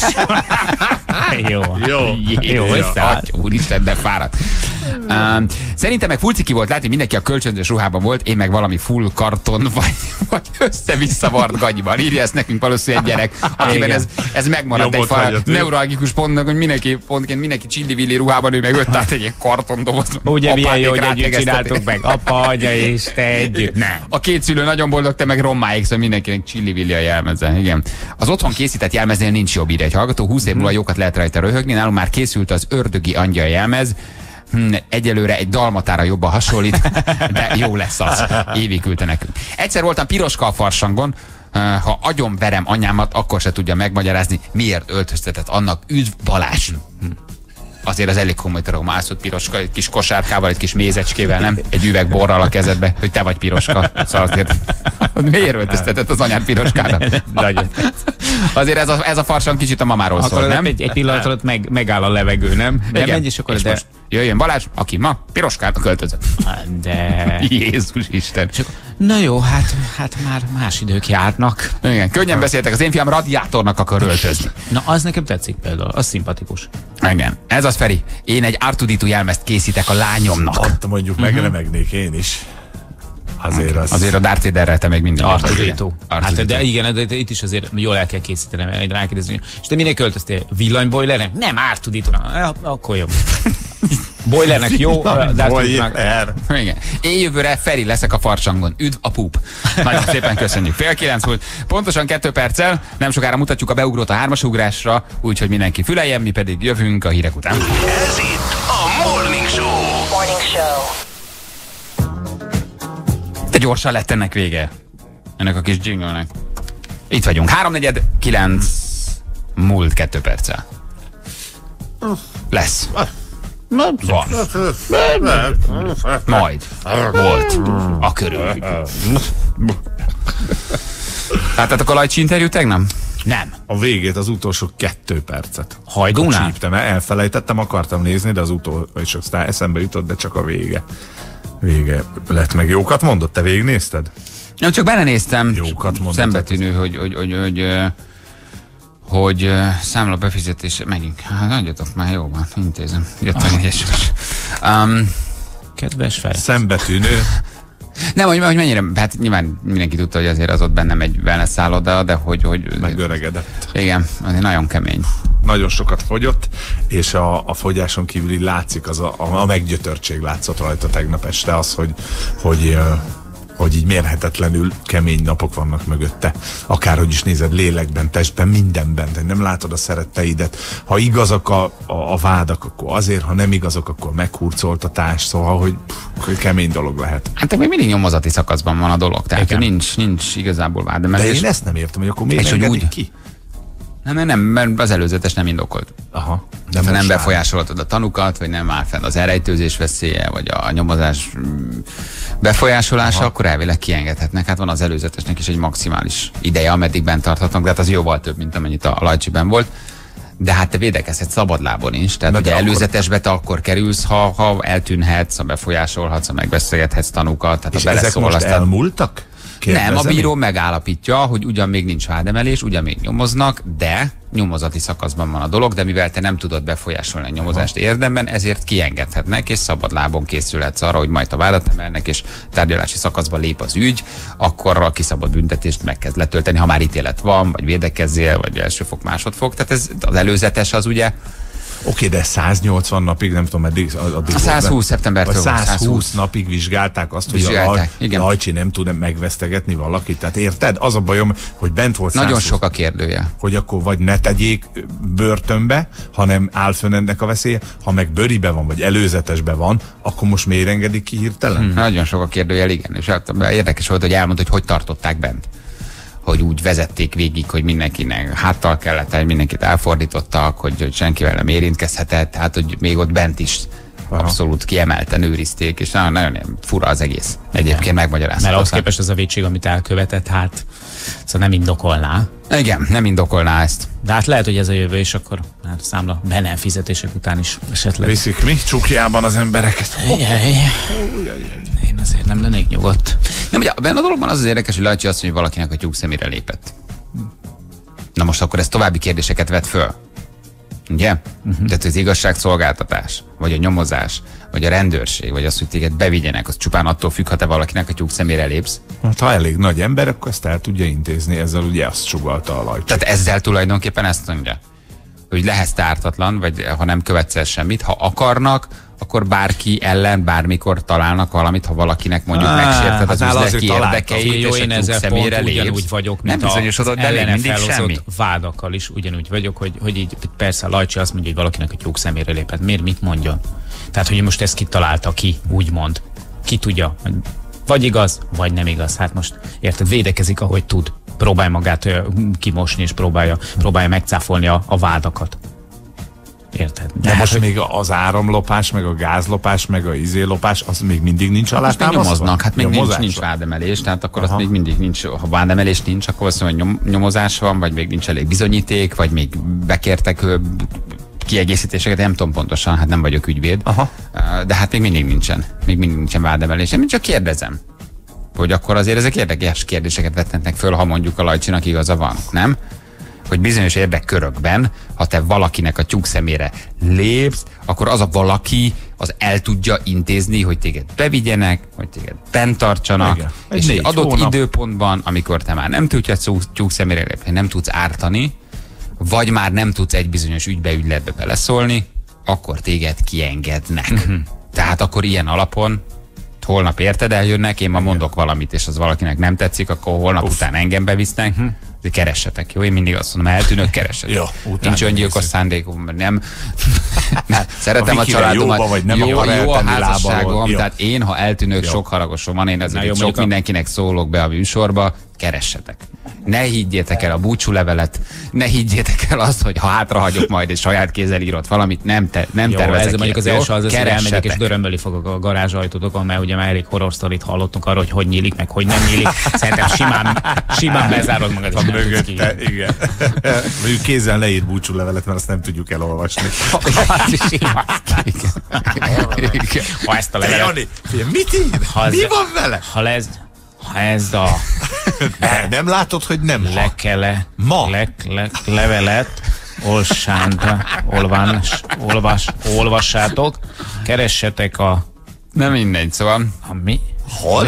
Jó. Jó. Jó, Atya, úristen, de fáradt. Um, szerintem meg full ciki volt, látni, mindenki a kölcsönzős ruhában volt, én meg valami full karton, vagy, vagy össze-vissza vart gagyiban. Írja ezt nekünk valószínűleg egy gyerek, akiben ez, ez megmaradt egy fal, neuralgikus pontnak, hogy mindenki, pontként mindenki Chili-Willi ruhában, ő meg öt át egy ilyen kartondoboz. Ugye milyen jó, hogy együtt csináltuk meg, apa, anya és te együtt. Nem. A két szülő nagyon boldog, te meg rommáig, szóval mindenkinek Chili-Willi a jelmezze. Igen. Az otthon készített jelmeznél nincs jobb, írja egy hallgató, húsz év múlva jókat lehet rajta röhögni, nálunk már készült az ördögi angyal jelmez. Hm, egyelőre egy dalmatára jobban hasonlít, de jó lesz az. Évi küldte nekünk. Egyszer voltam piroska a farsangon, ha agyon verem anyámat, akkor se tudja megmagyarázni, miért öltöztetett annak. Üdv Balázs! Azért az elég komoly trauma, mászott piroska, egy kis kosárkával, egy kis mézecskével, nem? Egy üveg borral a kezedbe, hogy te vagy piroska. Szóval azért, miért öltöztetett az anyád piroskára? Nagyon. Azért ez a, ez a farsang kicsit a mamáról szól, nem? Egy, egy pillanat alatt meg, megáll a levegő, nem? Nem megy, és akkor és de... jöjjön Balázs, aki ma piroskára költözött. De... Jézus Isten. Csak, na jó, hát, hát már más idők járnak. Igen, könnyen beszéltek, az én fiam radiátornak akar öltözni. Na, az nekem tetszik például, az szimpatikus. Igen, ez az, Feri. Én egy Artuditú jelmezt készítek a lányomnak. Ott mondjuk uh-huh. megremegnék én is. Azért, az... azért a Darth Vaderrel te még minden. Artuditú. Hát, de igen, de, de itt is azért jól el kell készítenem, egy rákérdezni. És te minek költöztél? Villanybojleren? Nem, Artuditú. Akkor jobb. Boilernek jó, de hát úgy meg... Boiler. Igen. Én jövőre Feri leszek a farcsangon. Üdv a pup. Nagyon szépen köszönjük. Fél kilenc volt. Pontosan kettő perccel. Nem sokára mutatjuk a beugrót a hármas ugrásra, úgyhogy mindenki füleljen, mi pedig jövünk a hírek után. Ez itt a Morning Show. Morning Show. De gyorsan lett ennek vége. Ennek a kis jingle-nek. Itt vagyunk. háromnegyed kilenc múlt kettő perccel. Lesz. Van. Majd. Volt. A körül. Láttátok a Lajcsi interjú tegnap? Nem. A végét, az utolsó kettő percet. Hajdúnál? Csíptem, elfelejtettem, akartam nézni, de az utolsó, és aztán eszembe jutott, de csak a vége. Vége lett meg. Jókat mondott? Te végignézted? Nem, csak belenéztem. Jókat mondott. Szembetűnő, hogy, hogy, hogy, hogy, hogy, hogy számla befizetése, megint. Hát adjatok már, jó van, intézem. Jöttem egy um, Kedves fej. Szembetűnő. Nem, hogy, hogy mennyire, hát nyilván mindenki tudta, hogy azért az ott bennem egy wellness szálloda, de hogy... hogy Megöregedett. Igen, azért nagyon kemény. Nagyon sokat fogyott, és a, a fogyáson kívül így látszik, az a, a, a meggyötörtség látszott rajta tegnap este, az, hogy, hogy, hogy így mérhetetlenül kemény napok vannak mögötte. Akárhogy is nézed, lélekben, testben, mindenben, de nem látod a szeretteidet. Ha igazak a, a, a vádak, akkor azért, ha nem igazak, akkor meghurcoltatás, szóval, hogy, pff, hogy kemény dolog lehet. Hát még mindig nyomozati szakaszban van a dolog, tehát hogy nincs, nincs igazából vádemelés. De én ezt nem értem, hogy akkor miért És hogy engedik úgy- ki? Nem, nem, nem, mert az előzetes nem indokolt. Aha. De ha nem most áll. befolyásolhatod a tanukat, vagy nem áll fenn az elrejtőzés veszélye, vagy a nyomozás mm, befolyásolása, Aha. akkor elvileg kiengedhetnek. Hát van az előzetesnek is egy maximális ideje, ameddig bent tarthatnak, de hát az jóval több, mint amennyit a Lajcsiben volt. De hát te védekezhetsz szabadlábon is. Tehát Na, ugye de akkor- előzetesbe te akkor kerülsz, ha, ha eltűnhetsz, ha befolyásolhatsz, ha megbeszélgethetsz tanukat, tehát És ha ezek beleszól, most aztán... elmúltak? Nem, a Kérdezem bíró én? megállapítja, hogy ugyan még nincs vádemelés, ugyan még nyomoznak, de nyomozati szakaszban van a dolog, de mivel te nem tudod befolyásolni a nyomozást érdemben, ezért kiengedhetnek, és szabad lábon készülhetsz arra, hogy majd a vádat emelnek, és tárgyalási szakaszba lép az ügy, akkor a kiszabott büntetést megkezd letölteni, ha már ítélet van, vagy védekezzél, vagy elsőfok, másodfok. Tehát ez az előzetes az ugye. Oké, de száznyolcvan napig, nem tudom, meddig addig A százhúsz szeptembertől vagy volt, százhúsz százhúsz napig vizsgálták azt, hogy a Vizsgálták, Laj, igen. Lajcsi nem tud megvesztegetni valakit. Tehát érted? Az a bajom, hogy bent volt Nagyon százhúsz, sok a kérdője. hogy akkor vagy ne tegyék börtönbe, hanem áll fönn ennek a veszélye, ha meg bőribe van, vagy előzetesbe van, akkor most miért engedik ki hirtelen? Hmm. Nagyon sok a kérdőjel, igen. És hát érdekes volt, hogy elmondta, hogy hogy tartották bent. Hogy úgy vezették végig, hogy mindenkinek háttal kellett, hogy mindenkit elfordítottak, hogy, hogy senkivel nem érintkezhetett, tehát hogy még ott bent is Aha. abszolút kiemelten őrizték, és nagyon, nagyon fura az egész. Egyébként megmagyarázhatatlan. Mert ahhoz képest az a vétség, amit elkövetett, hát szóval nem indokolná. Igen, nem indokolná ezt. De hát lehet, hogy ez a jövő, és akkor hát számla be nem fizetések után is esetleg. Viszik mi? Csukjában az embereket. Jaj, én azért nem lennék nyugodt. Nem, ugye benne a dologban az az érdekes, hogy Lajcsi azt mondja, hogy valakinek a tyúk szemére lépett. Na most akkor ez további kérdéseket vet föl. Ugye? Uh-huh. Tehát az igazságszolgáltatás, vagy a nyomozás, vagy a rendőrség, vagy az, hogy téged bevigyenek, az csupán attól függ, ha te valakinek a tyúk szemére lépsz. Hát, ha elég nagy ember, akkor ezt el tudja intézni, ezzel ugye azt sugalta a Lajcsi. Tehát ezzel tulajdonképpen ezt mondja, hogy lehetsz ártatlan, vagy ha nem követsz el semmit, ha akarnak, akkor bárki ellen bármikor találnak valamit, ha valakinek mondjuk Á, megsérted az hát nála üzleti azért érdekeit, Jó, és én a tyúk ezzel szemére pont lépsz. ugyanúgy vagyok, Nem mint bizonyosodott az belé ellene mindig semmi. felhozott vádakkal is ugyanúgy vagyok, hogy, hogy így persze a Lajcsi azt mondja, hogy valakinek a tyúk szemére lépett. Miért, mit mondjon? Tehát, hogy most ezt kitalálta ki, úgymond. Ki tudja, vagy igaz, vagy nem igaz. Hát most érted, védekezik, ahogy tud. Próbálja magát ö, kimosni, és próbálja, próbálja megcáfolni a, a vádakat. Érted? De hát, most hogy- még az áramlopás, meg a gázlopás, meg a izélopás, az még mindig nincs Most még alátámasztva? nyomoznak, hát még nincs, Nyomozás nincs van? vádemelés, tehát akkor Aha. azt még mindig nincs, ha vádemelés nincs, akkor azt mondja, hogy nyom, nyomozás van, vagy még nincs elég bizonyíték, vagy még bekértek ö, kiegészítéseket, nem tudom pontosan, hát nem vagyok ügyvéd, Aha. de hát még mindig nincsen, még mindig nincsen vádemelés. Én csak kérdezem, hogy akkor azért ezek érdekes kérdéseket vethetnek föl, ha mondjuk a Lajcsinak igaza van, nem? Hogy bizonyos érdekkörökben, ha te valakinek a tyúk szemére lépsz, akkor az a valaki az el tudja intézni, hogy téged bevigyenek, hogy téged bent tartsanak, Igen. Egy és egy négy adott hónap. időpontban, amikor te már nem tudsz tyúk szemére lépni, nem tudsz ártani, vagy már nem tudsz egy bizonyos ügybe, ügyletbe beleszólni, akkor téged kiengednek. Uh-huh. Tehát akkor ilyen alapon holnap érted, eljönnek, én ma mondok valamit, és az valakinek nem tetszik, akkor holnap Uff. után engem bevisznek. Uh-huh. Keressetek, jó? Én mindig azt mondom, eltűnök, keressetek. Jó, nincs öngyilkos szándékom, nem. Szeretem a, a családomat. Jóba, vagy nem jó, jó a házasságom, tehát én, ha eltűnök, jó. sok haragosom van, én ezért sok mindenkinek szólok be a műsorba, keressetek. Ne higgyétek el a búcsúlevelet, ne higgyétek el azt, hogy ha hátrahagyok majd és saját kézzel írott valamit, nem, te, nem jó, tervezek. Ez mondjuk az első az, az elmegyek és dörömböli fogok a garázsajtótokon, mert ugye már elég horror sztorit hallottunk arról, hogy hogy nyílik, meg hogy nem nyílik. Szerintem simán, simán bezárod magad. Ha mögötte, igen. Mondjuk kézzel leír búcsúlevelet, mert azt nem tudjuk elolvasni. Ha ezt a levelet... Mit ír? Mi van vele? Ha ez... Ha ez a... De nem látod, hogy nem lekele, ma. Le, le, levelet olsánt, olvás, olvas, olvassátok, keressetek a... Nem mindegy, szóval... A mi? Hol?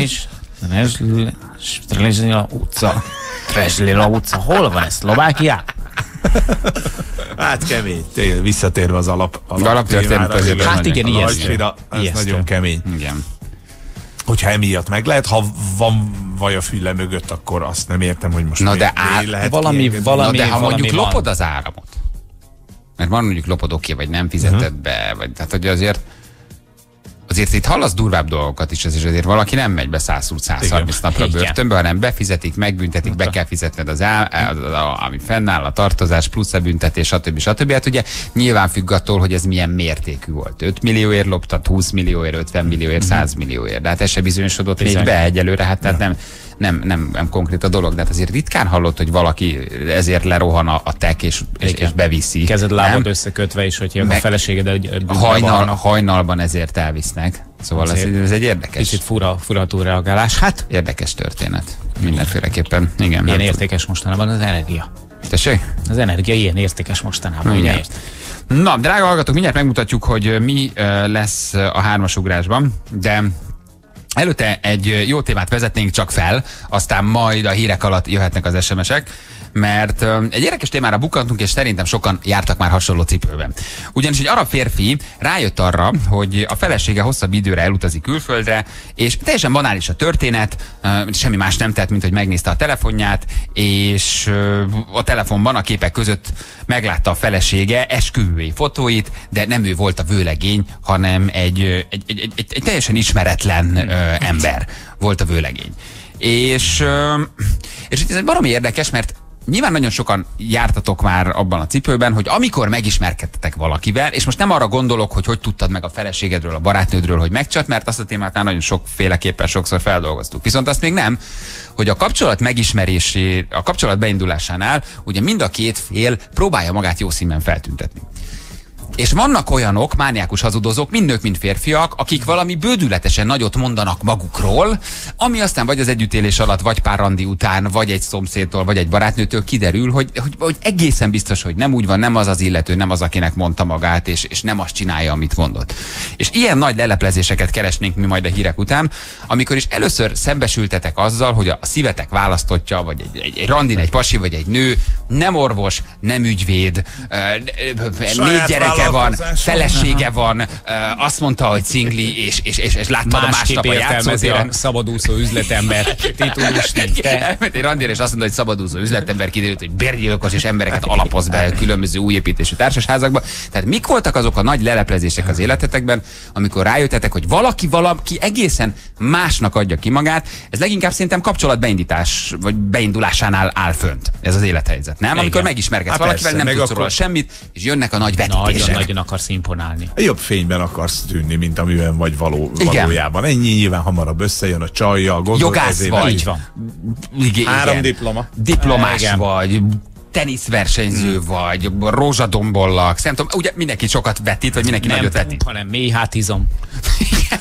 Strelizsnila utca. Strelizsnila utca. Hol van ez? Szlovákia? Hát kemény. Tényleg, visszatérve az alap... alap alaptörténet azért. Hát igen, ijesztő. Ez nagyon kemény. Igen. Hogyha emiatt meg lehet, ha van vaj a füle mögött, akkor azt nem értem, hogy most na de á, lehet valami, valami, na de ha valami mondjuk van. lopod az áramot, mert van mondjuk lopod oké, vagy nem fizeted uh-huh. be, vagy tehát hogy azért azért itt hallasz durvább dolgokat is, azért, azért valaki nem megy be száz-száz-harminc napra börtönbe, hanem befizetik, megbüntetik, be kell fizetned az á, az, az, ami fennáll, a tartozás, plusz a büntetés, stb. stb. Hát ugye nyilván függ attól, hogy ez milyen mértékű volt. öt millióért loptad, húsz millióért, ötven millióért, száz millióért. De hát ez se bizonyosodott még be egyelőre, hát tehát nem, nem, nem, nem konkrét a dolog. De hát azért ritkán hallott, hogy valaki ezért lerohan a, a tek és, és, és beviszi. Kezed lábad összekötve is, hogy a feleséged egy hajnal, hajnalban ezért elvisznek. Szóval ez, ez egy érdekes. Kicsit fura, fura túlreagálás. Hát érdekes történet. Mindenféleképpen. Igen. Ilyen értékes mostanában az energia. Tessék? Az energia ilyen értékes mostanában. Igen. Na, drága hallgatók, mindjárt megmutatjuk, hogy mi lesz a hármasugrásban, de előtte egy jó témát vezetnénk csak fel, aztán majd a hírek alatt jöhetnek az es em esek, mert egy érdekes témára bukkantunk, és szerintem sokan jártak már hasonló cipőben. Ugyanis egy arab férfi rájött arra, hogy a felesége hosszabb időre elutazik külföldre, és teljesen banális a történet, semmi más nem tett, mint hogy megnézte a telefonját, és a telefonban a képek között meglátta a felesége esküvői fotóit, de nem ő volt a vőlegény, hanem egy, egy, egy, egy, egy teljesen ismeretlen ember volt a vőlegény. És, és ez egy baromi érdekes, mert nyilván nagyon sokan jártatok már abban a cipőben, hogy amikor megismerkedtetek valakivel, és most nem arra gondolok, hogy hogy tudtad meg a feleségedről, a barátnődről, hogy megcsat, mert azt a témát már nagyon sokféleképpen sokszor feldolgoztuk. Viszont azt még nem, hogy a kapcsolat megismerésé, a kapcsolat beindulásánál ugye mind a két fél próbálja magát jó színben feltüntetni. És vannak olyanok, mániákus hazudozók, mind nők, mind férfiak, akik valami bődületesen nagyot mondanak magukról, ami aztán vagy az együttélés alatt, vagy pár randi után, vagy egy szomszédtól, vagy egy barátnőtől kiderül, hogy, hogy, hogy egészen biztos, hogy nem úgy van, nem az az illető, nem az, akinek mondta magát, és, és nem azt csinálja, amit mondott. És ilyen nagy leleplezéseket keresnénk mi majd a hírek után, amikor is először szembesültetek azzal, hogy a szívetek választottja, vagy egy, egy, egy randin, egy pasi, vagy egy nő, nem orvos, nem ügyvéd, négy gyereke van, felesége van, azt mondta, hogy szingli, és, és, és, és láttad a másnap a játszótéren. A szabadúszó üzletember titulus nincs. Elment egy randira, és azt mondta, hogy szabadúszó üzletember, kiderült, hogy bérgyilkos, és embereket alapoz be különböző újépítésű társasházakba. Tehát mik voltak azok a nagy leleplezések az életetekben, amikor rájöttetek, hogy valaki valaki egészen másnak adja ki magát? Ez leginkább szerintem kapcsolatbeindítás, vagy beindulásánál áll fönt. Ez az élethelyzet, nem? Amikor megismerkedsz hát valakivel, persze, nem tudsz róla semmit, és jönnek a nagy vetítések. Nagyon akarsz imponálni. A jobb fényben akarsz tűnni, mint amiben vagy való, valójában. Ennyi nyilván hamarabb összejön a csajjal. Jogász vagy. Így van. Igen. Három diploma. Diplomás igen. vagy. Teniszversenyző hmm. vagy, rózsadombollak, szerintem, ugye mindenki sokat vetít, vagy mindenki nem nagyot vetít. hanem mély hátizom.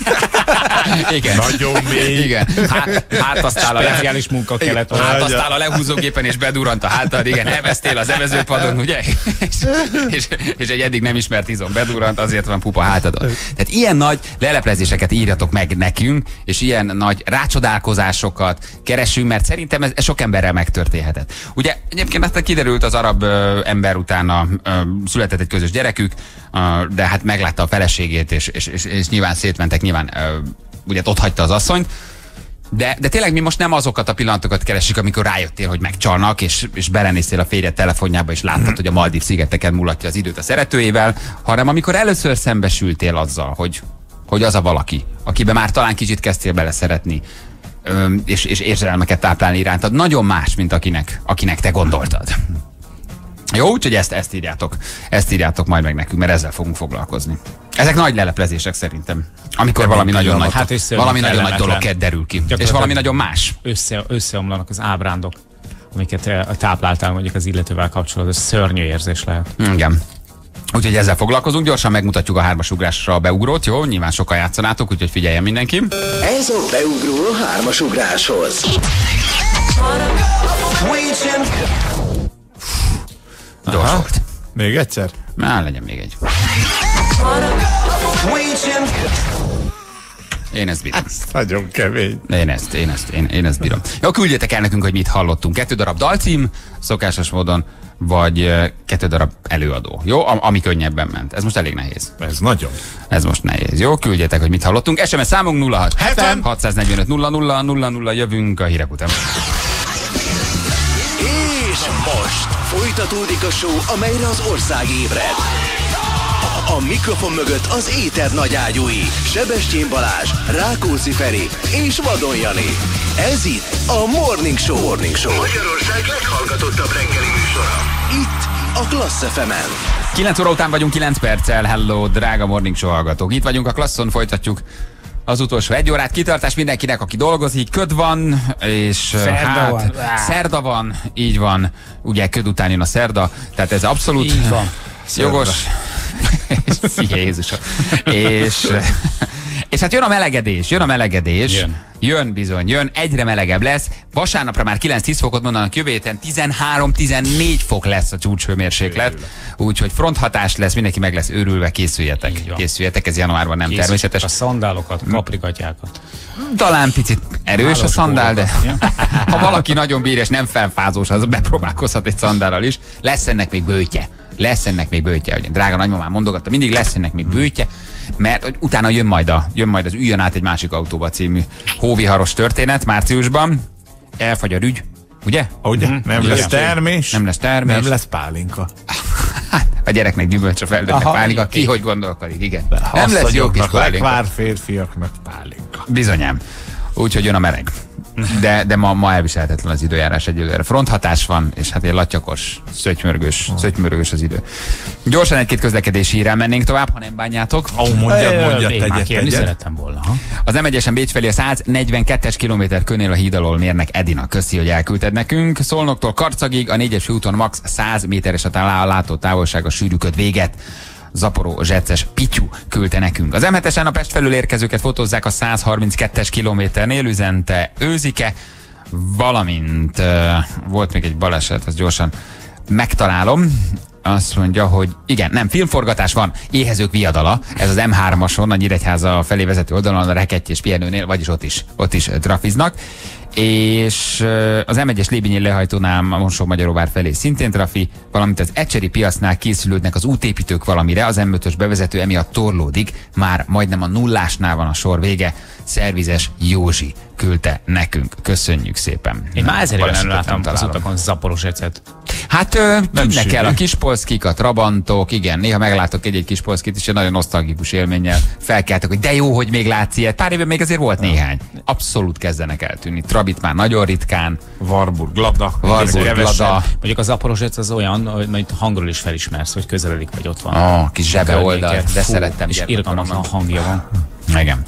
Igen. Nagyon mély. Igen. Hát, hát aztán a le... Speciális munka kellett. Hát aztán a lehúzógépen és bedurrant a hátad, igen, eveztél az evezőpadon, ugye? És, és, és egy eddig nem ismert izom bedurrant, azért van pupa hátadon. Tehát ilyen nagy leleplezéseket írjatok meg nekünk, és ilyen nagy rácsodálkozásosokat keresünk, mert szerintem ez, ez sok emberrel megtörténhetett. Ugye egyébként aztán kiderült, az arab ö, ember utána ö, született egy közös gyerekük, ö, de hát meglátta a feleségét, és, és, és, és nyilván szétmentek, nyilván ö, ugye ott hagyta az asszonyt. De, de tényleg mi most nem azokat a pillanatokat keresünk, amikor rájöttél, hogy megcsalnak, és, és belenéztél a férjed telefonjába, és láttad, hogy a Maldív szigeteken mulatja az időt a szeretőjével, hanem amikor először szembesültél azzal, hogy, hogy az a valaki, akiben már talán kicsit kezdtél bele szeretni, és, és érzelmeket táplálni irántad, nagyon más, mint akinek, akinek te gondoltad. Jó, úgyhogy ezt, ezt írjátok. Ezt írjátok majd meg nekünk, mert ezzel fogunk foglalkozni. Ezek nagy leleplezések szerintem. Amikor De valami nagyon nagy, hát valami nagyon nagy dolog derül ki. És valami nagyon más. Össze, összeomlanak az ábrándok, amiket tápláltál mondjuk az illetővel kapcsolatban. Ez szörnyű érzés lehet. Igen. Úgyhogy ezzel foglalkozunk, gyorsan megmutatjuk a hármasugrásra a beugrót, jó? Nyilván sokan játszanátok, úgyhogy figyeljen mindenki. Ez a beugró a hármasugráshoz. Gyors volt. Még egyszer? Na, legyen még egy. Én ezt bírom. Ez nagyon kemény. Én ezt, én ezt, én, én ezt bírom. Jó, küldjetek el nekünk, hogy mit hallottunk. Kettő darab dalcím, szokásos módon, vagy uh, kettő darab előadó. Jó, Am ami könnyebben ment. Ez most elég nehéz. Ez nagyon. Ez most nehéz. Jó, küldjetek, hogy mit hallottunk. es em es számunk nulla hat hatszáznegyvenöt nulla nulla nulla nulla, jövünk a hírek után. És most folytatódik a show, amelyre az ország ébred. A, a mikrofon mögött az éter nagyágyúi, Sebestyén Balázs, Rákóczi Feri és Vadon Jani. Ez itt a Morning Show. Morning Show. Magyarország leghallgatottabb reggeli műsora. Itt a Klassz ef emen. kilenc óra után vagyunk, kilenc perccel. Hello, drága Morning Show hallgatók. Itt vagyunk a Klasszon, folytatjuk az utolsó egy órát. Kitartás mindenkinek, aki dolgozik. Köd van, és szerda hát, van. Szerda van, így van. Ugye köd után jön a szerda, tehát ez abszolút így van. jogos. Jézusom. És, és hát jön a melegedés, jön a melegedés. Jön. Jön bizony, jön, egyre melegebb lesz. Vasárnapra már kilenc-tíz fokot mondanak, jövő héten tizenhárom-tizennégy fok lesz a csúcshőmérséklet. Úgyhogy fronthatás lesz, mindenki meg lesz őrülve, készüljetek. Készüljetek, ez januárban nem Készüljetek természetes. a szandálokat, kaprigatyákat. Talán picit erős a szandál, de ha valaki nagyon bír és nem felfázós, az bepróbálkozhat egy szandállal is. Lesz ennek még bőtje. Lesz ennek még bőtje, hogy drága nagymamám mondogatta, mindig lesz ennek még bőtje, mert hogy utána jön majd, a, jön majd az Üljön át egy másik autóba című hóviharos történet márciusban. Elfagy a rügy, ugye? Ugye? Mm, nem ugye? lesz termés. Nem lesz termés. Nem lesz pálinka. Hát, a gyereknek gyümölcs, a felnőttnek pálinka. Ki hogy gondolkodik, igen. Nem lesz jó kis pálinka. Lekvár férfiaknak pálinka. Bizonyám. Úgyhogy jön a meleg. De, de ma, ma elviselhetetlen az időjárás egyelőre. Fronthatás van, és hát egy latyakos, szötymörgős, szötymörgős az idő. Gyorsan egy-két közlekedési hírrel mennénk tovább, ha nem bánjátok. Ó, mondjad, mondjad, Én már tegyed, kérni tegyed. szerettem volna. Ha? Az em egyesen Bécs felé a száznegyvenkettes kilométer körnél a híd alól mérnek Edina. Köszi, hogy elküldted nekünk. Szolnoktól Karcagig a négyes főúton max. száz méteres a látó távolság, a sűrű köd véget. Zaporó Zseces Pityu küldte nekünk. Az em hetesen a Pest felül érkezőket fotózzák a százharminckettes kilométernél, üzente Őzike, valamint uh, volt még egy baleset, azt gyorsan megtalálom. Azt mondja, hogy igen, nem, filmforgatás van, Éhezők viadala, ez az em hármason, a Nyíregyháza felé vezető oldalon, a Rekettyés pihenőnél, vagyis ott is, ott is trafiznak. És az em egyes Lébényi lehajtónál Mosó-Magyaróvár felé szintén trafi, valamint az Ecseri piacnál készülődnek az útépítők valamire, az em ötös bevezető emiatt torlódik, már majdnem a nullásnál van a sor vége. Szervizes Józsi küldte nekünk. Köszönjük szépen. Én már ezer éve nem láttam az találom. utakon Zaporozsecet. Hát ö, tűnnek sűrű. el a kispolszkik, a trabantok, igen, néha meglátok egy-egy kispolszkit, és egy nagyon nosztalgikus élménnyel felkeltek, hogy de jó, hogy még látsz ilyet. Pár éve még azért volt néhány. Abszolút kezdenek eltűnni. Trabit már nagyon ritkán. Warburg, Lada. Warburg, Lada. Mondjuk a Zaporozsec az olyan, hogy majd hangról is felismersz, hogy közeledik, vagy ott van. Ah, kis zsebe Környéken. oldal, de Fú, szerettem és irgalmatlan hangja van. Igen.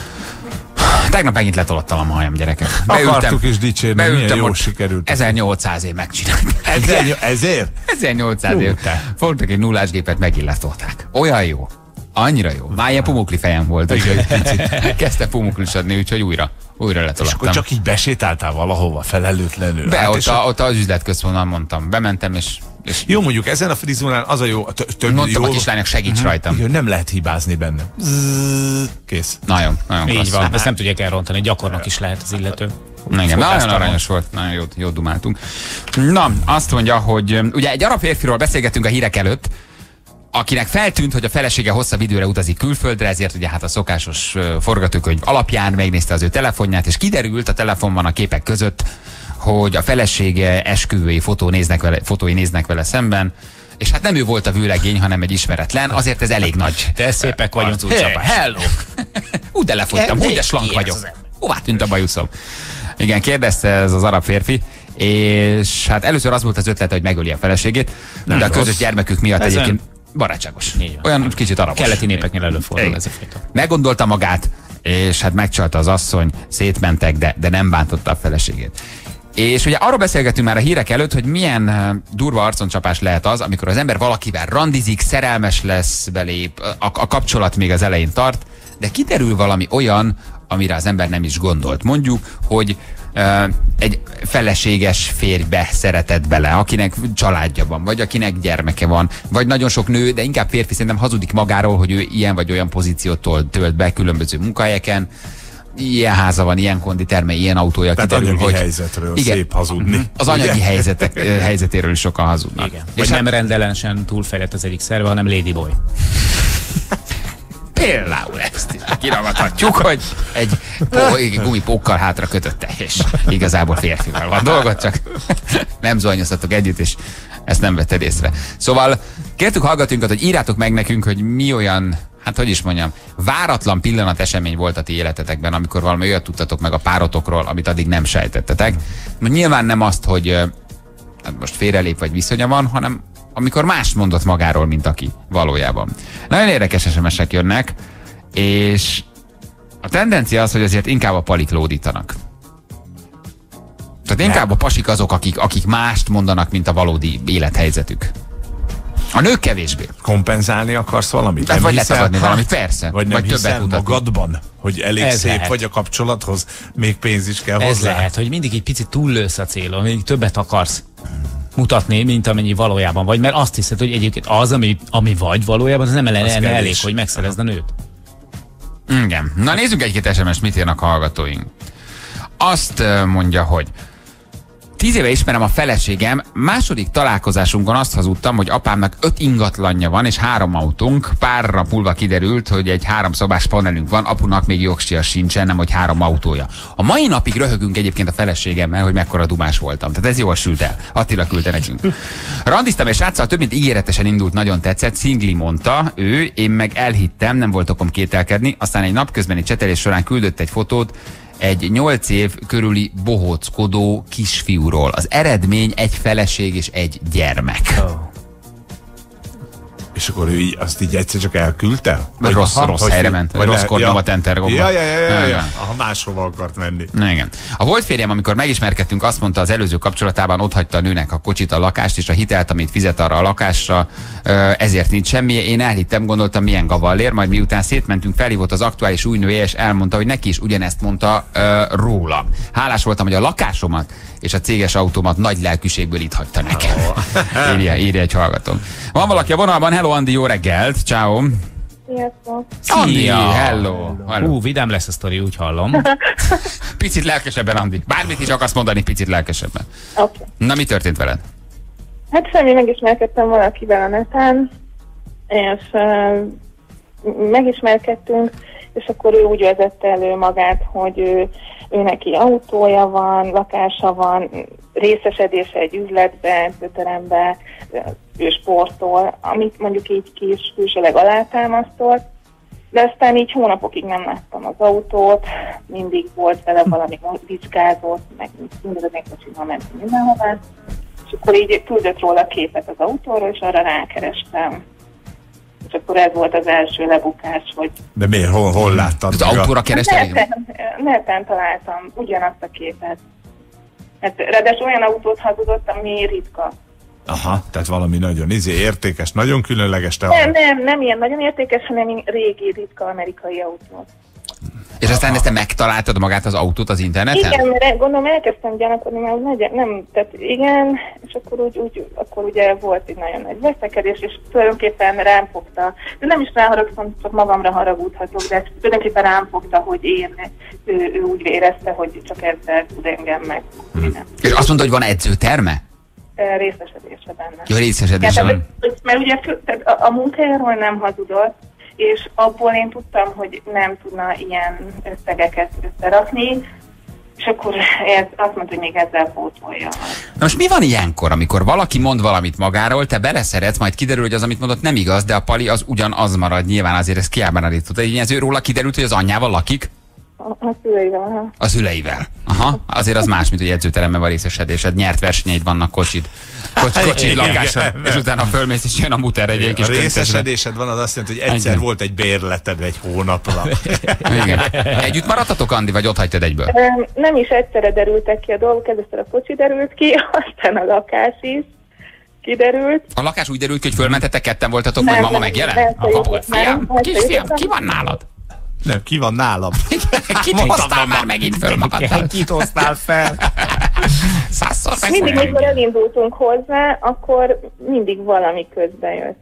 Tegnap megint letolottam a majom, gyerekek. Akartuk is dicsérni, milyen beültem, jól ott sikerült. ezernyolcszáz év megcsinálni. Ezer, ezért? ezernyolcszáz év. Fogtak egy nullás gépet, megint letolták. Olyan jó. Annyira jó. Már ilyen pumukli fejem volt, úgyhogy picit kezdte pumuklisodni, úgyhogy újra, újra És letolattam. akkor csak így besétáltál valahova felelőtlenül. Be, Hát, ott, és a, ott az üzletközpontban mondtam. Bementem, és, és Jó, mondjuk ezen a frizurán az a jó, a tö- több mondtam jó, a kislánynak, segíts rajtam. igen, nem lehet hibázni benne. Zzz, kész. Nagyon, nagyon Így klassz. van, ezt nem tudják elrontani, gyakornok is lehet az illető. Igen, nagyon Fotáztalan. aranyos volt, nagyon jót, jót dumáltunk. Na, azt mondja, hogy um, ugye egy arab férfiról beszélgettünk a hírek előtt, akinek feltűnt, hogy a felesége hosszabb időre utazik külföldre, ezért ugye hát a szokásos uh, forgatókönyv alapján megnézte az ő telefonját, és kiderült a telefonban a képek között, hogy a felesége esküvői fotó néznek vele, fotói néznek vele szemben, és hát nem ő volt a vőlegény, hanem egy ismeretlen, azért ez elég nagy. De szépek vagyunk. arcúcsapás. Hey, hello! Úgy de lefogytam, úgy de slank vagyok. Hová tűnt a bajuszom? Igen, kérdezte ez az arab férfi, és hát először az volt az ötlete, hogy megöli a feleségét, de a közös gyermekük miatt Ez egyébként barátságos. Így van. Olyan kicsit arabos. Keleti népeknél előfordul Igen. ez a fajta. Meggondolta magát, és hát megcsalta az asszony, szétmentek, de, de nem bántotta a feleségét. És ugye arról beszélgetünk már a hírek előtt, hogy milyen uh, durva arconcsapás lehet az, amikor az ember valakivel randizik, szerelmes lesz, belép, a, a kapcsolat még az elején tart, de kiderül valami olyan, amire az ember nem is gondolt. Mondjuk, hogy uh, egy feleséges férjbe szeretett bele, akinek családja van, vagy akinek gyermeke van, vagy nagyon sok nő, de inkább férfi szerintem hazudik magáról, hogy ő ilyen vagy olyan pozíciót tölt be különböző munkahelyeken, ilyen háza van, ilyen konditerme, ilyen autója. Tehát kiderül, anyagi hogy helyzetről igen, szép hazudni. az anyagi helyzetek, ö, helyzetéről is sokan hazudnak. Igen. És És hát nem rendellenesen túlfejlett az egyik szerve, hanem Ladyboy. például ezt is kiragadhatjuk, hogy egy pó, gumipókkal hátra kötötte, és igazából férfival van dolgot, csak nem zuhanyoztatok együtt, és ezt nem vetted észre. Szóval kértük hallgatóinkat, hogy írjátok meg nekünk, hogy mi olyan, hát hogy is mondjam, váratlan pillanat esemény volt a ti életetekben, amikor valami olyat tudtatok meg a párotokról, amit addig nem sejtettetek. Nyilván nem azt, hogy hát most félrelép vagy viszonya van, hanem amikor más mondott magáról, mint aki valójában. Nagyon érdekes es em es-ek jönnek, és a tendencia az, hogy azért inkább a palik lódítanak. Tehát inkább a pasik azok, akik, akik mást mondanak, mint a valódi élethelyzetük. A nők kevésbé. Kompenzálni akarsz valamit? Tehát vagy hiszel- letagadni valamit, persze. Vagy nem vagy többet hiszel mutatni. magadban, hogy elég Ez szép lehet. vagy a kapcsolathoz, még pénz is kell Ez hozzá. lehet, hogy mindig egy picit túllősz a célon, mindig többet akarsz mutatni, mint amennyi valójában vagy, mert azt hiszed, hogy egyébként az, ami, ami vagy valójában, az nem Az lenne kevés. elég, hogy megszerezd a nőt. Igen. Na nézzük egy-két es em es, mit írnak a hallgatóink. Azt ö, mondja, hogy tíz éve ismerem a feleségem, második találkozásunkon azt hazudtam, hogy apámnak öt ingatlanja van és három autónk. Pár nap múlva kiderült, hogy egy háromszobás panelünk van, apunak még jogsia sincsen, nem hogy három autója. A mai napig röhögünk egyébként a feleségemmel, hogy mekkora dumás voltam. Tehát ez jól sült el. Attila küldte nekünk. Randiztam és sráccal több mint ígéretesen indult, nagyon tetszett. Szingli mondta, ő, én meg elhittem, nem volt okom kételkedni. Aztán egy napközbeni csetelés során küldött egy fotót egy nyolc év körüli bohóckodó kisfiúról. Az eredmény egy feleség és egy gyermek. Oh. És akkor ő így, azt így egyszer csak elküldte? Vagy rossz- aha, rossz hogy- helyre ment, vagy rossz kordonba tentergomba. Ja, ja, ja, ja, ja, Ja, ja. ja. Aha, máshova akart menni. Na igen. A volt férjem, amikor megismerkedtünk, azt mondta, az előző kapcsolatában otthagyta a nőnek a kocsit, a lakást és a hitelt, amit fizet arra a lakásra, ö, ezért nincs semmi. Én elhittem, gondoltam, milyen gavallér, majd miután szétmentünk, felhívott az aktuális új nője, és elmondta, hogy neki is ugyanezt mondta ö, róla. Hálás voltam, hogy a lakásomat és a céges autómat nagy lelkűségből itt hagyta nekem. Oh. írja, írja egy hallgató. Van valaki a vonalban? Hello, Andi, jó reggelt! Ciao. Sziasztok. Andi, Szia! hello. hello. Hú, vidám lesz a sztori, úgy hallom. Picit lelkesebben, Andi. Bármit is akarsz mondani, picit lelkesebben. Oké. Okay. Na, mi történt veled? Hát semmi, megismerkedtem valakivel a neten, és uh, megismerkedtünk, és akkor ő úgy vezette elő magát, hogy ő, ő neki autója van, lakása van, részesedése egy üzletbe, köterembe, ő sportol, amit mondjuk így kis külsőleg alátámasztott, de aztán így hónapokig nem láttam az autót, mindig volt vele valami vizsgázott, meg mindezek kocsival mentünk mindenhová, és akkor így küldött róla képet az autóról, és arra rákerestem. És akkor ez volt az első lebukás, hogy... De miért? Hol, hol láttad? Az meg a- autóra kerestek? Neten, neten találtam ugyanazt a képet. Hát, ráadásul olyan autót hazudott, ami ritka. Aha, tehát valami nagyon izé, értékes, nagyon különleges te Nem, nem, nem ilyen nagyon értékes, hanem ilyen régi, ritka amerikai autó. És aztán ezt te megtaláltad magát az autót az interneten? Igen, mert gondolom elkezdtem gyanakodni, mert nem, nem, tehát igen, és akkor úgy, úgy, akkor ugye volt egy nagyon nagy veszekedés, és tulajdonképpen rám fogta, de nem is ráharagszom, csak magamra haragudhatok, de tulajdonképpen rám fogta, hogy én, ő, ő úgy érezte, hogy csak ezzel tud engem meg. Hmm. És azt mondta, hogy van edzőterme? Részesedése benne. Jó, részesedése van. Mert ugye tehát a, a munkájáról nem hazudott, és abból én tudtam, hogy nem tudna ilyen összegeket összerakni, és akkor ez, azt mondta, hogy még ezzel pótolja. Na most mi van ilyenkor, amikor valaki mond valamit magáról, te beleszeretsz, majd kiderül, hogy az, amit mondott, nem igaz, de a pali az ugyanaz marad, nyilván azért ez kiábrándított. Így ez róla kiderült, hogy az anyjával lakik? A, a szüleivel, aha. A szüleivel. Aha, azért az más, mint hogy edzőteremben van részesedésed, nyert versenyeid vannak, kocsid, kocsid, kocsid lakása, és utána fölmész, és jön a muter egy kis A részesedésed van, az azt jelenti, hogy egyszer volt egy bérleted egy hónapra. Igen. Együtt maradtatok, Andi, vagy ott hagytad egyből? Nem is egyszerre derültek ki a dolgok, először a kocsi derült ki, aztán a lakás is kiderült. A lakás úgy derült ki, hogy fölmentetek, ketten voltatok, majd mama megjelent? Aha, fiam, kisfiam, ki van nálad? Nem, ki van nálam? Kit hoztál már megint föl magaddal? Kit hoztál fel? Százszor meg. Mindig, mikor elindultunk hozzá, akkor mindig valami közbe jött.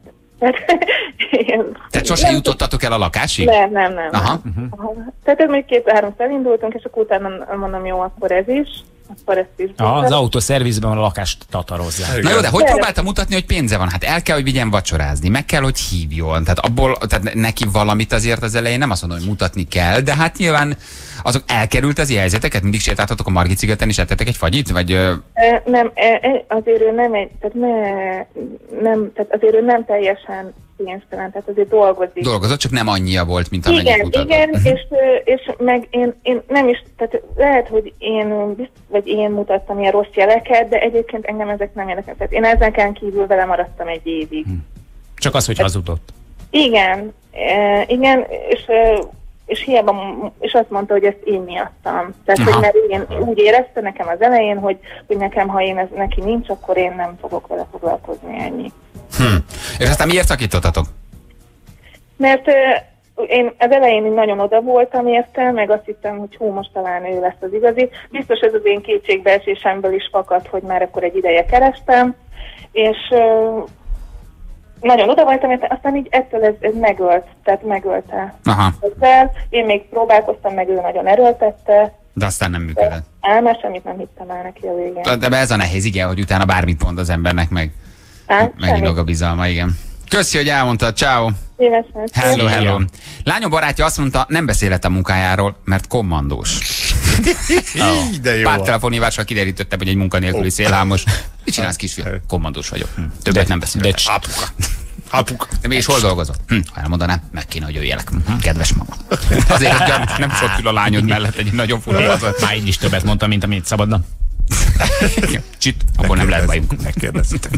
Tehát sose jutottatok el a lakásig? Nem, nem, nem. Aha. nem. Aha. Tehát ez még két-három elindultunk, és akkor utána mondom, jó, akkor ez is. Akkor ezt is. Ah, az autószervizben a lakást tatarozzák. Na jó, de hogy próbálta mutatni, hogy pénze van? Hát el kell, hogy vigyen vacsorázni, meg kell, hogy hívjon. Tehát abból, tehát neki valamit azért az elején nem azt mondom, hogy mutatni kell, de hát nyilván azok elkerült az ilyen helyzeteket, mindig sétáltatok a Margit szigeten és ettetek egy fagyit? Vagy, ö... e, nem, e, azért ő nem egy, tehát, ne, nem, tehát azért ő nem teljesen pénztelen, tehát azért dolgozik. Dolgozott, csak nem annyia volt, mint amennyit igen, mutatott. igen, és, és meg én, én nem is, tehát lehet, hogy én, vagy én mutattam ilyen rossz jeleket, de egyébként engem ezek nem érdekel. Tehát én ezeken kívül vele maradtam egy évig. Csak az, hogy hazudott. Igen, e, igen, és, és hiába, és azt mondta, hogy ezt én miattam. Tehát, Aha. hogy mert én úgy érezte nekem az elején, hogy, hogy nekem, ha én ez neki nincs, akkor én nem fogok vele foglalkozni, ennyi. Hm. És aztán miért szakítottatok? Mert uh, én az elején nagyon oda voltam érte, meg azt hittem, hogy hú, most talán ő lesz az igazi. Biztos ez az én kétségbeesésemből is fakad, hogy már akkor egy ideje kerestem, és uh, nagyon oda voltam érte, aztán így ettől ez, ez megölt, tehát megölte. Aha. Ezzel. Én még próbálkoztam, meg ő nagyon erőltette. De aztán nem működött. Ám már semmit nem hittem el neki a végén. De ez a nehéz, igen, hogy utána bármit mond az embernek, meg Á, megindog a bizalma, igen. Köszi, hogy elmondtad, ciao. Szívesen. Hello, hello. Lányom barátja azt mondta, nem beszélhet a munkájáról, mert kommandós. Oh. De jó. Pár telefonhívással kiderítettem, hogy egy munkanélküli szélhámos. Mit csinálsz, kisfiam? Kommandós vagyok. Hm. Többet De- nem beszélek. de- Apuka. Apuka. De mégis hol dolgozott? Hm. Ha elmondanám, meg kéne, hogy jöjjelek. Hm. Kedves mama. Azért, hogy gyanús, nem sok ül a lányod mellett egy nagyon fura az. Már így is többet mondtam, mint amit szabadna. Csit, akkor nem lehet bajunk. Megkérdezzitek.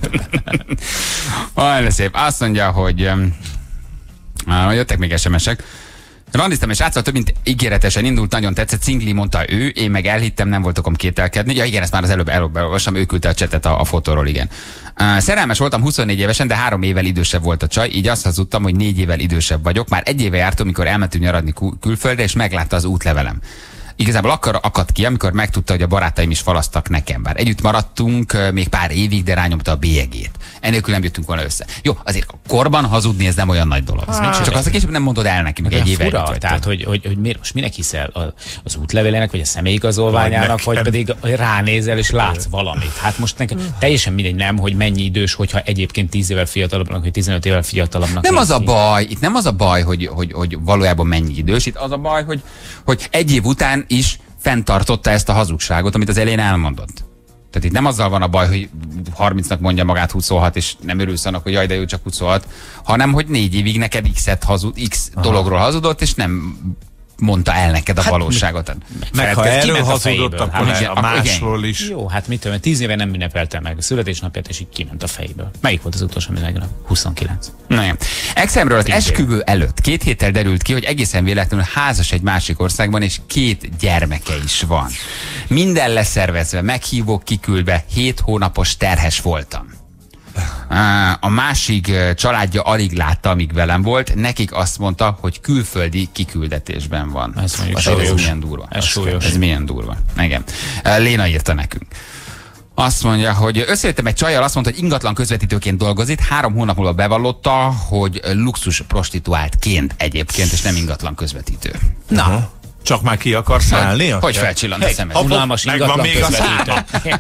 Olyan szép. Azt mondja, hogy um, uh, jöttek még es em esek. Randiztam és átszal, több mint ígéretesen indult, nagyon tetszett, Cingli, mondta ő, én meg elhittem, nem volt okom kételkedni. Ja igen, ezt már az előbb elolvastam, ő küldte a csetet a, a fotóról, igen. Uh, szerelmes voltam huszonnégy évesen, de három évvel idősebb volt a csaj, így azt hazudtam, hogy négy évvel idősebb vagyok. Már egy éve jártam, amikor elmentünk nyaradni kül- külföldre, és meglátta az útlevelem. Igazából akkor akadt ki, amikor megtudta, hogy a barátaim is falasztak nekem. Bár együtt maradtunk még pár évig, de rányomta a bélyegét. Enélkül nem jöttünk volna össze. Jó, azért a korban hazudni ez nem olyan nagy dolog. Ah, csak azt a később nem mondod el neki, meg egy éve fura, együtt tehát, hogy, hogy, hogy miért, most minek hiszel a, az útlevélének, vagy a személyigazolványának, vagy, vagy pedig ránézel és látsz valamit. Hát most nekem teljesen mindegy nem, hogy mennyi idős, hogyha egyébként tíz évvel fiatalabbnak, vagy tizenöt évvel fiatalabbnak. Nem az a ki. baj, itt nem az a baj, hogy, hogy, hogy valójában mennyi idős, itt az a baj, hogy, hogy egy év után is fenntartotta ezt a hazugságot, amit az elején elmondott. Tehát itt nem azzal van a baj, hogy harmincnak mondja magát huszonhat, és nem örülsz annak, hogy jaj, de ő csak huszonhat, hanem hogy négy évig neked X-et hazud, X Aha. dologról hazudott, és nem mondta el neked a hát, valóságot. Meg ha erről hazudott, akkor hát, a másról is. Jó, hát mit tudom, tíz éve nem ünnepelte meg a születésnapját, és így kiment a fejéből. Melyik volt az utolsó világra? huszonkilenc. Na jó. Exemről az esküvő előtt két héttel derült ki, hogy egészen véletlenül házas egy másik országban, és két gyermeke is van. Minden leszervezve, meghívók kiküldve, hét hónapos terhes voltam. A másik családja alig látta, amíg velem volt. Nekik azt mondta, hogy külföldi kiküldetésben van. Ez mondjuk ez súlyos. milyen durva. Ez súlyos. Ez milyen durva. Igen. Léna írta nekünk. Azt mondja, hogy összejöttem egy csajjal, azt mondta, hogy ingatlan közvetítőként dolgozik, három hónap múlva bevallotta, hogy luxus prostituáltként egyébként, és nem ingatlan közvetítő. Na, uh-huh. Csak már ki akarsz szállni? Hogy, hogy felcsillant a szemed? Unalmas ingatlan közvetítő.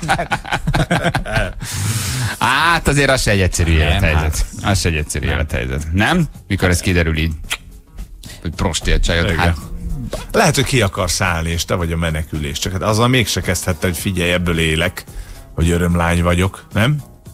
Hát azért az se egy egyszerű élethelyzet. Az se egy egyszerű élethelyzet. Nem? Mikor ez kiderül így, hogy prostél csajod, hát... Lehet, hogy ki akarsz állni, és te vagy a menekülés. Csak hát azzal mégse kezdhette, hogy figyelj, ebből élek, hogy örömlány vagyok, nem?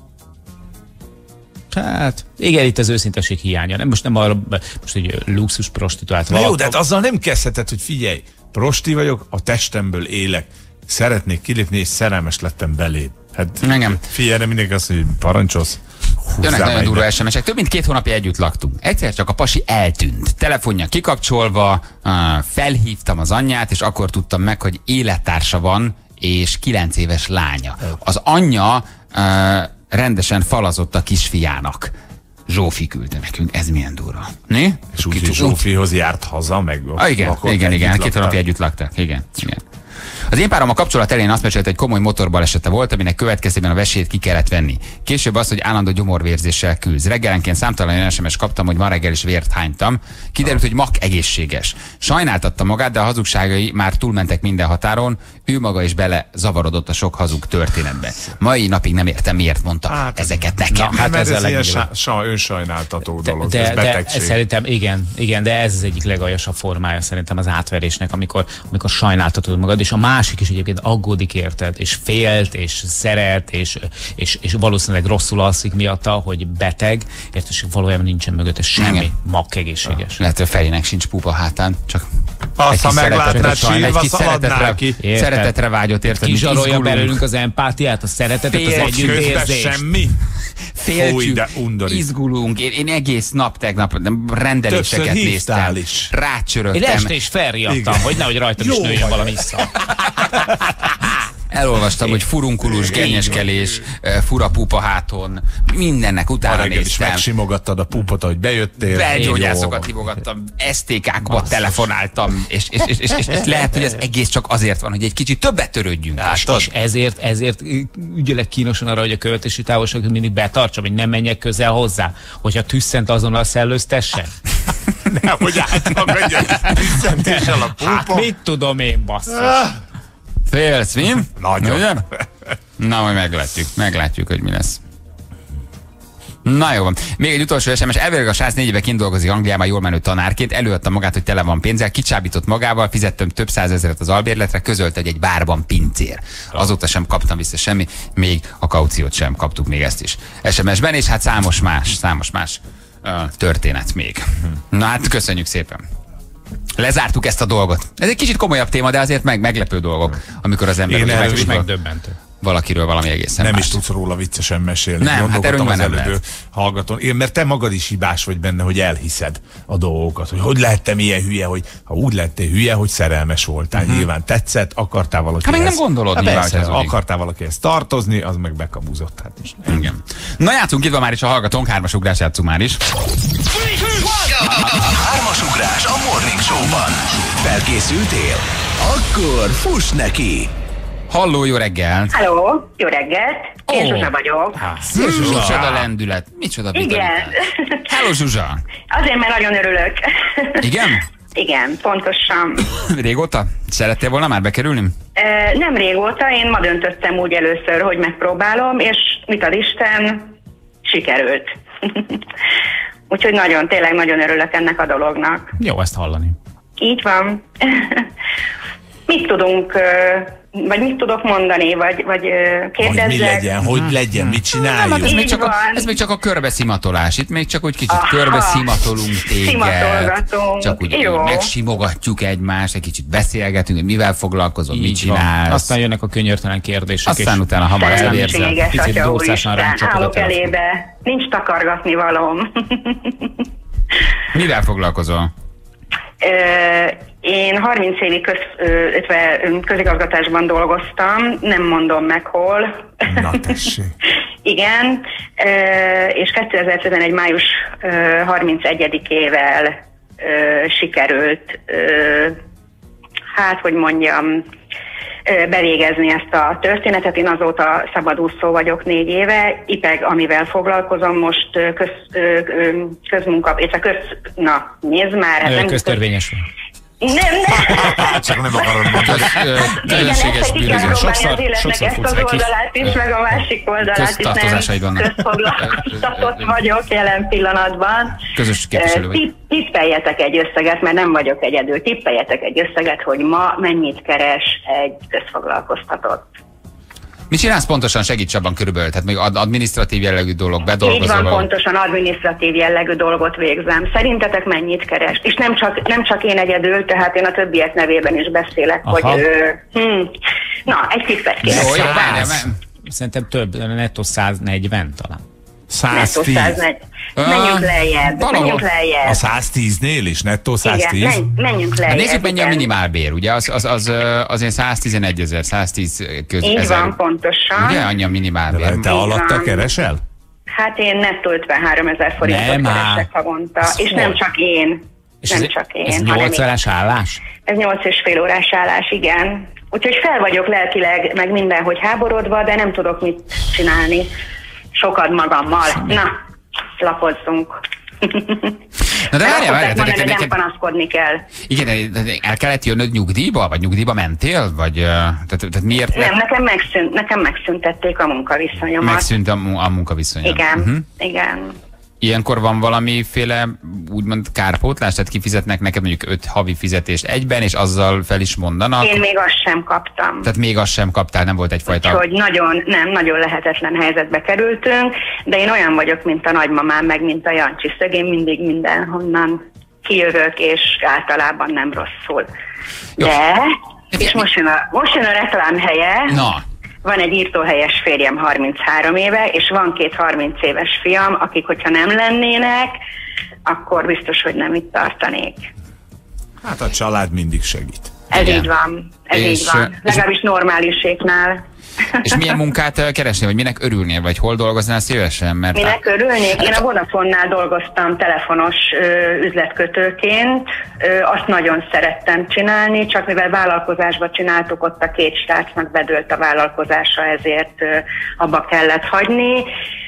Hát, igen, itt az őszinteség hiánya. Nem, most nem arra, most egy luxus prostituált. Na jó, de hát azzal nem kezdheted, hogy figyelj, prosti vagyok, a testemből élek, szeretnék kilépni, és szerelmes lettem beléd. Hát engem. Figyelj, de mindenki azt, hogy parancsolsz. Jönnek nagyon durva es em esek. Több mint két hónapja együtt laktunk. Egyszer csak a pasi eltűnt. Telefonja kikapcsolva, felhívtam az anyját, és akkor tudtam meg, hogy élettársa van, és kilenc éves lánya. Az anyja rendesen falazott a kisfiának. Zsófi küldte nekünk. Ez milyen durva. Né? És úgy, hogy Zsófihoz járt haza, meg ah, igen, igen, igen. Két hónapja együtt laktak. Igen, igen. Az én párom a kapcsolat elején azt mesélte, hogy komoly motorbalesete volt, aminek következtében a vesélyét ki kellett venni. Később az, hogy állandó gyomorvérzéssel küzd. Reggelenként számtalan es em es kaptam, hogy ma reggel is vért hánytam. Kiderült, hogy mak egészséges. Sajnáltatta magát, de a hazugságai már túlmentek minden határon. Ő maga is bele zavarodott a sok hazug történetbe. Mai napig nem értem, miért mondta hát, ezeket nekem. Na, hát ez, ez ilyen sa, önsajnáltató de, dolog, de, ez betegség. De szerintem igen, igen, de ez az egyik legaljasabb formája szerintem az átverésnek, amikor, amikor sajnáltatod magad, és a másik is egyébként aggódik érted, és félt, és szeret, és, és, és valószínűleg rosszul alszik miatta, hogy beteg, érted, és valójában nincsen mögötte semmi, mak egészséges. Lehet, hogy a fejének sincs pupa hátán, csak azt, ha meglátnád sírva, szaladnál ki. Szeretetre vágyott, érted? Kizsarolja belőlünk az empátiát, a szeretetet, az együttérzést. Semmi. Féltjük, izgulunk. Én, én egész nap tegnap rendeléseket néztem. Rácsörögtem. Én este is felriadtam, hogy nehogy rajtam is nőjön valami vissza. Elolvastam, hogy furunkulus, gennyeskelés, fura pupa háton, mindennek utána néztem. Is megsimogattad a pupot, ahogy bejöttél. Belgyógyászokat hívogattam, es té ká-kba telefonáltam, és, és, és, és, és, és lehet, hogy ez egész csak azért van, hogy egy kicsit többet törődjünk. És, és ezért, ezért ügyelek kínosan arra, hogy a követési távolságot mindig betartsam, hogy nem menjek közel hozzá, hogyha tüsszent azonnal szellőztessen. Nehogy átmagadjak, tüsszentéssel a pupa. Hát mit tudom én, basszus. Félsz, mi? Nagyon. Na, majd meglátjuk. Meglátjuk, hogy mi lesz. Na jó van. Még egy utolsó es em es. Elvileg a srác négy éve kint dolgozik Angliában jól menő tanárként. Előadta magát, hogy tele van pénzzel, kicsábított magával, fizettem több százezeret az albérletre, közölte, hogy egy bárban pincér. Azóta sem kaptam vissza semmi, még a kauciót sem kaptuk, még ezt is es em es-ben, és hát számos más, számos más uh, történet még. Na hát köszönjük szépen. Lezártuk ezt a dolgot. Ez egy kicsit komolyabb téma, de azért meg meglepő dolgok, amikor az ember meg is megdöbbentő. Valakiről valami egészen Nem más. is tudsz róla viccesen mesélni. Nem, hát erről az nem előbb hallgatón. Én, mert te magad is hibás vagy benne, hogy elhiszed a dolgokat. Hogy hogy lehettem ilyen hülye, hogy ha úgy lettél hülye, hogy szerelmes voltál. Uh-huh. Nyilván tetszett, akartál valakihez. Hát meg nem gondolod, nyilván, persze, akartál valakihez tartozni, az meg bekabuzott. Hát most. Igen. Na játszunk, itt van már is a hallgatónk, hármas ugrás játszunk már is. Hármas ugrás a Morning Show-ban. Felkészültél? Akkor fuss neki! Halló, jó reggelt! Halló, jó reggelt! Én oh. Zsuzsa vagyok. Zsuzsa. Micsoda lendület, micsoda vitalitás. Igen. Hello, Zsuzsa! Azért, mert nagyon örülök. Igen? Igen, pontosan. Régóta? Szerettél volna már bekerülni? E, nem régóta, én ma döntöttem úgy először, hogy megpróbálom, és mit ad Isten, sikerült. Úgyhogy nagyon, tényleg nagyon örülök ennek a dolognak. Jó ezt hallani. Így van. Mit tudunk, vagy mit tudok mondani, vagy, vagy kérdezzek? Hogy mi legyen, hogy legyen, mit csináljuk? Nem, ez, még csak a, ez még csak a körbeszimatolás. Itt még csak úgy kicsit Aha. körbeszimatolunk téged. Csak úgy Jó. megsimogatjuk egymást, egy kicsit beszélgetünk, hogy mivel foglalkozol, mit csinálsz. Aztán jönnek a könyörtelen kérdések. Aztán utána hamar elérzel. Picit dószásan ránk állok elébe. Nincs takargatni valóm. Mivel foglalkozol? Én harminc évig köz, közigazgatásban dolgoztam, nem mondom meg hol. Na tessék. igen, és kétezer-tizenegy. május harmincegyedikével sikerült, hát hogy mondjam, bevégezni ezt a történetet. Én azóta szabadúszó vagyok négy éve. i pé e gé, amivel foglalkozom, most köz, közmunka, és a köz, na, nézd már. Hát nem köztörvényes. Nem, nem. Csak nem akarod mondani. Közönséges bűnözés. Sokszor, sokszor ezt futsz az neki. oldalát is, meg a másik oldalát is. Köztartozásaid Nem vannak. közfoglalkoztatott vagyok jelen pillanatban. Közös képviselő vagy. Tipp, tippeljetek egy összeget, mert nem vagyok egyedül. Tippeljetek egy összeget, hogy ma mennyit keres egy közfoglalkoztatott. Mit csinálsz pontosan, segíts abban körülbelül? Tehát még ad- adminisztratív jellegű dolog, Így bedolgozol van, valahol? pontosan adminisztratív jellegű dolgot végzem. Szerintetek mennyit keres? És nem csak, nem csak én egyedül, tehát én a többiek nevében is beszélek, Aha. hogy... Ö, hm, na, egy tippet kérek. Jó, jó, Száz. várjál, várjál. Szerintem több, nettó száznegyven talán. Nettó száztíz. száznegy. Menjünk lejjebb, valahol. menjünk lejjebb. A száztíznél is, nettó Igen, száztíz. menj, menjünk Hát lejjebb. nézzük, mennyi a igen. minimálbér, ugye? Az, az, az, az ilyen száztizenegy ezer, száztíz köz, Így ezer. van, pontosan. Ugye, annyi a minimálbér. De te Így alatta van. keresel? Hát én nettó ötvenhárom ezer forintot Nem keresek már. havonta, Ez és hol? nem csak én. És nem ez, csak én, ez hanem nyolc órás állás? Ez nyolc és fél órás állás, igen. Úgyhogy fel vagyok lelkileg, meg mindenhogy háborodva, de nem tudok mit csinálni. Sokat magammal. Na, lapozzunk. Na de várjál, Azt várjál, szokták mondani, neked, hogy nem neked, panaszkodni kell. igen, de el kellett jönnöd nyugdíjba, vagy nyugdíjba mentél, vagy, ö, tehát, tehát miért Nem, nekem, megszűnt, nekem megszüntették a munkaviszonyomat. megszűnt a, mu- a munkaviszonyod? Igen, Uh-huh. igen. Ilyenkor van valamiféle úgymond kárpótlás, tehát kifizetnek neked mondjuk öt havi fizetést egyben, és azzal fel is mondanak? Én még azt sem kaptam. Tehát még azt sem kaptál, nem volt egyfajta... Úgyhogy nagyon, nem, nagyon lehetetlen helyzetbe kerültünk, de én olyan vagyok, mint a nagymamám, meg mint a Jancsi szögén, mindig mindenhonnan kijövök, és általában nem rosszul. Jó. De, és most jön a, most jön a reklám helye. Na, Van egy írtóhelyes férjem harminchárom éve, és van két harminc éves fiam, akik, hogyha nem lennének, akkor biztos, hogy nem itt tartanék. Hát a család mindig segít. Ez Igen. így van, ez És, így van. és- Legalábbis normáliséknál. és milyen munkát ö, keresnél, vagy minek örülnél, vagy hol dolgoznál szívesen? Mert Minek örülnék? Én a Vodafone-nál dolgoztam telefonos ö, üzletkötőként, ö, azt nagyon szerettem csinálni, csak mivel vállalkozásba csináltuk, ott a két srácnak bedőlt a vállalkozása, ezért ö, abba kellett hagyni,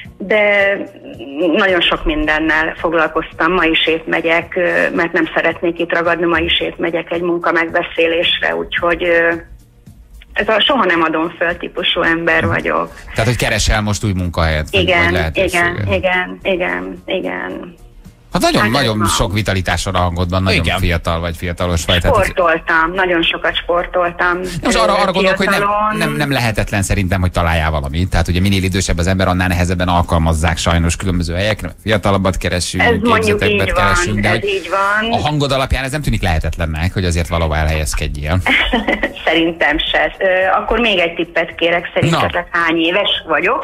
de nagyon sok mindennel foglalkoztam, ma is épp megyek, ö, mert nem szeretnék itt ragadni, ma is épp megyek egy munka megbeszélésre, úgyhogy ö, ez a soha nem adom föl típusú ember vagyok. Tehát, hogy keresel most új munkahelyet? vagy- vagy Igen, lehetőséget? igen, igen, igen, igen. Hát nagyon, Hát ez nagyon van. sok vitalitás van a hangodban, nagyon Igen. fiatal vagy, fiatalos vagy. Tehát ez- Sportoltam, nagyon sokat sportoltam. most arra, arra gondolok, hogy nem, fiatalon. nem, nem lehetetlen szerintem, hogy találjál valamit. Tehát ugye minél idősebb az ember, annál nehezebben alkalmazzák sajnos különböző helyekre. Fiatalabbat keresünk, Ez mondjuk képzetekbet így van, keresünk, de ez hogy így van. a hangod alapján ez nem tűnik lehetetlennek, hogy azért valahol elhelyezkedjél. Szerintem se. Ö, Akkor még egy tippet kérek, szerintetek hány éves vagyok?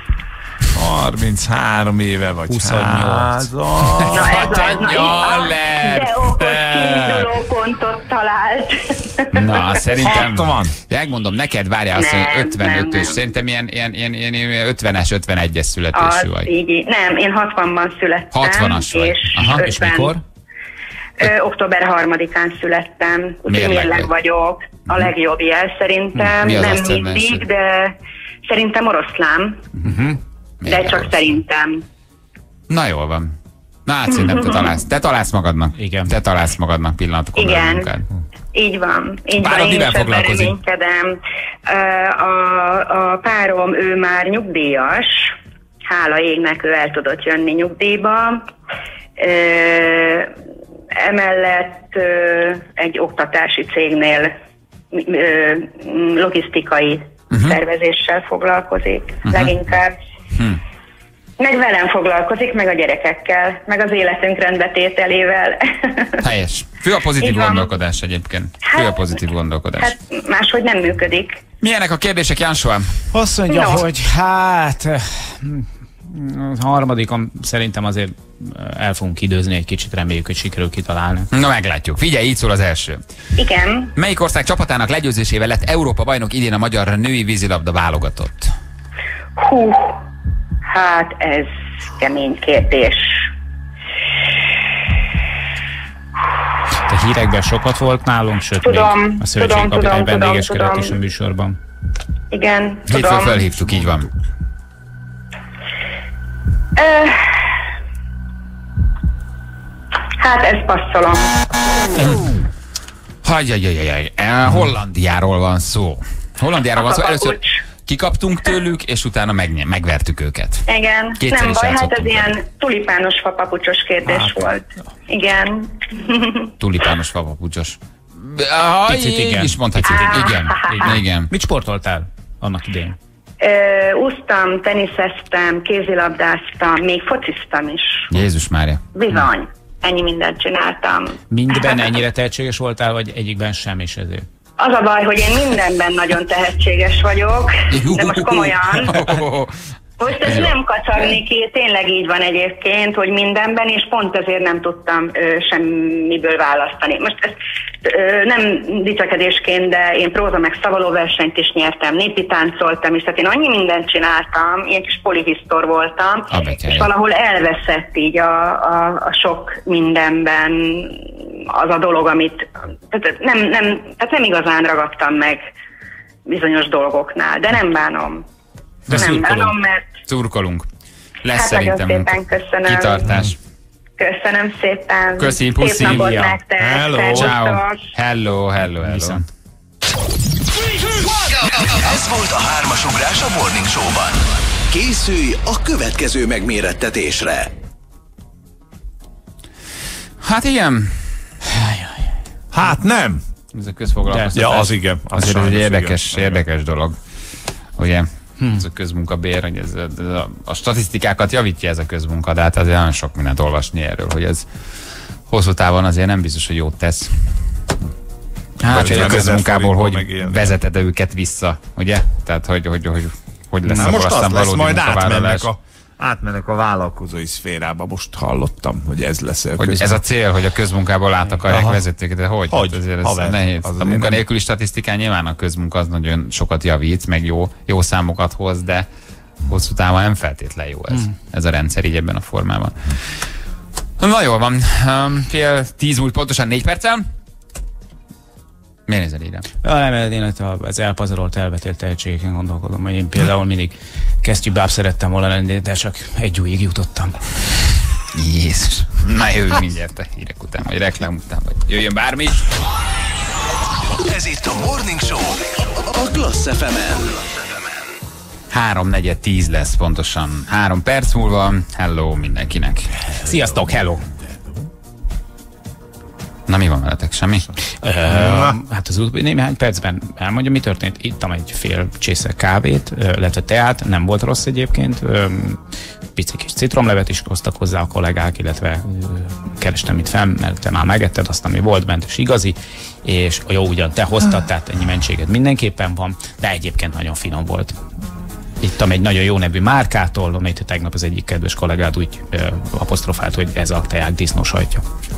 harminchárom éve vagy huszonnyolc. házas. Na ez az, na, Jól itt- lett! de okos kiinduló pontot talált. Na, szerintem... hatvan. Megmondom neked, várjál azt, Nem, hogy nem, ötvenötös, nem. szerintem ilyen, ilyen, ilyen, ilyen, ilyen ötvenes, ötvenegyes születésű Az, vagy. így, így. Nem, én hatvanban születtem. hatvanas vagy. És, Aha, és ötven Mikor? Ö, október harmadikán születtem, úgyhogy Mérleg mérleg vagy. vagyok. A legjobb jel szerintem, Mi az nem aszcendensed? mindig, de szerintem oroszlán, de Mérleg csak rossz. szerintem. Na jól van. Na hát szerintem te találsz. Te találsz magadnak. Igen. Te találsz magadnak pillanatokon belül Igen. munkád. Így van, így Párod van, én mivel is ebben foglalkozik? reménykedem. Ö, A, a párom, ő már nyugdíjas, hála égnek, ő el tudott jönni nyugdíjba. Ö, Emellett ö, egy oktatási cégnél ö, logisztikai uh-huh. szervezéssel foglalkozik uh-huh. leginkább. Hm. Meg velem foglalkozik, meg a gyerekekkel, meg az életünk rendbetételével. Helyes. Fő a pozitív Így van. gondolkodás egyébként. Fő a Hát- pozitív gondolkodás. Hát máshogy nem működik. Milyenek a kérdések, Jánsó? Azt mondja, No. hogy hát eh, a harmadikon szerintem azért eh, el fogunk időzni egy kicsit, reméljük, hogy sikerül kitalálni. Na meglátjuk. Figyelj, így szól az első. Igen. Melyik ország csapatának legyőzésével lett Európa bajnok idén a magyar női vízilabda válogatott? Hú. Hát ez kemény kérdés. Te hírekben sokat volt nálunk, sőt Tudom, még a szövetségi tudom, kapitány tudom, vendégeskedett tudom. is a műsorban. Igen, Hétfőn tudom. felhívtuk, így van. Ö, hát ezt passzolom. Hagyjajajajaj, eh, Hollandiáról van szó. Hollandiáról van szó, először Kapapucs. kikaptunk tőlük, és utána meg, megvertük őket. Igen, Kétszer nem is baj, hát ez játszottunk ilyen tulipános fapapucsos kérdés Hát. volt. Igen. Tulipános fapapucsos. Ah, Picit így igen. is mondhatjuk. Picit Igen, igen. igen. Mit sportoltál annak idején? Ö, úsztam, teniszeztem, kézilabdáztam, még fociztam is. Jézus Mária. Bizony. Ennyi mindent csináltam. Mindben ennyire tehetséges voltál, vagy egyikben sem is ezért? Az a baj, hogy én mindenben nagyon tehetséges vagyok, de most komolyan. Most ezt nem kacagni ki, tényleg így van egyébként, hogy mindenben, és pont ezért nem tudtam ö, semmiből választani. Most ezt ö, nem dicsekedésként, de én próza meg szavaló versenyt is nyertem, népi táncoltam is, tehát én annyi mindent csináltam, ilyen kis polihisztor voltam, A betyárja. és valahol elveszett így a, a, a sok mindenben az a dolog, amit tehát nem, nem, tehát nem igazán ragadtam meg bizonyos dolgoknál, de nem bánom. De nem szurkolunk. bánom, mert Szurkolunk. Lesz Hát nagyon szerintem szépen köszönöm. kitartás. Köszönöm szépen. Köszi, Szép puszi. napot Ja. nektek. Hello. Szervusztok. Ciao. Hello, hello, hello. Viszont. Ez volt a hármas ugrás a Morning Show-ban. Készülj a következő megmérettetésre. Hát igen, Hát nem. ez a közfoglalkoztatás. Ja, az igen. Az Azért ez egy sajnos érdekes, igen. érdekes dolog. Ugye, ez a közmunkabér, hogy ez, ez a, a statisztikákat javítja ez a közmunka, de hát azért nagyon sok mindent olvasni erről, hogy ez hosszú távon azért nem biztos, hogy jót tesz. Hát, hogy a ezer közmunkából hogy forintból megélni. vezeted őket vissza, ugye? Tehát, hogy, hogy, hogy, hogy lesz Na abból most aztán az lesz, valódi majd munkavállalás. átmennek a, átmennek a vállalkozói szférába. Most hallottam, hogy ez lesz. a Hogy közben. ez a cél, hogy a közmunkából át akarják Aha. vezetőket, de hogy? Hogy? Hát azért ez Haver, nehéz. az A azért munkanélküli statisztikán nyilván a közmunka az nagyon sokat javít, meg jó, jó számokat hoz, de hosszú távon nem feltétlen jó ez, hmm. ez a rendszer így ebben a formában. Na jól van, Um, fél tíz múlt pontosan négy perccel. Miért nézel ide? Ja, nem, én itt az elpazarolt, elbetélt tehetségeken gondolkodom, hogy én például mindig kesztyűbáb szerettem volna lenni, de csak egy újig jutottam. Jézus. Na jövő mindjárt a hírek után, vagy reklám után, vagy jöjjön bármi is. Ez itt a Morning Show a Klassz ef emen. Három negyed tíz lesz pontosan. Három perc múlva. Hello mindenkinek. Sziasztok, hello! Na mi van veletek? Semmi? Ö, hát az utóbbi néhány percben elmondja, mi történt. Ittam egy fél csésze kávét, ö, illetve teát, nem volt rossz egyébként. Ö, pici kis citromlevet is hoztak hozzá a kollégák, illetve ö, kerestem itt fenn, mert te már megetted azt, ami volt bent, és igazi, és jó, ugyan te hoztad, tehát ennyi mentséged mindenképpen van, de egyébként nagyon finom volt. Ittam egy nagyon jó nevű márkától, amit tegnap az egyik kedves kollégád úgy ö, apostrofált, hogy ez a teák disznósajtja.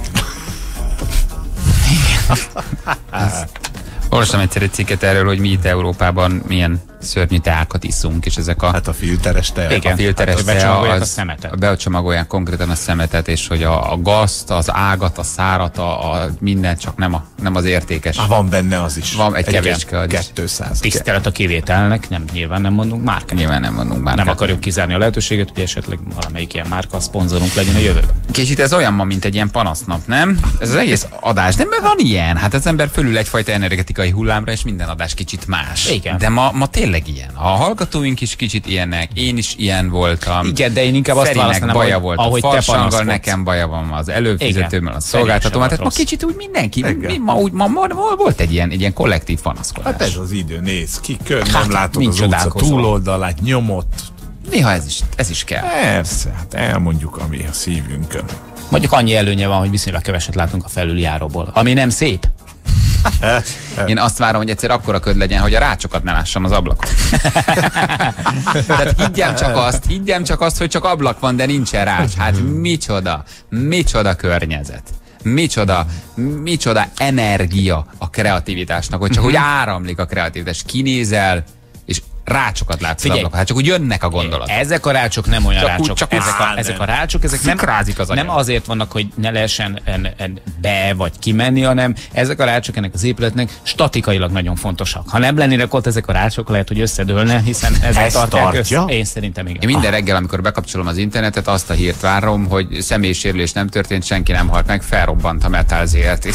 Olvastam egyszer egy cikket erről, hogy mi itt Európában milyen szörnyű teákat iszunk, és ezek a, Hát a filteres tea. Igen. a filteres hát, hogy tea, becsomagolják az, a szemetet. becsomagolják konkrétan a szemetet, és hogy a, a gazt, az ágat, a szárat, a, a mindent, csak nem, a, nem az értékes. Ah, van benne az is. Van egy kevéske az is. kétszáz. Tisztelet a kivételnek, nem, nyilván nem mondunk márkát. Nyilván nem mondunk már. Nem akarjuk kizárni a lehetőséget, hogy esetleg valamelyik ilyen márka szponzorunk legyen a jövőben. Kicsit ez olyan ma, mint egy ilyen panasznap, nem? Ez az egész adás, de mert van ilyen. Hát az ember fölül egyfajta energetikai hullámra, és minden adás kicsit más. Igen. De ma, ma tényleg ilyen. A hallgatóink is kicsit ilyenek, én is ilyen voltam. Igen, de én inkább azt Ferinek választanám, baja hogy volt ahogy a te farsanggal, panaszkodsz. nekem baja van az előfizetőmmel, a Igen. szolgáltatóval. Feri Tehát ma sem kicsit úgy mindenki, Igen. mi, ma, úgy, ma, ma, ma volt egy ilyen, egy ilyen kollektív panaszkodás. Hát ez az idő, néz ki, kör, Hát, nem látod mit az utca csodálkozol? túloldalát, nyomott. Néha ez is, ez is kell. Persze, hát elmondjuk, ami a szívünkön. Mondjuk annyi előnye van, hogy viszonylag keveset látunk a felüljáróból, ami nem szép. Én azt várom, hogy egyszer akkora köd legyen, hogy a rácsokat ne lássam az ablakon. Tehát higgyem csak azt, higgyem csak azt, hogy csak ablak van, de nincsen rács. Hát micsoda, micsoda környezet. Micsoda, micsoda energia a kreativitásnak, hogy csak úgy áramlik a kreativitás. Kinézel, és rácsokat látsz. Figyelj, hát csak úgy jönnek a gondolat. Ezek a rácsok nem olyan csak rácsok. Úgy, csak ezek, a, ezek a rácsok, ezek nem, az nem azért vannak, hogy ne lehessen en, en be vagy kimenni, hanem ezek a rácsok ennek az épületnek statikailag nagyon fontosak. Ha nem lennének ott ezek a rácsok, lehet, hogy összedőlne, hiszen ezek tartják össze. Én szerintem igen. Én minden reggel, amikor bekapcsolom az internetet, azt a hírt várom, hogy személyisérülés nem történt, senki nem halt meg, felrobbant a Metal zé er té.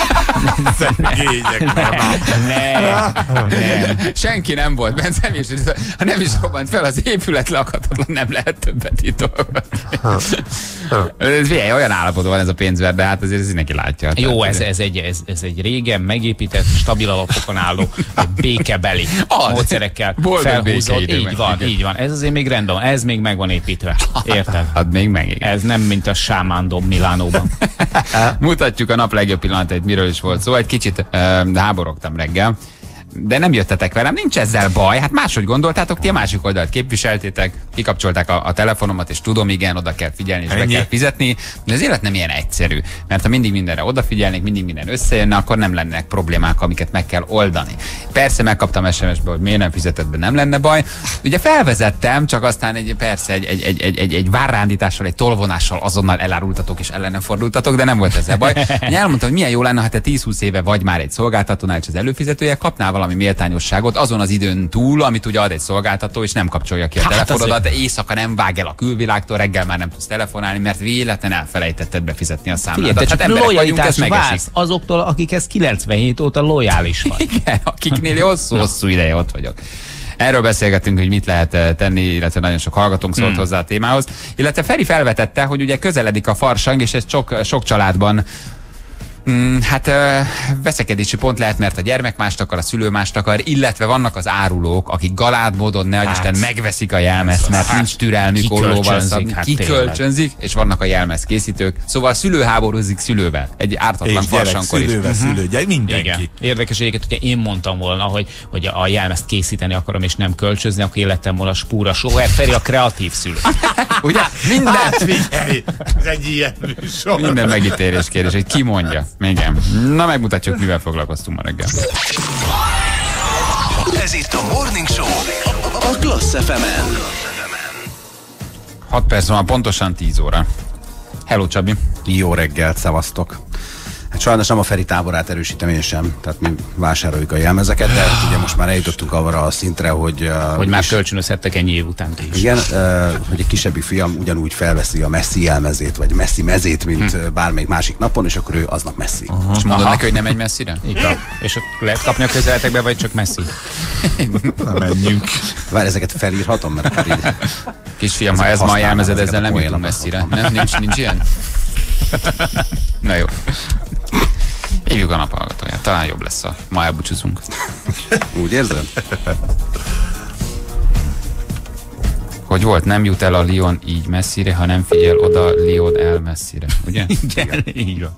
Senki nem volt benne személyisérülés. Ha nem is robbant fel az épület, lakhatatlan, nem lehet többet itt dolgozni. Olyan állapotban van ez a pénzver, de hát azért ez mindenki látja. Jó, ez, ez, egy, ez, ez egy régen megépített, stabil alapokon álló, békebeli módszerekkel felhúzott. Így van, igen. Így van. Ez azért még rendben van, ez még meg van építve. Érted? Hát még meg, igen. Ez nem mint a Sámándom Milánóban. Mutatjuk a nap legjobb pillanatait, miről is volt szó. Egy kicsit uh, háborogtam reggel, de nem jöttetek velem, nincs ezzel baj. Hát máshogy gondoltátok, ti a másik oldalt képviseltétek, kikapcsolták a, a telefonomat, és tudom, igen, oda kell figyelni, és Ennyi. be kell fizetni. De az élet nem ilyen egyszerű, mert ha mindig mindenre odafigyelnék, mindig minden összejönne, akkor nem lennének problémák, amiket meg kell oldani. Persze megkaptam es em es-be, hogy miért nem fizetett be, nem lenne baj. Ugye felvezettem, csak aztán egy, persze egy, egy, egy, egy, egy, egy várrándítással, egy tolvonással azonnal elárultatok és ellenem fordultatok, de nem volt ezzel baj. Én elmondtam, hogy milyen jó lenne, ha te tíz-húsz éve vagy már egy szolgáltatónál, és az előfizetője kapnál valami méltányosságot azon az időn túl, amit ugye ad egy szolgáltató, és nem kapcsolja ki a hát telefonodat, de éjszaka nem vág el a külvilágtól, reggel már nem tudsz telefonálni, mert véletlen elfelejtetted befizetni a számládat. Hát lojalitás vársz azoktól, akikhez kilencvenhét óta lojális vagy. Igen, akiknél hosszú-hosszú ideje ott vagyok. Erről beszélgetünk, hogy mit lehet tenni, illetve nagyon sok hallgatónk szólt hmm. hozzá a témához. Illetve Feri felvetette, hogy ugye közeledik a farsang, és ez sok, sok családban Mm, hát ö, veszekedési pont lehet, mert a gyermek mást akar, a szülő mást akar, illetve vannak az árulók, akik galád módon, ne hát, Isten, megveszik a jelmezt, mert hát, nincs türelmük ollóval szabni, hát kikölcsönzik, és vannak a jelmez készítők. Szóval a szülő háborúzik szülővel. Egy ártatlan farsankor is. Szülővel, szülő, gyere, mindenki. Igen. Érdekes egyébként, hogyha én mondtam volna, hogy, hogy a jelmezt készíteni akarom, és nem kölcsözni, akkor életem volna spúra sóher. Feri a kreatív szülő. Ugye? Minden, hát, figyelj, ez egy ilyen műsor. Minden megítélés kérdés, hogy ki mondja. Igen. Na, megmutatjuk, mivel foglalkoztunk ma reggel. Ez itt a Morning Show a Klassz ef emen. hat perc van, pontosan tíz óra. Hello, Csabi. Jó reggelt, szevasztok. Hát sajnos nem a Feri táborát erősítem én sem, tehát mi vásároljuk a jelmezeket, de ugye most már eljutottunk arra a szintre, hogy... Uh, hogy már kölcsönözhettek ennyi év után is. Igen, uh, hogy egy kisebbik fiam ugyanúgy felveszi a Messi jelmezét, vagy Messi mezét, mint hm. bármelyik másik napon, és akkor ő aznap Messi. Uh-huh. És mondod neki, hogy nem megy messzire? Igen. És ott lehet kapni a közeletekbe, vagy csak Messi? Na, menjünk. Várj, ezeket felírhatom, mert akkor így... Kisfiam, ha ez ma a jelmezed, ezzel nem jutunk messzire. Nem? Nincs, nincs ilyen? Na jó. Hívjuk a naphallgatóját, talán jobb lesz, a ma elbúcsúzunk. Úgy érzem? Hogy volt, nem jut el a Lion így messzire, ha nem figyel oda, Lion el messzire. Ugye? Igen, így van.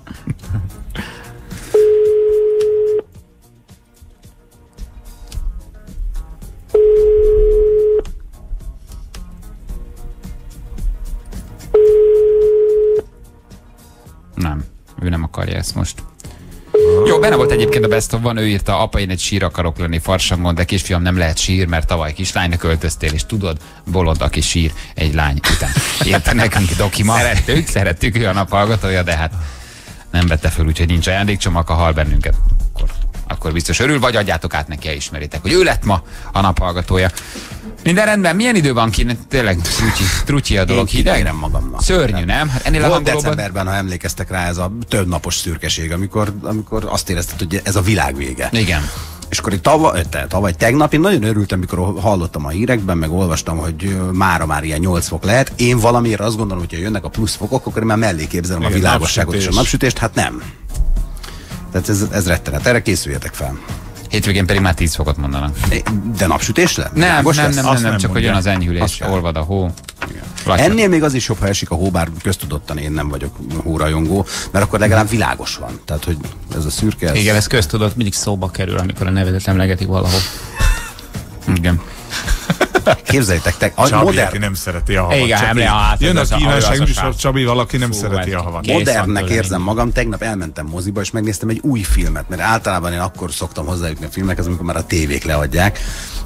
Nem, ő nem akarja ezt most. Jó, benne volt egyébként a Best of-ban, ő írta, apa, én egy sír akarok lenni farsangon, de kisfiam, nem lehet sír, mert tavaly kislánynak költöztél, és tudod, bolond, aki sír egy lány után. Írta nekünk Dokima. Szerettük, szerettük, ő a naphallgatója, de hát nem vette föl, úgyhogy nincs ajándékcsomag, ha hall bennünket. Akkor, akkor biztos örül, vagy adjátok át neki, ismeritek, hogy ő lett ma a naphallgatója. Minden rendben, milyen idő van kint? Tényleg trutyi, trutyi a dolog, hideg? Nem magamnak. Szörnyű, nem? Hát ennél volt a decemberben, ha emlékeztek rá, ez a több napos szürkeség, amikor, amikor azt érezted, hogy ez a világ vége. Igen. És akkor tavaly, tavaly tegnap én nagyon örültem, mikor hallottam a hírekben, meg olvastam, hogy mára már ilyen nyolc fok lehet. Én valamiért azt gondolom, hogy ha jönnek a plusz fokok, akkor én már mellé képzelem igen, a világosságot napsütés. És a napsütést, hát nem. Tehát ez, ez rettenet, erre készüljetek fel. Hétvégén pedig már tíz fokot mondanak. De napsütés le? Nem, nem, nem, nem, nem, nem csak hogy jön az enyhülés, olvad a hó. Ennél még az is jobb, ha esik a hó, bár köztudottan én nem vagyok hórajongó, mert akkor legalább világos van. Tehát, hogy ez a szürke... Ez... Igen, ez köztudott, mindig szóba kerül, amikor a nevedet emlegetik valahol. Igen. Képzeljétek, te, a Csabi, modern... aki nem szereti a havat. Igen, Csabi, hát, jön a kívánság a műsor, Csabi, valaki nem Fú, szereti a havat. Modernnek érzem magam, tegnap elmentem moziba, és megnéztem egy új filmet, mert általában én akkor szoktam hozzájutni a filmekhez, amikor már a tévék leadják.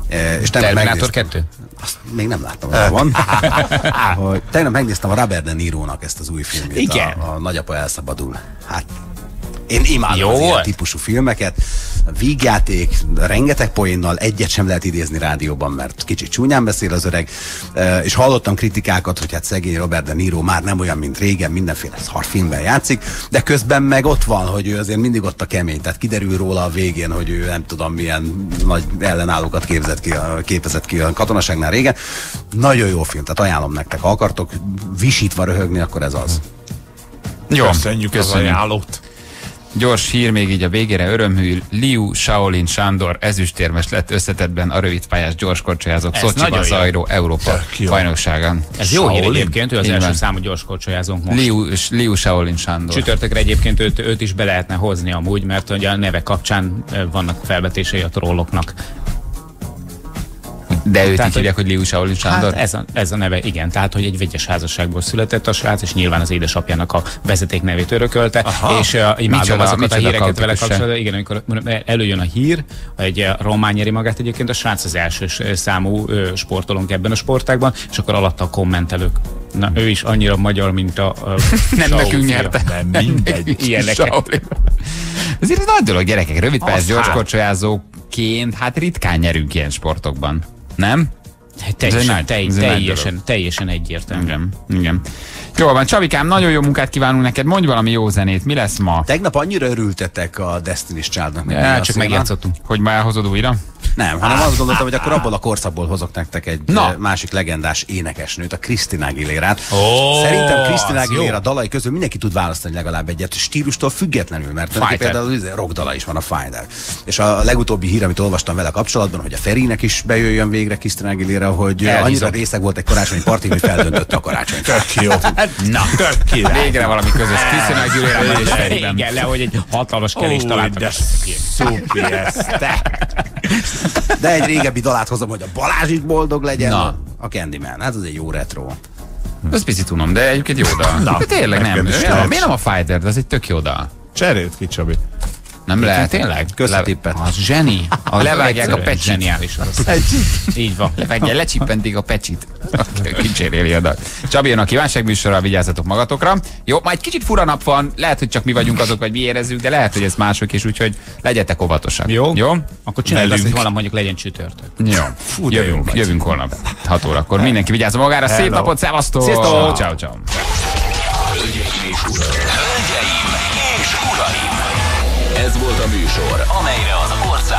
És Terminátor kettő? Azt még nem láttam, hogy van. Hogy tegnap megnéztem a Robert De Nirónak ezt az új filmét. Igen. A, a Nagyapa elszabadul. Hát én imádom Jó az ilyen volt? típusú filmeket. Vígjáték, rengeteg poénnal, egyet sem lehet idézni rádióban, mert kicsit csúnyán beszél az öreg. E, és hallottam kritikákat, hogy hát szegény Robert De Niro már nem olyan, mint régen, mindenféle szar filmben játszik, de közben meg ott van, hogy ő azért mindig ott a kemény. Tehát kiderül róla a végén, hogy ő nem tudom milyen nagy ellenállókat képzett ki, képezett ki a katonaságnál régen. Nagyon jó film, tehát ajánlom nektek. Ha akartok visítva röhögni, akkor ez az. Jó, Köszönjük, köszönjük az ajánlót. Gyors hír még így a végére, örömhű. Liu Shaolin Sándor ezüstérmes lett összetettben a rövidpályás gyorskorcsolyázók Szocsiban zajló Európa bajnokságán. Ez jó hír egyébként, ő az első számú gyorskorcsolyázónk most. Liu, Liu Shaolin Sándor. Csütörtökre egyébként őt, őt is be lehetne hozni amúgy, mert ugye a neve kapcsán vannak felvetései a trolloknak. De őt tehát, így hívják, hogy Liu Shaolin Sándor? Hát ez, a, ez a neve, igen. Tehát, hogy egy vegyes házasságból született a srác, és nyilván az édesapjának a vezeték nevét örökölte, aha, és uh, imádom azokat a híreket vele kapcsolatban. Igen, amikor előjön a hír, egy román nyeri magát egyébként, a srác az első számú uh, sportolónk ebben a sportágban, és akkor alatta a kommentelők. Na, ő is annyira magyar, mint a... a nem nekünk nyerte. Nem, mindegy. Ilyeneket. Ezért ez nagy dolog, gyerekek. Rövidpályás gyorskorcsolyázóként, hát ritkán nyerünk ilyen sportokban. Nem? Teljesen, tej, teljesen, teljesen egyértelmű. Igen, igen. Jó van, Csabikám, nagyon jó munkát kívánunk neked. Mondj valami jó zenét, mi lesz ma? Tegnap annyira örültetek a Destiny's Childnak. Ja, csak megjátszottunk. Hogy már elhozod újra? Nem, hanem azt gondoltam, hogy akkor abból a korszakból hozok nektek egy Na. másik legendás énekesnőt, a Christina Aguilérát. Oh, Szerintem Christina Aguilera dalai közül mindenki tud választani legalább egyet, stílustól függetlenül, mert neki például rockdala is van, a Fighter. És a legutóbbi hír, amit olvastam vele kapcsolatban, hogy a Ferinek is bejöjjön végre Christina Aguilera, hogy Elhízom. annyira részeg volt egy karácsonyi partig, hogy feldöntötte a karácsonyt. Tök jó. Na, tök jó. Végre valami közös. Christina Aguilera és Feriben. Igen, lehogy egy hatalmas kelést találtak. Szupi ez, te. De egy régebbi dalát hozom, hogy a Balázs is boldog legyen. Na. A Candyman, hát az egy jó retro. Ezt picit tudom, de egyébként jó dal. Na, de tényleg nem. Ja, miért nem a Fighter, de az egy tök jó dal. Cserélt ki, Csabi. Nem lehet. Tényleg? Köszöntippet. Az zseni. A levágják a pecsit. Zseniális az. Így van. Levágják, lecsippentik a pecsit. Kicséréli a dal. Csabi jön a kívánságműsorral, vigyázzatok magatokra. Jó, majd kicsit fura nap van, lehet, hogy csak mi vagyunk azok, vagy mi érezzük, de lehet, hogy ez mások is, úgyhogy legyetek óvatosak. Jó? Jó? Akkor csináljuk azt, hogy holnap mondjuk legyen csütörtök. Jó. Fú, jövünk, jó jövünk holnap. hat órakor. Mindenki vigyázzon magára. Hello. Szép napot, szevasztok! Sziasztok! Ciao, ciao. Ez volt a műsor, amelyre az ország